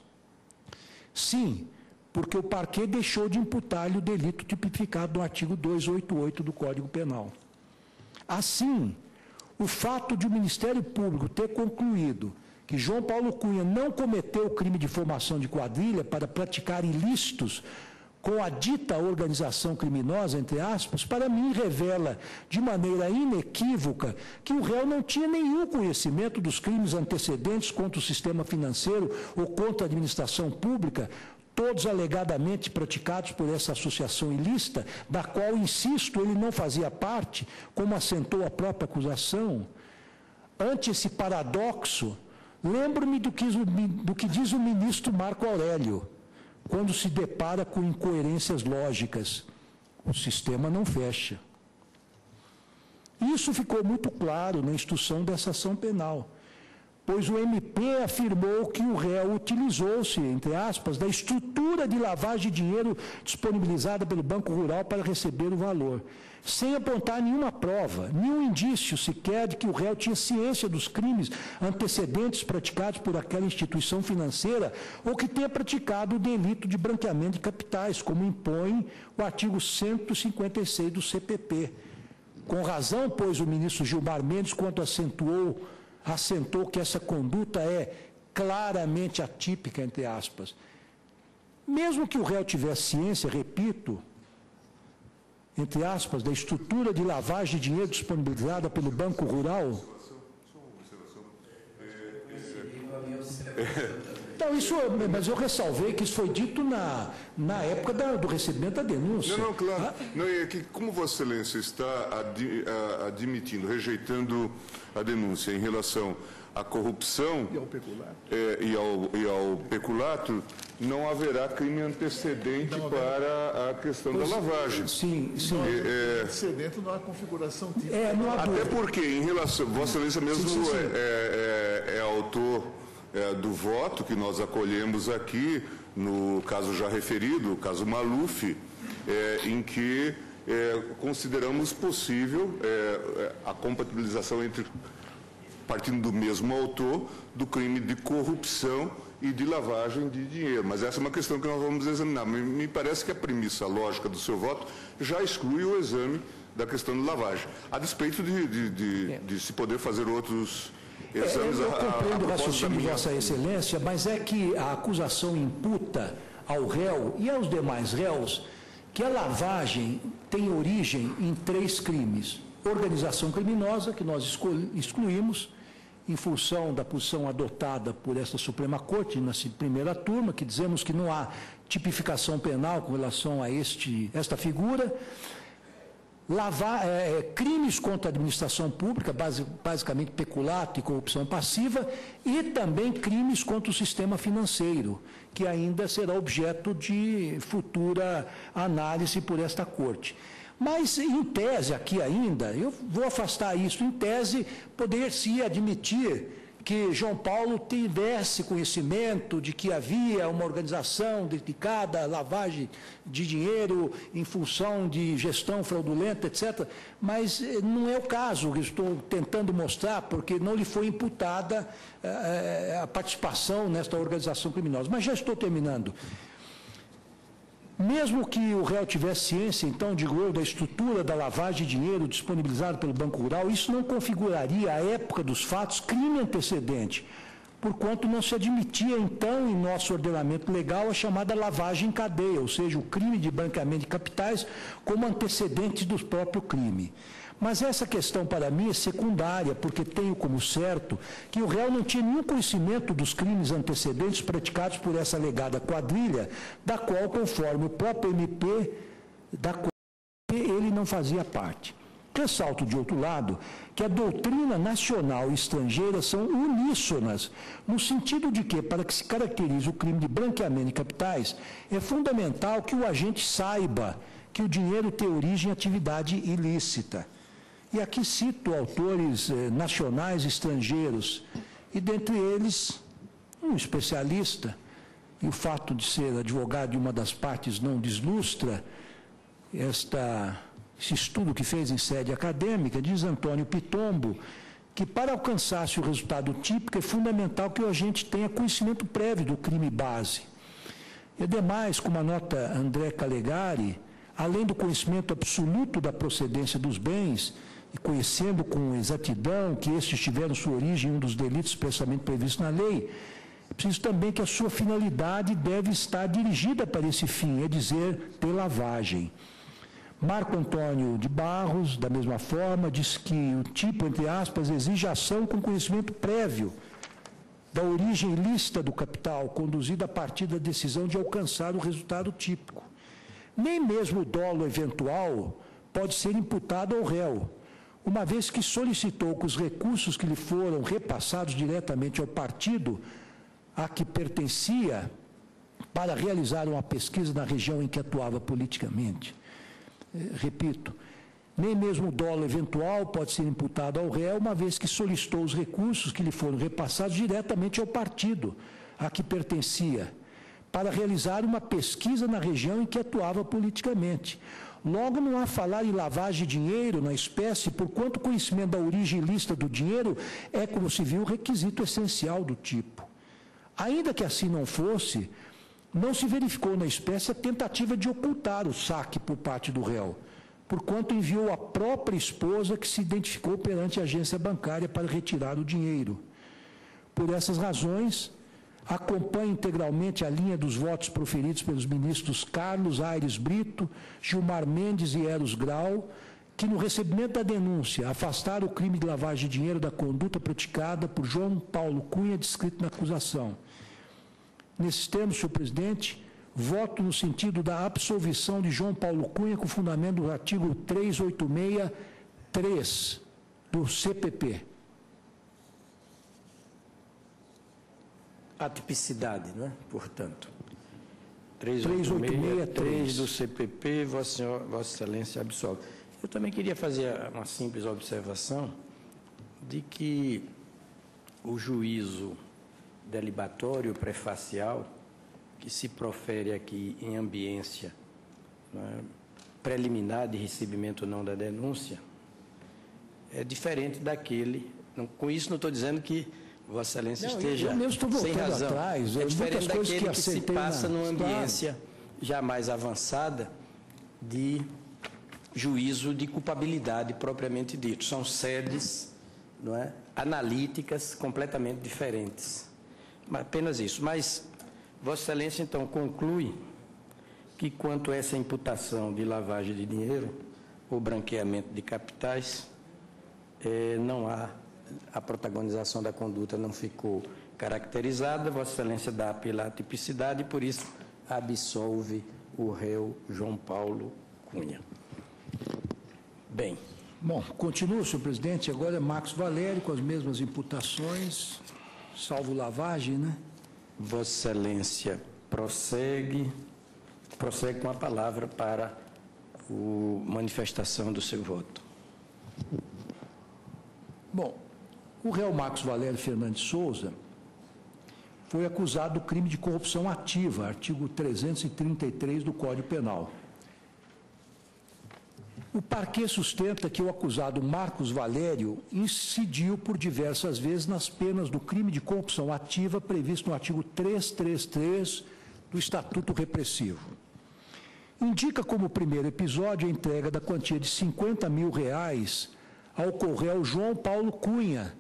S3: Sim, porque o parquê deixou de imputar-lhe o delito tipificado no artigo duzentos e oitenta e oito do Código Penal. Assim, o fato de o Ministério Público ter concluído que João Paulo Cunha não cometeu o crime de formação de quadrilha para praticar ilícitos com a dita organização criminosa, entre aspas, para mim revela de maneira inequívoca que o réu não tinha nenhum conhecimento dos crimes antecedentes contra o sistema financeiro ou contra a administração pública, todos alegadamente praticados por essa associação ilícita, da qual, insisto, ele não fazia parte, como assentou a própria acusação. Ante esse paradoxo, lembro-me do que, do que diz o ministro Marco Aurélio, quando se depara com incoerências lógicas. O sistema não fecha. Isso ficou muito claro na instrução dessa ação penal, pois o M P afirmou que o réu utilizou-se, entre aspas, da estrutura de lavagem de dinheiro disponibilizada pelo Banco Rural para receber o valor, sem apontar nenhuma prova, nenhum indício sequer de que o réu tinha ciência dos crimes antecedentes praticados por aquela instituição financeira ou que tenha praticado o delito de branqueamento de capitais, como impõe o artigo cento e cinquenta e seis do C P P. Com razão, pois, o ministro Gilmar Mendes, quando acentuou assentou que essa conduta é claramente atípica, entre aspas. Mesmo que o réu tivesse ciência, repito, entre aspas, da estrutura de lavagem de dinheiro disponibilizada pelo Banco Rural. Então, isso, mas eu ressalvei que isso foi dito na, na época da, do recebimento da denúncia.
S4: Não, não, claro. Ah? Não, é que, como Vossa Excelência está ad, a, admitindo, rejeitando a denúncia em relação à corrupção
S5: e ao peculato,
S4: é, e ao, e ao peculato, não haverá crime antecedente não para a questão pois, da lavagem.
S3: Sim, sim.
S5: Não,
S4: é, é,
S5: antecedente não há configuração típica.
S3: É, não há
S4: até porque, em relação, Vossa Excelência mesmo
S3: sim, sim, sim.
S4: É, é, é autor é, do voto que nós acolhemos aqui, no caso já referido, o caso Maluf, é, em que é, consideramos possível é, a compatibilização entre, partindo do mesmo autor, do crime de corrupção e de lavagem de dinheiro. Mas essa é uma questão que nós vamos examinar. Me, me parece que a premissa lógica do seu voto já exclui o exame da questão de lavagem, a despeito de, de, de, de se poder fazer outros exames.
S3: É, eu compreendo
S4: a, a
S3: o raciocínio de
S4: minha...
S3: Vossa Excelência, mas é que a acusação imputa ao réu e aos demais réus que a lavagem tem origem em três crimes. Organização criminosa, que nós excluímos, em função da posição adotada por esta Suprema Corte, na primeira turma, que dizemos que não há tipificação penal com relação a este, esta figura. Lavar, é, crimes contra a administração pública, base, basicamente peculato e corrupção passiva, e também crimes contra o sistema financeiro, que ainda será objeto de futura análise por esta Corte. Mas, em tese, aqui ainda, eu vou afastar isso, em tese, poder-se admitir que João Paulo tivesse conhecimento de que havia uma organização dedicada à lavagem de dinheiro em função de gestão fraudulenta, etcétera, mas não é o caso que estou tentando mostrar, porque não lhe foi imputada eh, a participação nesta organização criminosa. Mas já estou terminando. Mesmo que o réu tivesse ciência, então, digo eu, da estrutura da lavagem de dinheiro disponibilizada pelo Banco Rural, isso não configuraria, à época dos fatos, crime antecedente, porquanto não se admitia, então, em nosso ordenamento legal, a chamada lavagem em cadeia, ou seja, o crime de branqueamento de capitais como antecedente do próprio crime. Mas essa questão, para mim, é secundária, porque tenho como certo que o réu não tinha nenhum conhecimento dos crimes antecedentes praticados por essa alegada quadrilha, da qual, conforme o próprio M P, da qual ele não fazia parte. Ressalto, de outro lado, que a doutrina nacional e estrangeira são uníssonas, no sentido de que, para que se caracterize o crime de branqueamento de capitais, é fundamental que o agente saiba que o dinheiro tem origem em atividade ilícita. E aqui cito autores eh, nacionais e estrangeiros, e dentre eles, um especialista, e o fato de ser advogado de uma das partes não deslustra esta, esse estudo que fez em sede acadêmica, diz Antônio Pitombo, que para alcançar-se o resultado típico é fundamental que o agente tenha conhecimento prévio do crime base. E, ademais, como anota André Calegari, além do conhecimento absoluto da procedência dos bens, e conhecendo com exatidão que estes tiveram sua origem em um dos delitos expressamente previstos na lei, é preciso também que a sua finalidade deve estar dirigida para esse fim, é dizer, ter lavagem. Marco Antônio de Barros, da mesma forma, diz que o tipo, entre aspas, exige ação com conhecimento prévio da origem ilícita do capital, conduzida a partir da decisão de alcançar o resultado típico. Nem mesmo o dolo eventual pode ser imputado ao réu, uma vez que solicitou que os recursos que lhe foram repassados diretamente ao partido a que pertencia para realizar uma pesquisa na região em que atuava politicamente. Repito, nem mesmo o dolo eventual pode ser imputado ao réu, uma vez que solicitou os recursos que lhe foram repassados diretamente ao partido a que pertencia para realizar uma pesquisa na região em que atuava politicamente. Logo, não há falar em lavagem de dinheiro na espécie, porquanto o conhecimento da origem ilícita do dinheiro é, como se viu, requisito essencial do tipo. Ainda que assim não fosse, não se verificou na espécie a tentativa de ocultar o saque por parte do réu, porquanto enviou a própria esposa que se identificou perante a agência bancária para retirar o dinheiro. Por essas razões, acompanhe integralmente a linha dos votos proferidos pelos ministros Carlos Aires Brito, Gilmar Mendes e Eros Grau, que no recebimento da denúncia afastaram o crime de lavagem de dinheiro da conduta praticada por João Paulo Cunha, descrito na acusação. Nesses termos, senhor presidente, voto no sentido da absolvição de João Paulo Cunha com fundamento do artigo trezentos e oitenta e seis três do C P P.
S2: Atipicidade, não é? Portanto, trezentos e oitenta e seis três do C P P, Vossa, Senhora, Vossa Excelência absolve. Eu também queria fazer uma simples observação de que o juízo delibatório prefacial que se profere aqui em ambiência, não é? preliminar de recebimento ou não da denúncia é diferente daquele. Não, com isso não estou dizendo que Vossa Excelência não, esteja eu mesmo estou sem razão. Atrás, é diferente daquele que, que se passa na... numa ambiência já mais avançada de juízo de culpabilidade propriamente dito. São sedes, não é, analíticas completamente diferentes. Mas, apenas isso. Mas Vossa Excelência, então, conclui que, quanto a essa imputação de lavagem de dinheiro ou branqueamento de capitais, eh, não há, a protagonização da conduta não ficou caracterizada, Vossa Excelência dá pela tipicidade e, por isso, absolve o réu João Paulo Cunha. Bem.
S3: Bom, continua, senhor presidente. Agora é Marcos Valério com as mesmas imputações, salvo lavagem, né?
S2: Vossa Excelência prossegue, prossegue com a palavra para a manifestação do seu voto.
S3: Bom, o réu Marcos Valério Fernandes Souza foi acusado do crime de corrupção ativa, artigo trezentos e trinta e três do Código Penal. O parquê sustenta que o acusado Marcos Valério incidiu por diversas vezes nas penas do crime de corrupção ativa previsto no artigo trezentos e trinta e três do Estatuto Repressivo. Indica como primeiro episódio a entrega da quantia de cinquenta mil reais ao coréu João Paulo Cunha,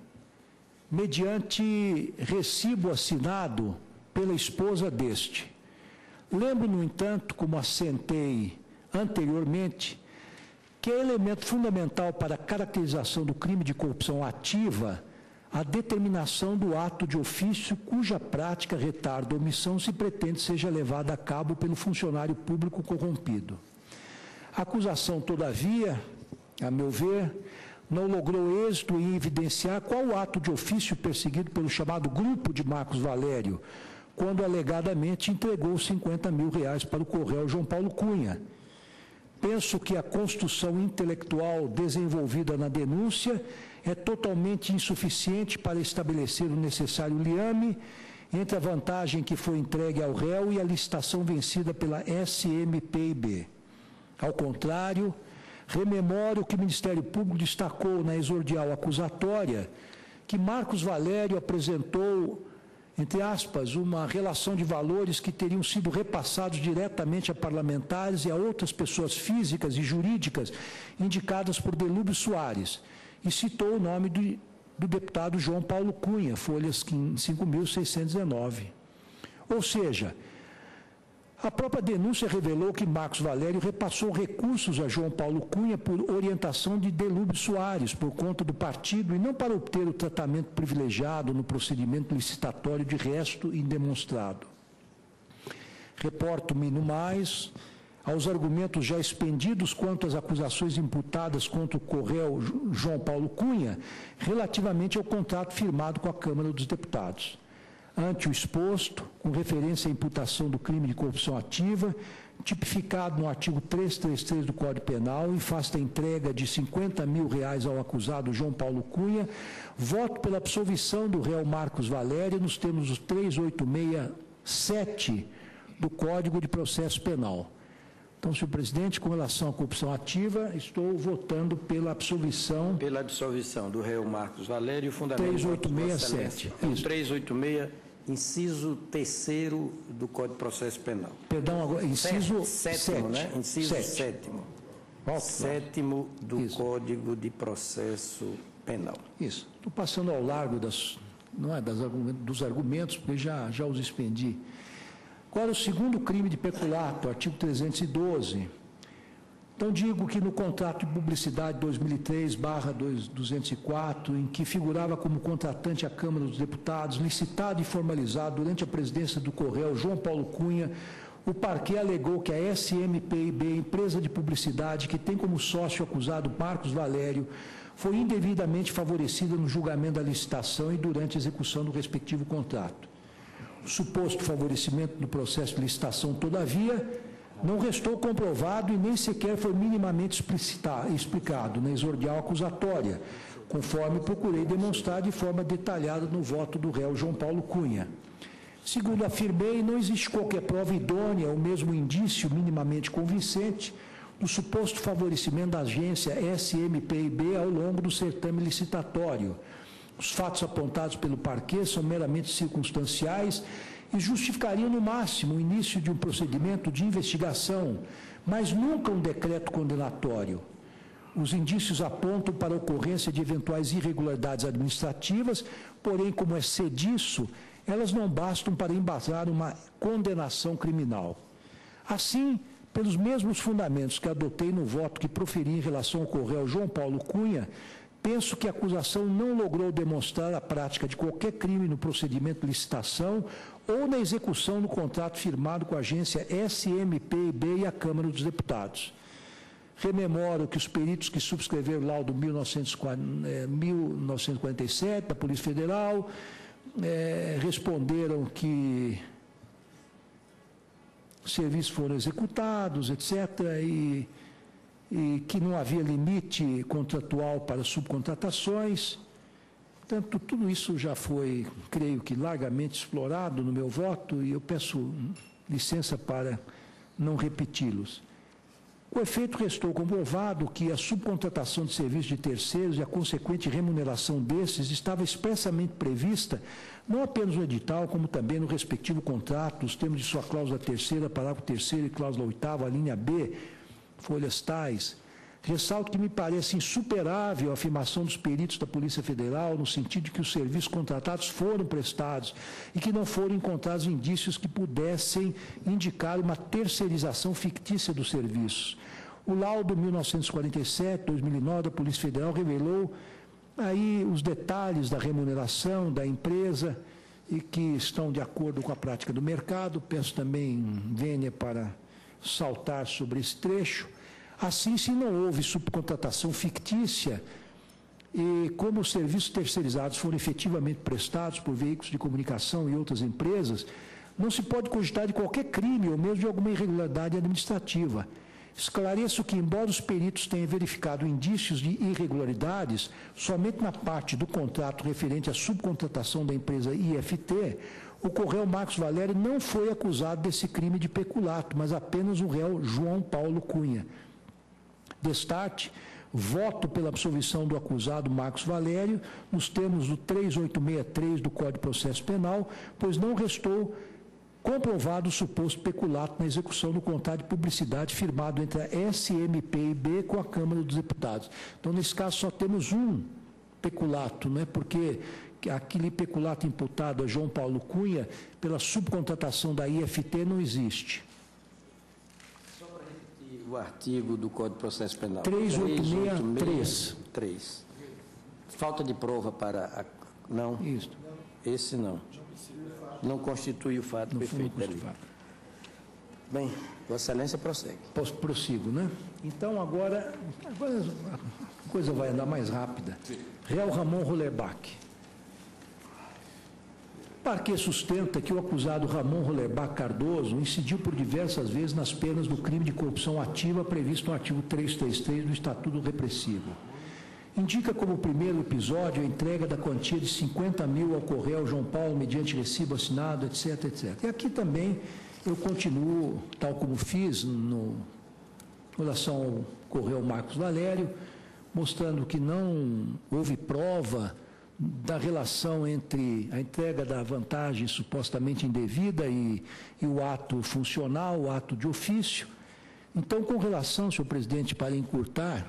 S3: mediante recibo assinado pela esposa deste. Lembro, no entanto, como assentei anteriormente, que é elemento fundamental para a caracterização do crime de corrupção ativa a determinação do ato de ofício cuja prática, retardo ou omissão se pretende seja levada a cabo pelo funcionário público corrompido. A acusação, todavia, a meu ver, não logrou êxito em evidenciar qual o ato de ofício perseguido pelo chamado grupo de Marcos Valério, quando alegadamente entregou cinquenta mil reais para o coréu João Paulo Cunha. Penso que a construção intelectual desenvolvida na denúncia é totalmente insuficiente para estabelecer o necessário liame entre a vantagem que foi entregue ao réu e a licitação vencida pela S M P I B. Ao contrário, rememoro que o Ministério Público destacou na exordial acusatória que Marcos Valério apresentou, entre aspas, uma relação de valores que teriam sido repassados diretamente a parlamentares e a outras pessoas físicas e jurídicas indicadas por Delúbio Soares, e citou o nome do, do deputado João Paulo Cunha, folhas cinco mil seiscentos e dezenove. Ou seja, a própria denúncia revelou que Marcos Valério repassou recursos a João Paulo Cunha por orientação de Delúbio Soares, por conta do partido, e não para obter o tratamento privilegiado no procedimento licitatório de resto indemonstrado. Reporto-me, no mais, aos argumentos já expendidos quanto às acusações imputadas contra o coréu João Paulo Cunha, relativamente ao contrato firmado com a Câmara dos Deputados. Ante o exposto, com referência à imputação do crime de corrupção ativa, tipificado no artigo trezentos e trinta e três do Código Penal, em face da entrega de cinquenta mil reais ao acusado João Paulo Cunha, voto pela absolvição do réu Marcos Valério nos termos do trezentos e oitenta e sete do Código de Processo Penal. Então, senhor presidente, com relação à corrupção ativa, estou votando pela absolvição...
S2: Pela absolvição do réu Marcos Valério, o fundamento...
S3: trezentos e oitenta e sete.
S2: Isso. trezentos e oitenta e seis, inciso terceiro do Código de Processo Penal.
S3: Perdão, agora, inciso
S2: sétimo, né? Inciso
S3: sete.
S2: sétimo.
S3: Volta,
S2: sétimo do
S3: Isso.
S2: Código de Processo Penal.
S3: Isso. Estou passando ao largo das, não é, das argumentos, dos argumentos, porque já, já os expendi. Agora, o segundo crime de peculato, artigo trezentos e doze. Então, digo que no contrato de publicidade dois mil e três barra duzentos e quatro, em que figurava como contratante a Câmara dos Deputados, licitado e formalizado durante a presidência do coréu João Paulo Cunha, o parquê alegou que a S M P I B, empresa de publicidade que tem como sócio acusado Marcos Valério, foi indevidamente favorecida no julgamento da licitação e durante a execução do respectivo contrato. O suposto favorecimento do processo de licitação, todavia, não restou comprovado e nem sequer foi minimamente explicado na exordial acusatória, conforme procurei demonstrar de forma detalhada no voto do réu João Paulo Cunha. Segundo afirmei, não existe qualquer prova idônea ou mesmo indício minimamente convincente do suposto favorecimento da agência S M P I B ao longo do certame licitatório. Os fatos apontados pelo parquê são meramente circunstanciais e justificariam, no máximo, o início de um procedimento de investigação, mas nunca um decreto condenatório. Os indícios apontam para a ocorrência de eventuais irregularidades administrativas, porém, como é sediço, elas não bastam para embasar uma condenação criminal. Assim, pelos mesmos fundamentos que adotei no voto que proferi em relação ao réu João Paulo Cunha, penso que a acusação não logrou demonstrar a prática de qualquer crime no procedimento de licitação ou na execução do contrato firmado com a agência S M P I B e a Câmara dos Deputados. Rememoro que os peritos que subscreveram o laudo mil novecentos e quarenta e sete da Polícia Federal é, responderam que os serviços foram executados, etcétera, e, e que não havia limite contratual para subcontratações. Portanto, tudo isso já foi, creio que, largamente explorado no meu voto, e eu peço licença para não repeti-los. Com efeito, restou comprovado que a subcontratação de serviços de terceiros e a consequente remuneração desses estava expressamente prevista, não apenas no edital, como também no respectivo contrato, os termos de sua cláusula terceira, parágrafo terceiro e cláusula oitava, a linha B, folhas tais. Ressalto que me parece insuperável a afirmação dos peritos da Polícia Federal no sentido de que os serviços contratados foram prestados e que não foram encontrados indícios que pudessem indicar uma terceirização fictícia dos serviços. O laudo mil novecentos e quarenta e sete, dois mil e nove da Polícia Federal revelou aí os detalhes da remuneração da empresa e que estão de acordo com a prática do mercado. Peço também vênia para saltar sobre esse trecho. Assim, se não houve subcontratação fictícia e como os serviços terceirizados foram efetivamente prestados por veículos de comunicação e outras empresas, não se pode cogitar de qualquer crime ou mesmo de alguma irregularidade administrativa. Esclareço que, embora os peritos tenham verificado indícios de irregularidades, somente na parte do contrato referente à subcontratação da empresa I F T, o réu Marcos Valério não foi acusado desse crime de peculato, mas apenas o réu João Paulo Cunha. Destarte, voto pela absolvição do acusado Marcos Valério, nos termos do três mil oitocentos e sessenta e três do Código de Processo Penal, pois não restou comprovado o suposto peculato na execução do contrato de publicidade firmado entre a S M P I B com a Câmara dos Deputados. Então, nesse caso, só temos um peculato, né? Porque aquele peculato imputado a João Paulo Cunha pela subcontratação da I F T não existe.
S2: O artigo do Código de Processo Penal.
S3: trezentos e oitenta e três.
S2: três. Falta de prova para... A, não?
S3: Isso.
S2: Esse não. Não constitui o fato perfeito dele. Bem, Vossa Excelência prossegue.
S3: Posso prossigo, né? Então, agora, agora a coisa vai andar mais rápida. Réu Ramon Rollerbach. O parquê sustenta que o acusado Ramon Rollerbach Cardoso incidiu por diversas vezes nas penas do crime de corrupção ativa previsto no artigo trezentos e trinta e três do Estatuto Repressivo. Indica como primeiro episódio a entrega da quantia de cinquenta mil ao réu João Paulo mediante recibo assinado, etc, etcétera. E aqui também eu continuo, tal como fiz no em relação ao réu Marcos Valério, mostrando que não houve prova da relação entre a entrega da vantagem supostamente indevida e, e o ato funcional, o ato de ofício. Então, com relação, senhor presidente, para encurtar,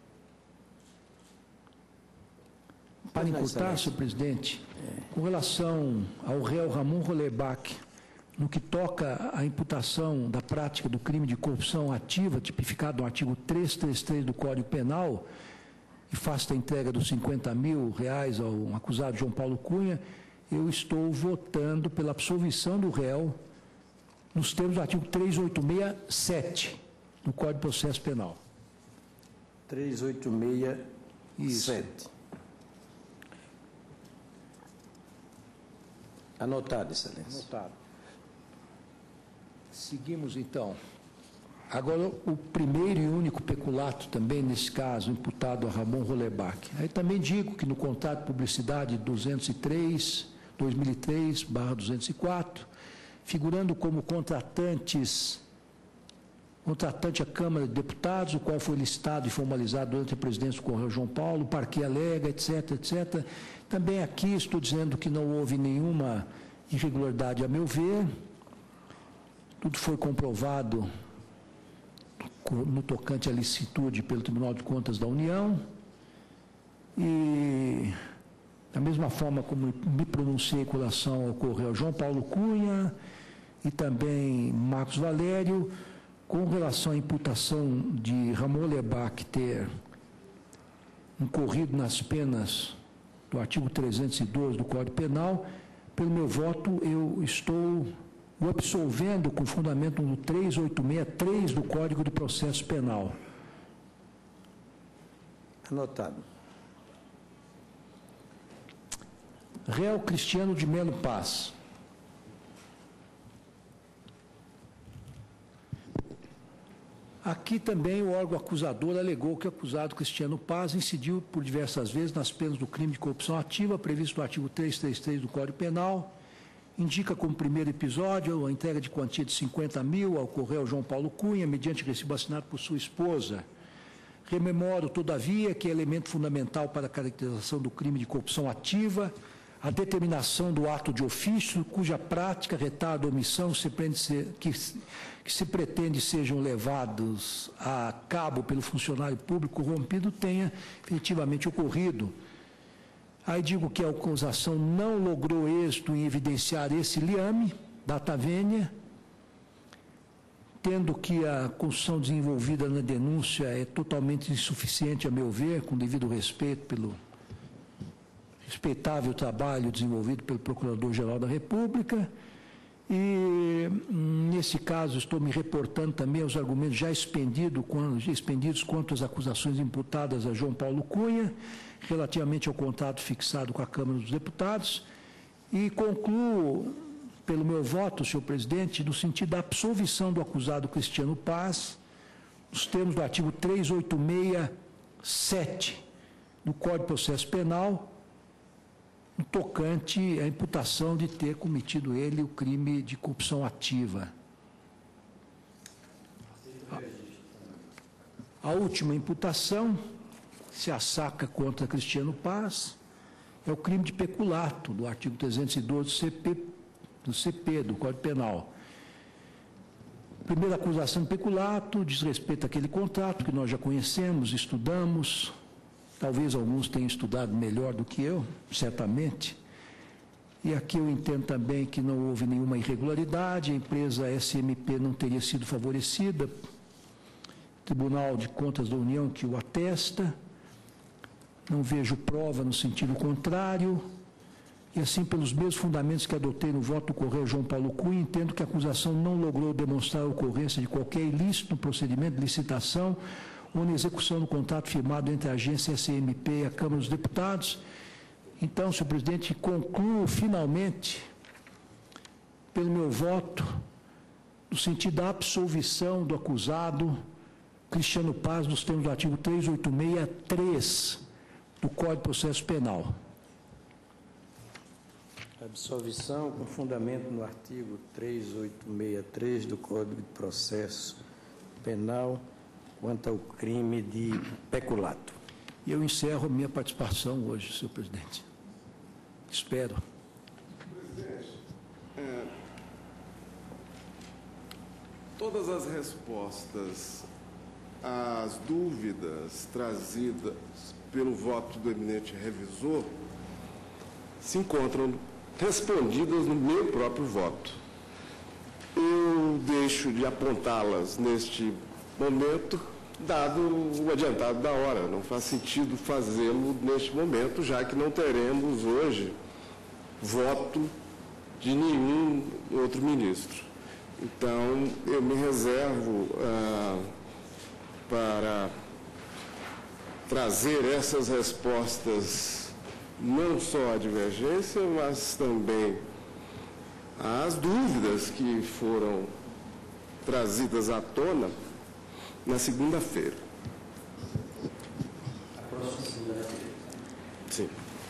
S3: para encurtar, senhor presidente, com relação ao réu Ramon Rollerbach, no que toca à imputação da prática do crime de corrupção ativa, tipificado no artigo trezentos e trinta e três do Código Penal, e faço a entrega dos cinquenta mil reais ao acusado João Paulo Cunha, eu estou votando pela absolvição do réu nos termos do artigo trezentos e oitenta e sete do Código de Processo Penal.
S2: trezentos e oitenta e sete. Anotado, Excelência.
S3: Anotado. Seguimos, então. Agora, o primeiro e único peculato também, nesse caso, imputado a Ramon Rollerbach. Aí também digo que no contrato de publicidade duzentos e três, dois mil e três barra duzentos e quatro, figurando como contratantes contratante à Câmara de Deputados, o qual foi licitado e formalizado durante a presidência do Correio João Paulo, o parquê alega, etc, etcétera. Também aqui estou dizendo que não houve nenhuma irregularidade, a meu ver. Tudo foi comprovado no tocante à licitude pelo Tribunal de Contas da União. E, da mesma forma como me pronunciei com relação ao Correio João Paulo Cunha e também Marcos Valério, com relação à imputação de Ramon Lebach ter incorrido nas penas do artigo trezentos e doze do Código Penal, pelo meu voto, eu estou o absolvendo com fundamento no trezentos e oitenta e seis três do Código de Processo Penal.
S2: Anotado.
S3: Réu Cristiano de Melo Paz. Aqui também o órgão acusador alegou que o acusado Cristiano Paz incidiu por diversas vezes nas penas do crime de corrupção ativa, previsto no artigo trezentos e trinta e três do Código Penal. Indica como primeiro episódio a entrega de quantia de cinquenta mil ao Correio João Paulo Cunha, mediante recibo assinado por sua esposa. Rememoro, todavia, que é elemento fundamental para a caracterização do crime de corrupção ativa a determinação do ato de ofício, cuja prática, retardo ou omissão se ser, que, que se pretende sejam levados a cabo pelo funcionário público corrompido tenha efetivamente ocorrido. Aí digo que a acusação não logrou êxito em evidenciar esse liame, data vênia, tendo que a construção desenvolvida na denúncia é totalmente insuficiente, a meu ver, com devido respeito pelo respeitável trabalho desenvolvido pelo Procurador-Geral da República, e, nesse caso, estou me reportando também aos argumentos já expendido, expendidos quanto às acusações imputadas a João Paulo Cunha, relativamente ao contrato fixado com a Câmara dos Deputados, e concluo, pelo meu voto, senhor presidente, no sentido da absolvição do acusado Cristiano Paz, nos termos do artigo trezentos e oitenta e seis sete do Código de Processo Penal, no tocante à imputação de ter cometido ele o crime de corrupção ativa. A, a última imputação se assaca contra Cristiano Paz é o crime de peculato, do artigo trezentos e doze do C P, do C P, do Código Penal. Primeira acusação de peculato diz respeito àquele contrato que nós já conhecemos, estudamos. Talvez alguns tenham estudado melhor do que eu, certamente. E aqui eu entendo também que não houve nenhuma irregularidade, a empresa S M P não teria sido favorecida, Tribunal de Contas da União que o atesta, não vejo prova no sentido contrário, e assim, pelos mesmos fundamentos que adotei no voto do Correio João Paulo Cunha, entendo que a acusação não logrou demonstrar a ocorrência de qualquer ilícito no procedimento de licitação ou na execução do contrato firmado entre a agência S M P e a Câmara dos Deputados. Então, senhor presidente, concluo finalmente, pelo meu voto, no sentido da absolvição do acusado Cristiano Paz, nos termos do artigo trezentos e oitenta e seis três do Código de Processo Penal.
S2: Absolvição com fundamento no artigo trezentos e oitenta e seis três do Código de Processo Penal, quanto ao crime de peculato.
S3: E eu encerro a minha participação hoje, senhor presidente. Espero.
S6: Presidente, é, todas as respostas às dúvidas trazidas pelo voto do eminente revisor se encontram respondidas no meu próprio voto. Eu deixo de apontá-las neste momento, dado o adiantado da hora. Não faz sentido fazê-lo neste momento, já que não teremos hoje voto de nenhum outro ministro. Então, eu me reservo ah, para trazer essas respostas, não só à divergência, mas também às dúvidas que foram trazidas à tona na segunda-feira.
S2: A próxima segunda-feira.
S6: Sim.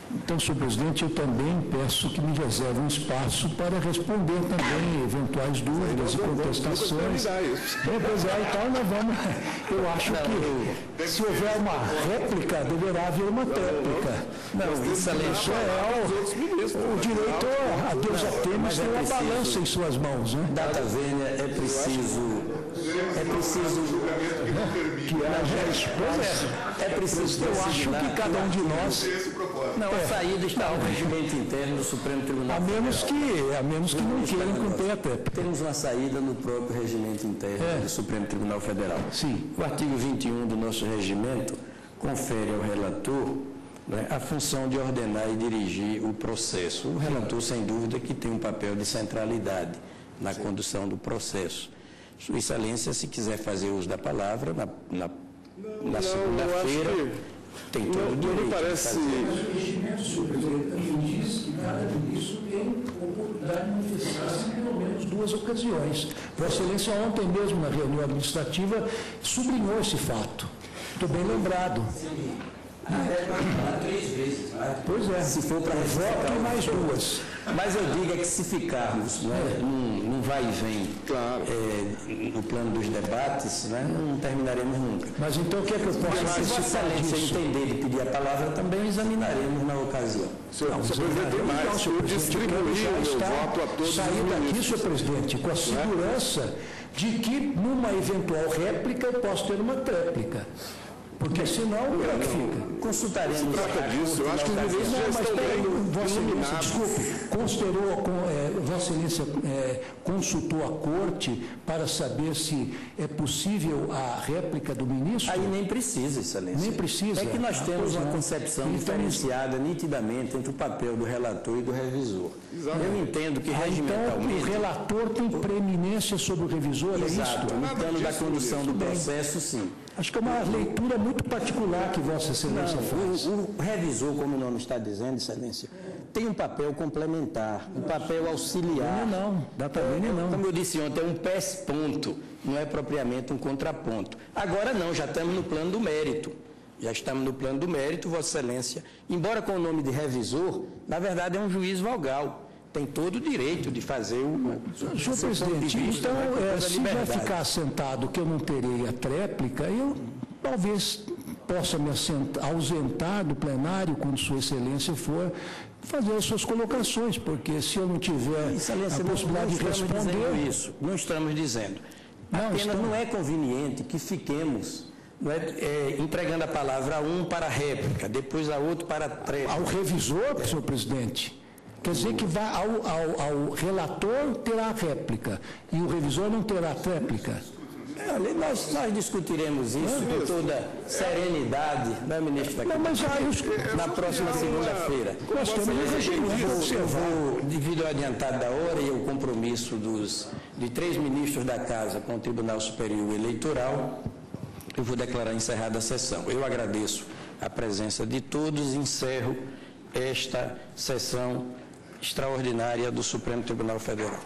S3: Então, senhor presidente, eu também peço que me reserve um espaço para responder também eventuais dúvidas e contestações. Bem, pois é, então nós vamos... Eu acho que se houver uma réplica, deverá haver uma tréplica.
S2: Não, excelente.
S3: É o, o direito a Deus a Temes tem uma balança em suas mãos, né?
S2: Data vênia, é preciso... É preciso...
S3: Que haja espaço.
S2: É preciso...
S3: Eu acho que cada um de nós...
S2: Não, a saída está no regimento interno do Supremo Tribunal
S3: A menos
S2: Federal.
S3: que, a menos que não queiram cumprir a tréplica.
S2: Temos uma saída no próprio regimento interno
S3: É.
S2: do Supremo Tribunal Federal.
S3: Sim.
S2: O artigo vinte e um do nosso regimento confere ao relator, né, a função de ordenar e dirigir o processo. O relator, sem dúvida, que tem um papel de centralidade na Sim. condução do processo. Sua Excelência, se quiser fazer uso da palavra, na, na, na segunda-feira, tem todo o direito.
S6: Não me parece...
S3: O regimento superior diz que cada ministro tem oportunidade de manifestar-se em pelo menos duas ocasiões. Vossa Excelência, ontem mesmo, na reunião administrativa, sublinhou esse fato. Muito bem lembrado.
S2: Ah, três vezes.
S3: Pois é.
S2: Se for para
S3: voto e mais duas.
S2: Mas eu digo é que se ficarmos né, num, num vai e vem
S6: Claro.
S2: é, no plano dos debates, né, não terminaremos nunca.
S3: Mas então o que é que eu posso
S2: Mas se Vossa Excelência entender de pedir a palavra, também examinaremos na ocasião.
S6: Senhor, senhor presidente, tem mais.
S3: Então, senhor
S6: Eu
S3: presidente,
S6: distribuí o meu
S3: está
S6: voto a todos os
S3: sair daqui,
S6: ministros.
S3: senhor presidente, com a segurança de que numa eventual réplica eu posso ter uma tréplica. Porque senão, como é que fica?
S2: Consultaremos.
S6: Se trata disso, eu acho que os ministros já
S3: Não, mas
S6: estão
S3: peraí,
S6: bem
S3: Vossa Excelência,
S6: iluminados.
S3: desculpe, considerou, com, é, Vossa Excelência é, consultou a Corte para saber se é possível a réplica do ministro?
S2: Aí nem precisa, Excelência.
S3: Nem precisa.
S2: É que nós
S3: Ah,
S2: temos
S3: pois
S2: uma
S3: não.
S2: concepção
S3: Então,
S2: diferenciada nitidamente entre o papel do relator e do revisor.
S6: Exatamente.
S2: Eu entendo que
S3: Ah, então,
S2: regimentalmente...
S3: o relator tem preeminência sobre o revisor, é
S2: Exato,
S3: isso?
S2: no plano da condução do
S3: Tudo bem.
S2: processo, sim.
S3: Acho que é uma leitura muito particular que Vossa Excelência faz.
S2: Não, o, o revisor, como o nome está dizendo, Excelência, tem um papel complementar, um papel auxiliar.
S3: Não, não, data vênia não.
S2: Como eu disse ontem, é um pés-ponto, não é propriamente um contraponto. Agora não, já estamos no plano do mérito. Já estamos no plano do mérito, Vossa Excelência. Embora com o nome de revisor, na verdade é um juiz vogal. Tem todo o direito de fazer o...
S3: Senhor presidente, então, é, se vai ficar assentado que eu não terei a tréplica, eu talvez possa me assentar, ausentar do plenário quando Sua Excelência for fazer as suas colocações, porque se eu não tiver
S2: Excelência,
S3: a possibilidade
S2: não
S3: de responder...
S2: dizendo isso, não estamos dizendo.
S3: Não,
S2: Apenas
S3: estamos.
S2: não é conveniente que fiquemos não é, é, entregando a palavra a um para a réplica, depois a outro para a tréplica.
S3: Ao revisor, senhor presidente, quer dizer que vai ao, ao, ao relator terá a réplica e o revisor não terá a tréplica.
S2: Olha, nós, nós discutiremos isso com toda serenidade, não é, ministro da
S3: Não, mas já eu,
S2: na próxima segunda-feira.
S3: nós temos um regime
S2: Eu
S3: de
S2: vou, eu
S3: observar.
S2: vou, devido ao adiantado da hora e ao compromisso dos, de três ministros da Casa com o Tribunal Superior Eleitoral, eu vou declarar encerrada a sessão. Eu agradeço a presença de todos e encerro esta sessão extraordinária do Supremo Tribunal Federal.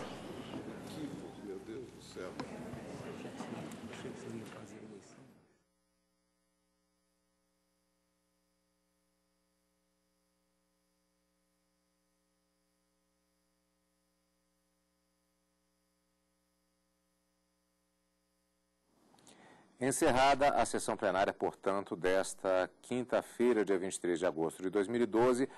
S1: Encerrada a sessão plenária, portanto, desta quinta-feira, dia vinte e três de agosto de dois mil e doze,